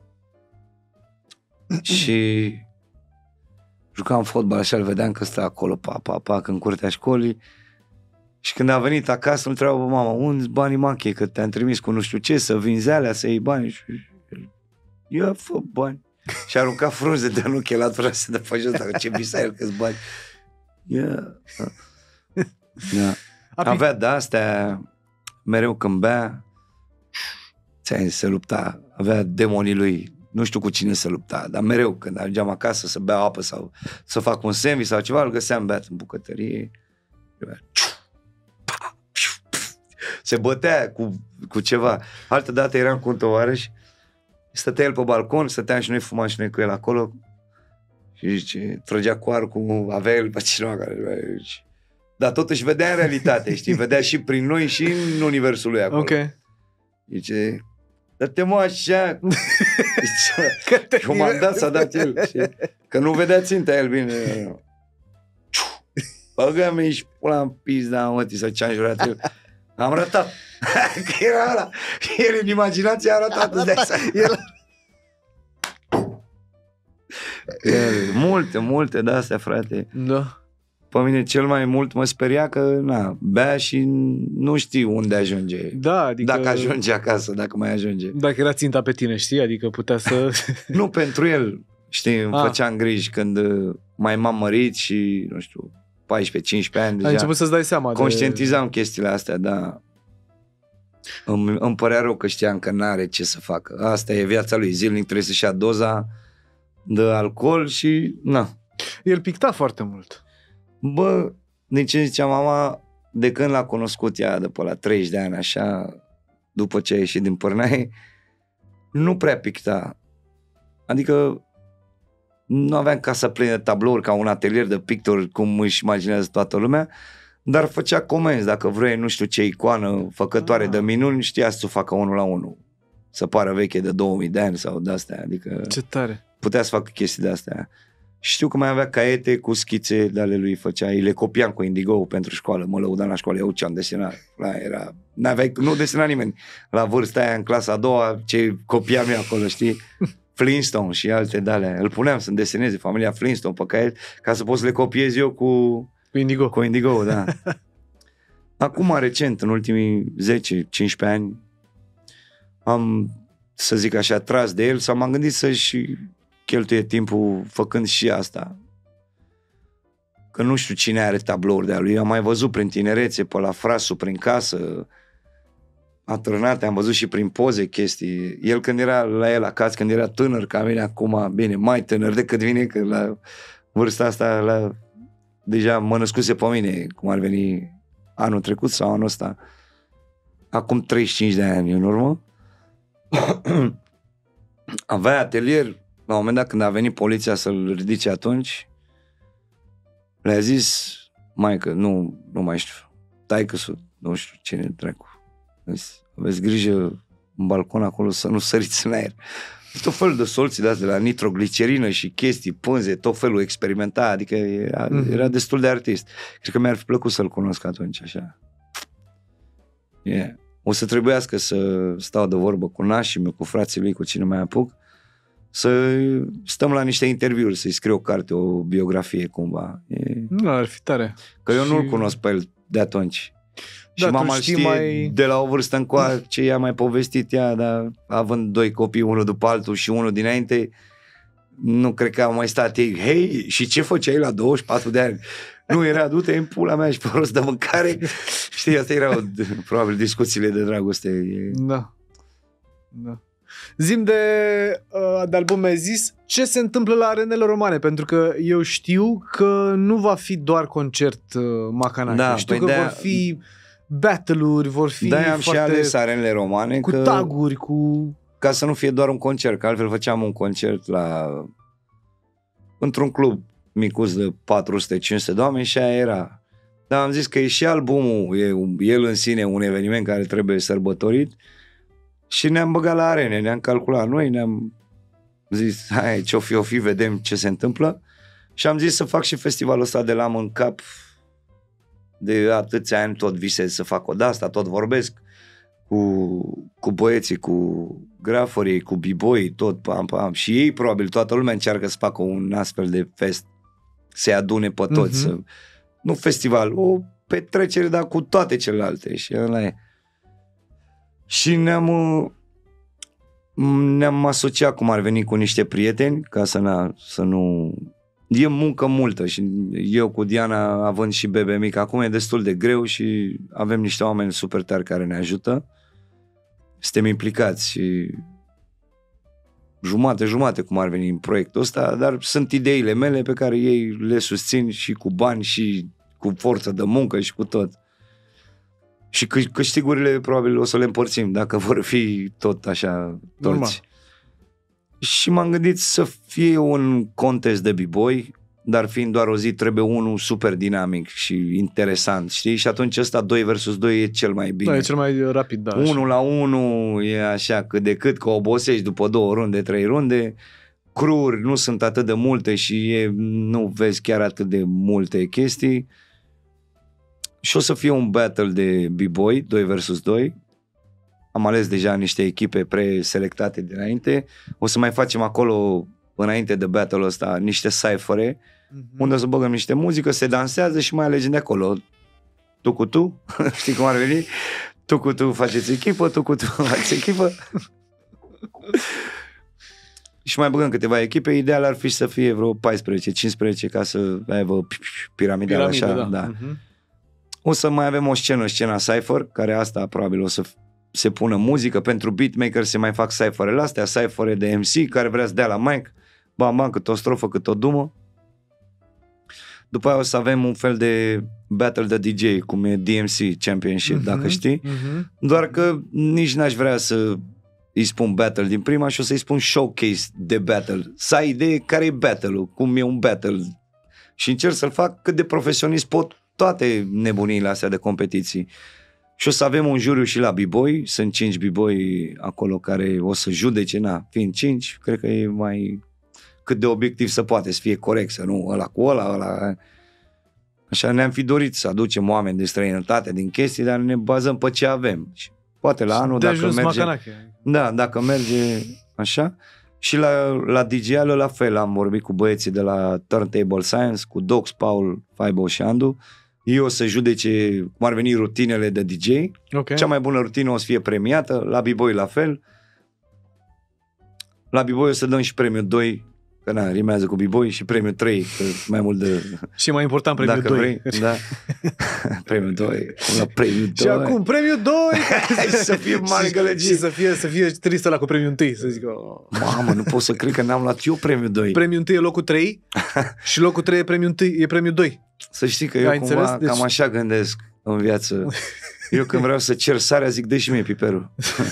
și jucam fotbal așa, îl vedeam că stă acolo, în curtea școlii. Și când a venit acasă, îl întreabă mama, unde-s banii Mache, că te-am trimis cu nu știu ce, să vinzi alea, să iei bani. Și ia, fă bani. Și a aruncat frunze de nuche la tura să de pe jos, dacă ce visa el câți bani. Yeah. Avea de-astea, mereu când bea, se lupta, avea demonii lui, nu știu cu cine se lupta, dar mereu când ajungeam acasă să bea apă sau să fac un sandwich sau ceva, îl găseam beat în bucătărie. Se bătea cu ceva. Altă dată eram cu un tovarăș, stătea el pe balcon, stăteam și noi, fumam și noi cu el acolo și zice, trăgea cu arcul, avea el pe cineva care... Dar totuși vedea în realitate, știi? Vedea și prin noi și în universul lui acolo. Ok. Zice, dă-te mă așa. Zice, eu m-am dat, s-a dat el. Știi? Că nu vedea ținta el bine. Băgă-mi și pula în pizda, mă, sau ce-am jurat el. Am rătat. Că era ăla. El în imaginație a rătat. Multe de-astea, frate. Da. Pe mine cel mai mult mă speria că bea și nu știu unde ajunge. Da, adică... Dacă ajunge acasă, dacă mai ajunge. Dacă era ținta pe tine, știi? Adică putea să... Nu, pentru el, știi, îmi făceam griji când mai m-am mărit și, nu știu, 14-15 ani deja. Ai început să-ți dai seama. Conștientizam chestiile astea, da. Îmi părea rău că știam că n-are ce să facă. Asta e viața lui. Zilnic trebuie să-și ia doza de alcool și, El picta foarte mult. Bă, de ce zicea mama, de când l-a cunoscut ea, de pe la 30 de ani, așa, după ce a ieșit din Pârnaie, nu prea picta. Adică nu aveam casa plină de tablouri ca un atelier de pictori, cum își imaginează toată lumea, dar făcea comenzi. Dacă vrei, nu știu ce icoană făcătoare de minuni, știa să o facă 1 la 1. Să pară veche de 2000 de ani sau de-astea. Adică ce tare. Putea să facă chestii de-astea. Știu că mai avea caiete cu schițe de ale lui, făcea, le copiam cu Indigo pentru școală, mă lăudam la școală, eu ce-am desenat. Nu desena nimeni. La vârsta aia, în clasa a doua, ce copiam eu acolo, știi? Flintstone și alte de-alea. Îl puneam să-mi deseneze familia Flintstone pe caiet, ca să pot să le copiez eu cu Indigo. Cu Indigo, da. Acum, recent, în ultimii 10-15 ani, am, să zic așa, tras de el sau m-am gândit să-și cheltuie timpul făcând și asta. Că nu știu cine are tablouri de-a lui. Am mai văzut prin tinerețe, pe la Frasu, prin casă, atârnate, am văzut și prin poze chestii. El când era la el acasă, când era tânăr, ca mine acum, bine, mai tânăr decât mine, că la vârsta asta deja mă născuse pe mine, cum ar veni anul trecut sau anul ăsta. Acum 35 de ani în urmă. Avea atelier, la un moment dat când a venit poliția să-l ridice atunci, le-a zis, maică, nu mai știu, taică-su, nu știu cine dracu. Aveți grijă în balcon acolo să nu săriți în aer. Tot felul de soluții de la nitroglicerină și chestii, pânze, tot felul experimentat, adică era destul de artist. Cred că mi-ar fi plăcut să-l cunosc atunci, așa. Yeah. O să trebuiască să stau de vorbă cu nașii meu, cu frații lui, cu cine mai apuc, să stăm la niște interviuri, să-i scriu o carte, o biografie cumva. Nu, ar fi tare. Că eu nu-l cunosc pe el de atunci. Și Da, mama știe de la o vârstă încoace, ea mai povestit ea, dar având 2 copii, unul după altul și unul dinainte, nu cred că au mai stat ei, hei, și ce făceai la 24 de ani? Nu, era, du-te în pula mea și pe rost de mâncare. Știi, astea erau probabil discuțiile de dragoste. Da. Zi-mi de album, mi-ai zis ce se întâmplă la arenele romane, pentru că eu știu că nu va fi doar concert Macanache. Da, știu că vor fi battle-uri, vor fi da, am și ales arenele romane cu taguri, cu... Ca să nu fie doar un concert, că altfel făceam un concert într-un club micuț de 400-500 de oameni și aia era. Dar am zis că e și albumul, el în sine un eveniment care trebuie sărbătorit și ne-am băgat la arene, ne-am calculat noi, ne-am zis, hai, ce-o fi, vedem ce se întâmplă și am zis să fac și festivalul ăsta de l-am în cap de atâția ani, tot visez să fac o de-asta, tot vorbesc cu băieții, cu graforii, cu b-boy, tot pam. Și ei probabil, toată lumea încearcă să facă un astfel de fest, să-i adune pe toți. Nu festival, o petrecere, dar cu toate celelalte. Și ăla e. Și ne-am asociat, cum ar veni, cu niște prieteni, ca să nu... E muncă multă și eu cu Diana, având și bebe mic, acum e destul de greu și avem niște oameni super tari care ne ajută. Suntem implicați și jumate cum ar veni în proiectul ăsta, dar sunt ideile mele pe care ei le susțin și cu bani și cu forță de muncă și cu tot. Și câștigurile probabil o să le împărțim dacă vor fi tot așa toți. Normal. Și m-am gândit să fie un contest de b-boy, dar fiind doar o zi, trebuie unul super dinamic și interesant, știi? Și atunci ăsta 2 versus 2 e cel mai bine. Da, e cel mai rapid, da. 1 la 1 e așa cât de cât, că obosești după 2 runde, 3 runde. Cruri nu sunt atât de multe și nu vezi chiar atât de multe chestii. Și o să fie un battle de b-boy, 2 versus 2. Am ales deja niște echipe preselectate dinainte. O să mai facem acolo, înainte de battle-ul ăsta, niște cyphere, unde o să băgăm niște muzică, se dansează și mai alegem de acolo. Tu cu tu, știi cum ar veni? Tu cu tu faceți echipă, tu cu tu faceți echipă. Și mai băgăm câteva echipe. Ideal ar fi să fie vreo 14-15 ca să aibă piramidal așa. Da. O să mai avem o scena cypher, care asta probabil o să se pună muzică. Pentru beatmaker se mai fac cypherele astea, cyphere de MC care vrea să dea la mic, bam, cât o strofă, cât o dumă. După aia o să avem un fel de battle de DJ, cum e DMC Championship, dacă știi. Doar că nici n-aș vrea să îi spun battle din prima și o să-i spun showcase de battle. Să ai idee care e battle-ul, cum e un battle. Și încerc să-l fac cât de profesionist pot toate nebuniile astea de competiții. Și o să avem un juriu și la b-boy, sunt 5 b-boy acolo care o să judece, fiind 5, cred că e mai cât de obiectiv să poate, să fie corect, să nu ăla cu ăla. Așa ne-am fi dorit să aducem oameni de străinătate, din chestii, dar ne bazăm pe ce avem. Și poate la anul, dacă merge... Da, dacă merge așa. Și la DJ-ală la fel, am vorbit cu băieții de la Turntable Science, cu Dox, Paul, Faibo și Andu. Ei o să judece cum ar veni rutinele de DJ. Okay. Cea mai bună rutină o să fie premiată, la B-Boy la fel. La B-Boy o să dăm și premiul 2, că na, rimează cu B-boy și premiul 3, că mai mult de... Și mai important premiul 2. Vrei, da. Premiul 2, la premiul 2. Și acum premiul 2! Să fie mare gălăgie. Și să fie trist ăla cu premiul 1, să zic. Mamă, nu pot să cred că n-am luat eu premiul 2. Premiul 1 e locul 3 și locul 3 e premiul 2. Să știi că eu cumva cam așa gândesc în viață. Eu când vreau să cer sarea zic, dă și mie piperul.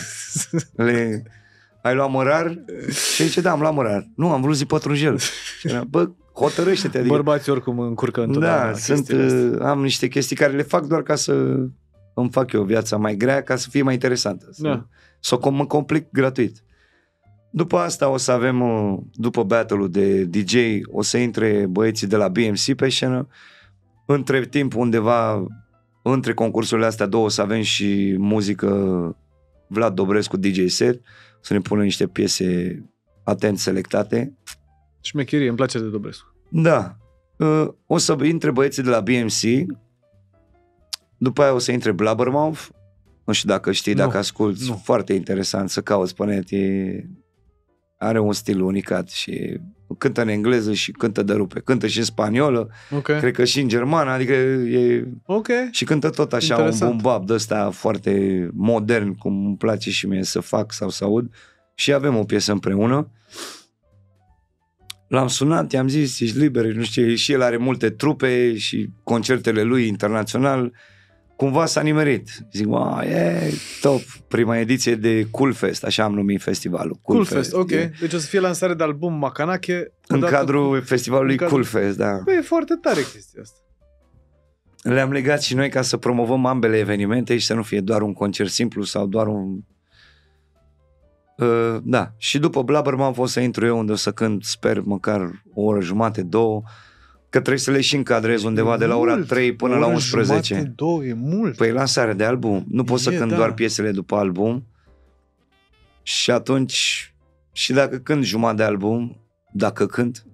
Ai luat mărar? Și zice, da, am luat mărar. Nu, am vrut zi pătrunjel. Bă, hotărăște-te. Adică... Bărbații oricum încurcă întotdeauna. Da, am niște chestii care le fac doar ca să îmi fac eu viața mai grea, ca să fie mai interesantă. Să mă complic gratuit. După asta o să avem, după battle-ul de DJ, o să intre băieții de la BMC pe scenă. Între timp, undeva, între concursurile astea două, o să avem și muzică Vlad Dobrescu DJ set, să ne pună niște piese atent selectate. Șmecherie, îmi place de Dobrescu. Da. O să intre băieții de la BMC, după aia o să intre Blabbermouth, nu știu dacă știi, dacă asculti, foarte interesant să cauți pe net, are un stil unicat și cântă în engleză și cântă de rupe, cântă și în spaniolă, cred că și în germană, adică e... Și cântă tot așa interesant. Un boom-bap de ăsta foarte modern, cum îmi place și mie să fac sau să aud, și avem o piesă împreună. L-am sunat, i-am zis, ești liber, nu știu, și el are multe trupe și concertele lui internațional, cumva s-a nimerit. Zic, e top, prima ediție de Coolfest, așa am numit festivalul. Coolfest, ok. Deci o să fie lansare de album Macanache. În cadrul festivalului Coolfest, da. Băi, e foarte tare chestia asta. Le-am legat și noi ca să promovăm ambele evenimente și să nu fie doar un concert simplu sau doar un... Da, și după Blabbermouth o să intru eu unde o să cânt, sper, măcar o oră jumate, 2, că trebuie să le și încadrez undeva de la ora 3 până la 11. Jumate, 2, e mult. Păi lansare de album. Nu pot să cânt doar piesele după album. Și atunci, și dacă cânt jumătate de album, dacă cânt,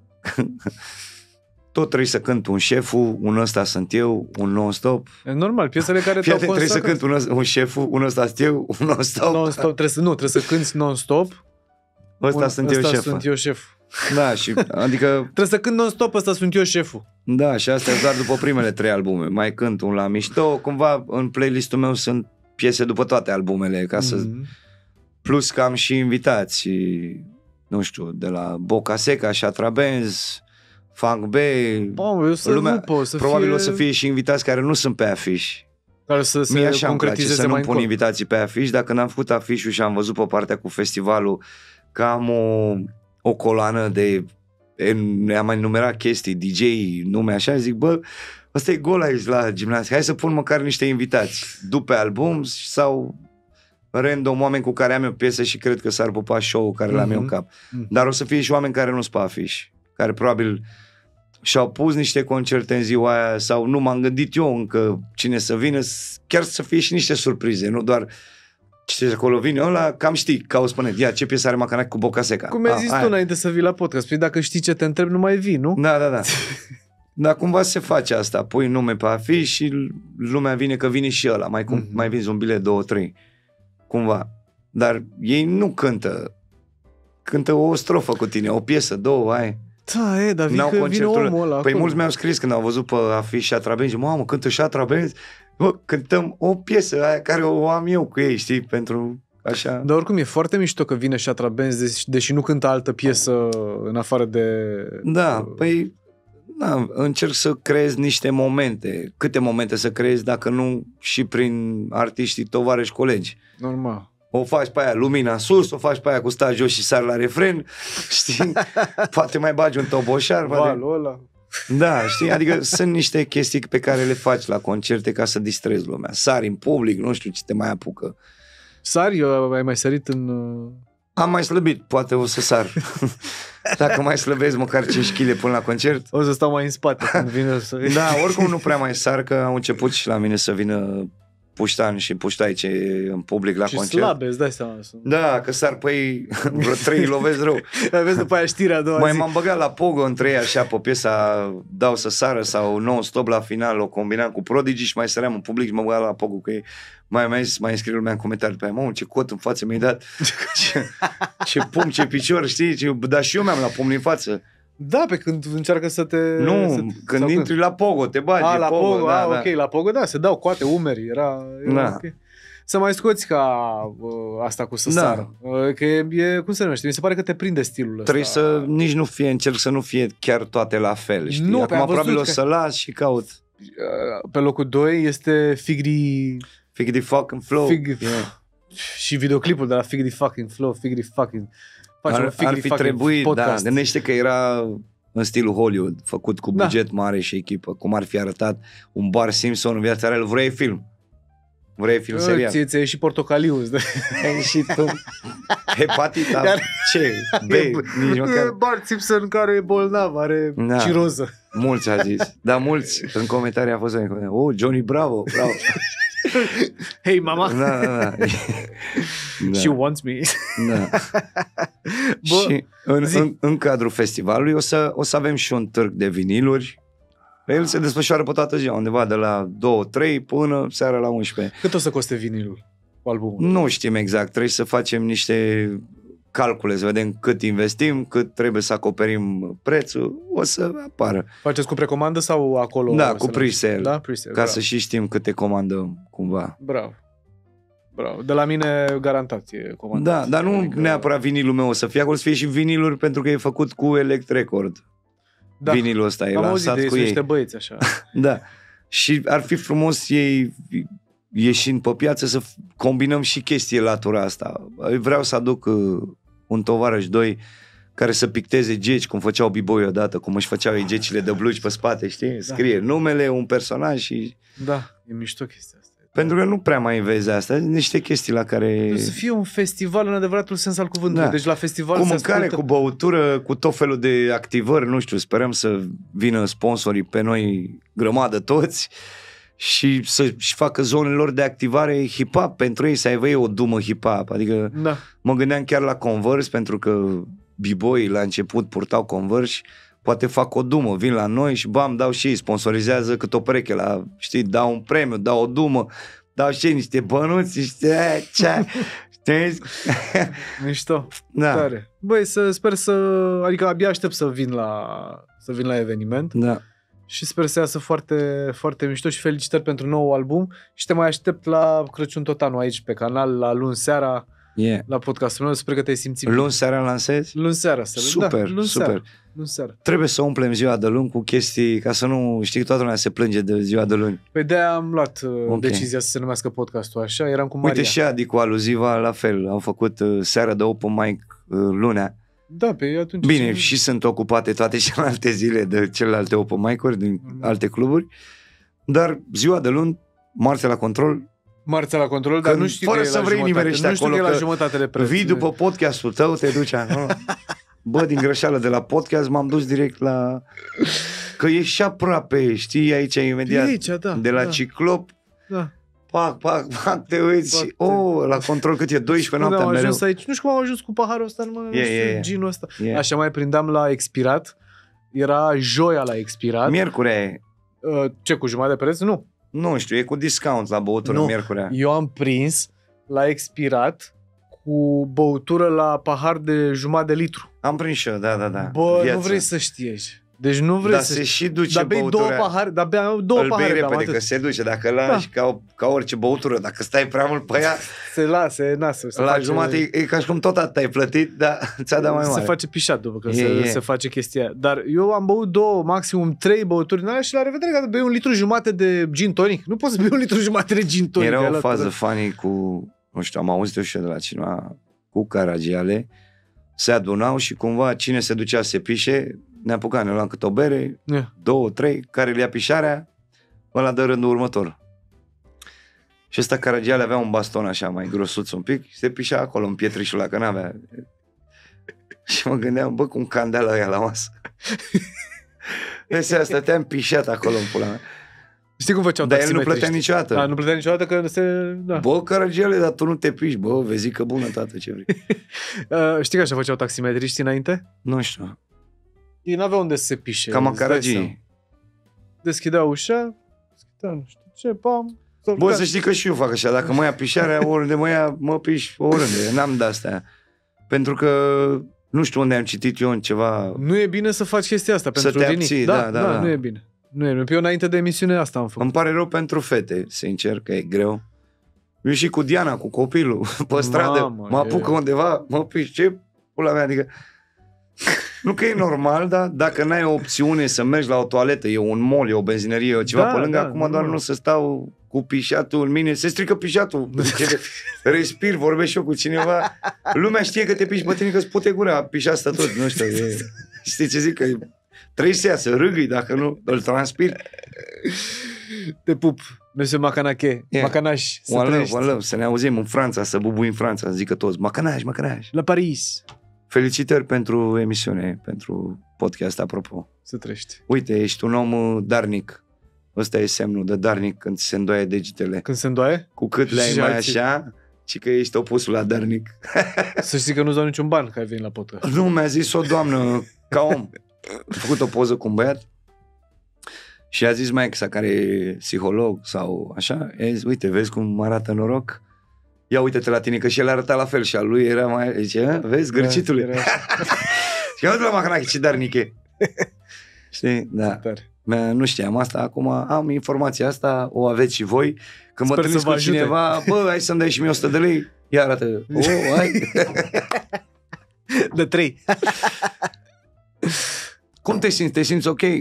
tot trebuie să cânt un șeful, un ăsta sunt eu, un non-stop. E normal, piesele care te-au trebuie să cânt un șeful, un ăsta sunt eu, un non-stop. Non-stop, trebuie să cânti non-stop. Ăsta sunt eu șeful. Da, și adică... Trebuie să cânt non-stop, ăsta sunt eu șeful. Da, și astea doar după primele 3 albume. Mai cânt un la mișto, cumva în playlistul meu sunt piese după toate albumele, ca să... Plus că am și invitați, nu știu, de la Boca Seca, Shatra Benz, Funk B, lumea, probabil o să fie și invitați care nu sunt pe afiș. Care să se concretizeze să nu mai pun invitații pe afiș. Dacă n-am făcut afișul și am văzut pe partea cu festivalul că am o coloană de... am mai numerat chestii, DJ, nume așa, zic, bă, ăsta e gol aici la gimnastică, hai să pun măcar niște invitați după album sau random oameni cu care am eu piese și cred că s-ar pupa show-ul care l-am eu în cap. Dar o să fie și oameni care nu sunt pe afiș, care probabil și-au pus niște concerte în ziua aia sau nu m-am gândit eu încă cine să vină, chiar să fie și niște surprize, nu doar ce acolo vine ăla, cam știi, cauți pe net, ia ce piesă are Macanache cu Boca Seca. Cum ai zis tu înainte să vii la podcast, păi dacă știi ce te întreb, nu mai vii, nu? Da. Dar cumva se face asta, pui nume pe afiș și lumea vine că vine și ăla, mai vinzi un bilet 2-3, cumva. Dar ei nu cântă o strofă cu tine, o piesă, 2, ai. Da, dar vine omul ăla. Păi mulți mi-au scris când au văzut pe afiș Shatra Benz, mamă, cântă Shatra Benz, bă, cântăm o piesă aia care o am eu cu ei, știi, pentru așa. Dar oricum e foarte mișto că vine Shatra Benz, deși nu cântă altă piesă în afară de... Da, păi, da, încerc să creez niște momente. Câte momente să creezi dacă nu și prin artiștii, tovarăși, colegi. Normal. O faci pe aia lumina sus, o faci pe aia cu stai jos și sar la refren, știi? Poate mai bagi un toboșar. Valul ăla. Da, știi? Adică sunt niște chestii pe care le faci la concerte ca să distrezi lumea. Sari în public, nu știu ce te mai apucă. Sari? Ai mai sărit în... Am mai slăbit, poate o să sar. Dacă mai slăbesc măcar 5 kg până la concert. O să stau mai în spate când vine să... Da, oricum nu prea mai sar, că au început și la mine să vină puștan și puștaice în public la și concert. slabe, îți dai seama. Da, că sar pe ei vreo 3 lovesc rău. Vezi după aia știrea a doua Mai zi. m-am băgat la Pogo între ei așa pe piesa Dau să sară sau Non-Stop la final, o combinam cu Prodigy și mai săream în public și mă băgat la Pogo cu ei. Mai înscrie lumea în comentarii pe aia, mă, ce cot în față mi-ai dat, ce pumn, ce picior, știi, dar și eu mi-am la pumn în față. Da, pe când încearcă să te... Când intri la Pogo, te bagi. La Pogo, da. ok, la Pogo, da, se dau coate, umeri, era ok. Să mai scoți ca asta cu să sară. Că e, cum se numește, mi se pare că te prinde stilul ăsta. Trebuie să nici nu fie, încerc să nu fie chiar toate la fel, știi? Nu, acum probabil o să las și caut. Pe locul 2 este Figri fucking Flow. Și videoclipul de la Figri fucking Flow, Figri fucking... Ar fi trebuit, podcast. Da, gândește că era în stilul Hollywood, făcut cu buget mare și echipă, cum ar fi arătat un Bart Simpson în viața reală. Vrei film serial. Ți-a ieșit portocaliu. Ai ieșit tu hepatita. Ce? Nici măcar. Bart Simpson care e bolnav, are ciroză. Mulți a zis. Dar mulți în comentarii a fost Johnny Bravo. Hey, mama. Da. She wants me. Da. Și în cadrul festivalului o să avem și un târg de viniluri. El se desfășoară pe toată ziua, undeva de la 2-3 până seara la 11. Cât o să coste vinilul cu albumul? Nu știm exact, trebuie să facem niște calcule, să vedem cât investim, cât trebuie să acoperim prețul, o să apară. Faceți cu precomandă sau acolo? Da, cu pre-sale, da? Pre-sale, ca să și știm câte comandăm cumva. Bravo. De la mine garantat e comandat. Da, dar nu neapărat vinilul meu o să fie acolo, să fie și viniluri pentru că e făcut cu Elect Record. Da. Vinilul ăsta e lansat cu ei. Niște băieți așa. Da. Și ar fi frumos ei ieșind pe piață să combinăm și chestii latura asta. Vreau să aduc un tovarăș, 2 care să picteze geci, cum făceau B-boy odată, cum își făceau ei gecile de blugi pe spate, știi? Scrie numele, un personaj și... Da, e mișto chestia asta. Pentru că nu prea mai vezi asta, niște chestii la care... Trebuie să fie un festival în adevăratul sens al cuvântului. Da. Deci la festival cu mâncare, cu băutură, cu tot felul de activări, nu știu, sperăm să vină sponsorii pe noi grămadă toți și să-și facă zonele lor de activare hip-hop pentru ei, să aibă ei o dumă hip-hop. Adică mă gândeam chiar la Converse, pentru că b-boy la început purtau Converse, poate fac o dumă, vin la noi și bam, dau și ei, sponsorizează cât o pereche la, știi, dau un premiu, dau o dumă, dau și ei niște bănuți, niște știi? Mișto, da. Tare. Băi, sper adică abia aștept să vin la eveniment. Da. Și sper să iasă foarte, foarte mișto și felicitări pentru nou album și te mai aștept la Crăciun tot anul aici pe canal, la luni seara, la podcastul meu. Sper că te-ai simțit bine. Luni seara lansezi? Luni seara. Super, luni super. Seara. Trebuie să umplem ziua de luni cu chestii, ca să nu, știi, toată lumea se plânge de ziua de luni. Păi de-aia am luat decizia să se numească podcastul așa, eram cu Maria. Uite și Adi cu Aluziva, la fel, au făcut seara de open mic lunea. Da, pe atunci... Bine, și sunt ocupate toate celelalte zile de celelalte open mic-uri din alte cluburi, dar ziua de luni, marțea la control, dar nu știu fără că să vrei nimerești acolo, că la jumătate de preț. Vii după podcastul tău, te duci acolo. Bă, din greșeală de la podcast m-am dus direct la... Că e și aproape, știi, aici imediat, de la Ciclop. Da. Pac, te uiți și, la control cât e, 12 noaptea mereu. Ajuns aici. Nu știu cum am ajuns cu paharul ăsta, ginul ăsta. Așa mai prindeam la expirat. Era joia la expirat. Miercurea e. Ce, cu jumătate de preț? Nu. Nu știu, e cu discount la băutură miercurea. Eu am prins la expirat cu băutură la pahar de jumătate de litru. Am prins și eu, da. Bă, viața. Nu vrei să știi. Deci nu vrei să... se și duce băutura. Dar două pahare. Îl bei repede, că se duce. Dacă lași ca orice băutură, dacă stai prea mult pe ea... se nasă. La jumătate e ca și cum tot atât ai plătit, dar ți-a dat mai mare. Se face pișat după că se face chestia aia. Dar eu am băut 2, maximum 3 băuturi în alea și la revedere că bei 1,5 litru de gin tonic. Nu poți să bei 1,5 litru de gin tonic. Era o fază funny cu... Nu știu, am auzit-o și eu de la cineva cu Caragiale. Se adunau și cumva cine se ducea să se pișe, ne apucam, ne luam câte o bere, 2, 3, care le ia pișarea, ăla dă rândul următor. Și ăsta Caragiale avea un baston așa mai grosuț un pic, se pișea acolo în pietrișul ăla, că n-avea. Și mă gândeam, bă, cum candeală ăia la masă. Deci stăteam pișat acolo în pula mea. Știi cum făceau Dar el nu taximetriști? plătea niciodată. Da, nu plătea niciodată că se... Da. Bă, Caragiale, dar tu nu te piși, bă, vezi că bună, tată, ce vrei. Știi că așa făceau taximetriști înainte? Nu știu. Ei n-aveau unde să se pișe. Ca îți dai seama. macaragii. Deschideau ușa, deschidea nu știu ce, pam... Bă, să știi că și eu fac așa. Dacă mă ia pișarea, oriunde mă ia, mă piș oriunde. N-am de-astea. Pentru că nu știu unde am citit eu în ceva... Nu e bine să faci chestia asta Să pentru te rinic. abții, da. Nu e bine. Nu e bine. Eu înainte de emisiune asta am făcut. Îmi pare rău pentru fete, sincer, că e greu. Eu și cu Diana, cu copilul, pe stradă, mă apucă undeva, mă piș, ce pula mea, adică... Nu că e normal, dar dacă n-ai o opțiune să mergi la o toaletă, e un mall, e o benzinărie, e ceva pe lângă, acum doar nu să stau cu pișatul în mine, se strică pișatul, respir, vorbesc și eu cu cineva, lumea știe că te piși pe tine, că îți pute gura, pișa asta tot, nu știu, știi ce zic, că trebuie să ia, să râgâi, dacă nu, îl transpiri. Te pup, Monsieur Macanache, Macanaș, să ne auzim în Franța, să bubui în Franța, să zică toți, Macanaș. La Paris. Felicitări pentru emisiune, pentru podcast, apropo. Să trăiești. Uite, ești un om darnic. Ăsta e semnul de darnic când ți se îndoaie degetele. Când se îndoaie? Cu cât le-ai mai așa, ci că ești opusul la darnic. Să știi că nu-ți dau niciun ban că ai venit la podcast. Nu, mi-a zis o doamnă, ca om. A făcut o poză cu un băiat și a zis maică care e psiholog sau așa, zis, uite, vezi cum arată noroc? Ia uite-te la tine, că și el arăta la fel și al lui era mai... Zice, vezi, gârcitule? Și eu la Macanache, ce darnic e. Știi? Da. Nu știam asta, acum am informația asta, o aveți și voi. Când mă întâlnesc cu cineva, bă, hai să-mi dai și mie 100 de lei, ia arată. Hai. De 3. Cum te simți? Te simți ok?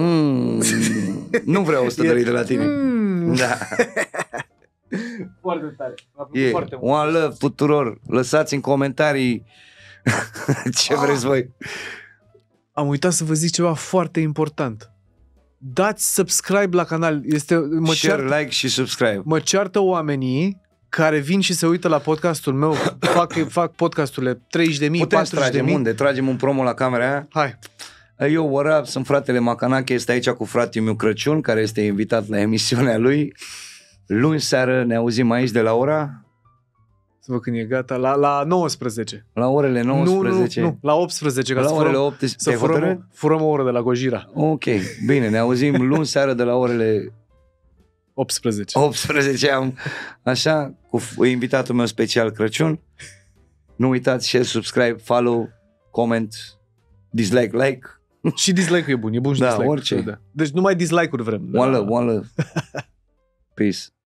Nu vreau 100 de lei de la tine. Da. Foarte tare. Foarte one love tuturor. Lăsați în comentarii ce vreți voi. Am uitat să vă zic ceva foarte important. Dați subscribe la canal. Share, like și subscribe. Mă ceartă oamenii care vin și se uită la podcastul meu. Fac podcasturile 30.000, 40.000. Putem tragem unde? Tragem un promo la camera aia? Hai. Eu, what up, sunt fratele Macanache, este aici cu fratele meu Crăciun, care este invitat la emisiunea lui. Luni seară ne auzim aici de la ora... Să văd când e gata. La 19. La orele 19? Nu, la 18. Ca la să orele 18. Să furăm o oră de la Gojira. Ok, bine, ne auzim luni seară de la orele... 18. 18 așa, cu invitatul meu special Crăciun. Nu uitați, share, subscribe, follow, comment, dislike, like. Și dislike-ul e bun, e bun și da, dislike. Orice. Da. Deci numai dislike-uri vrem. One love. Peace.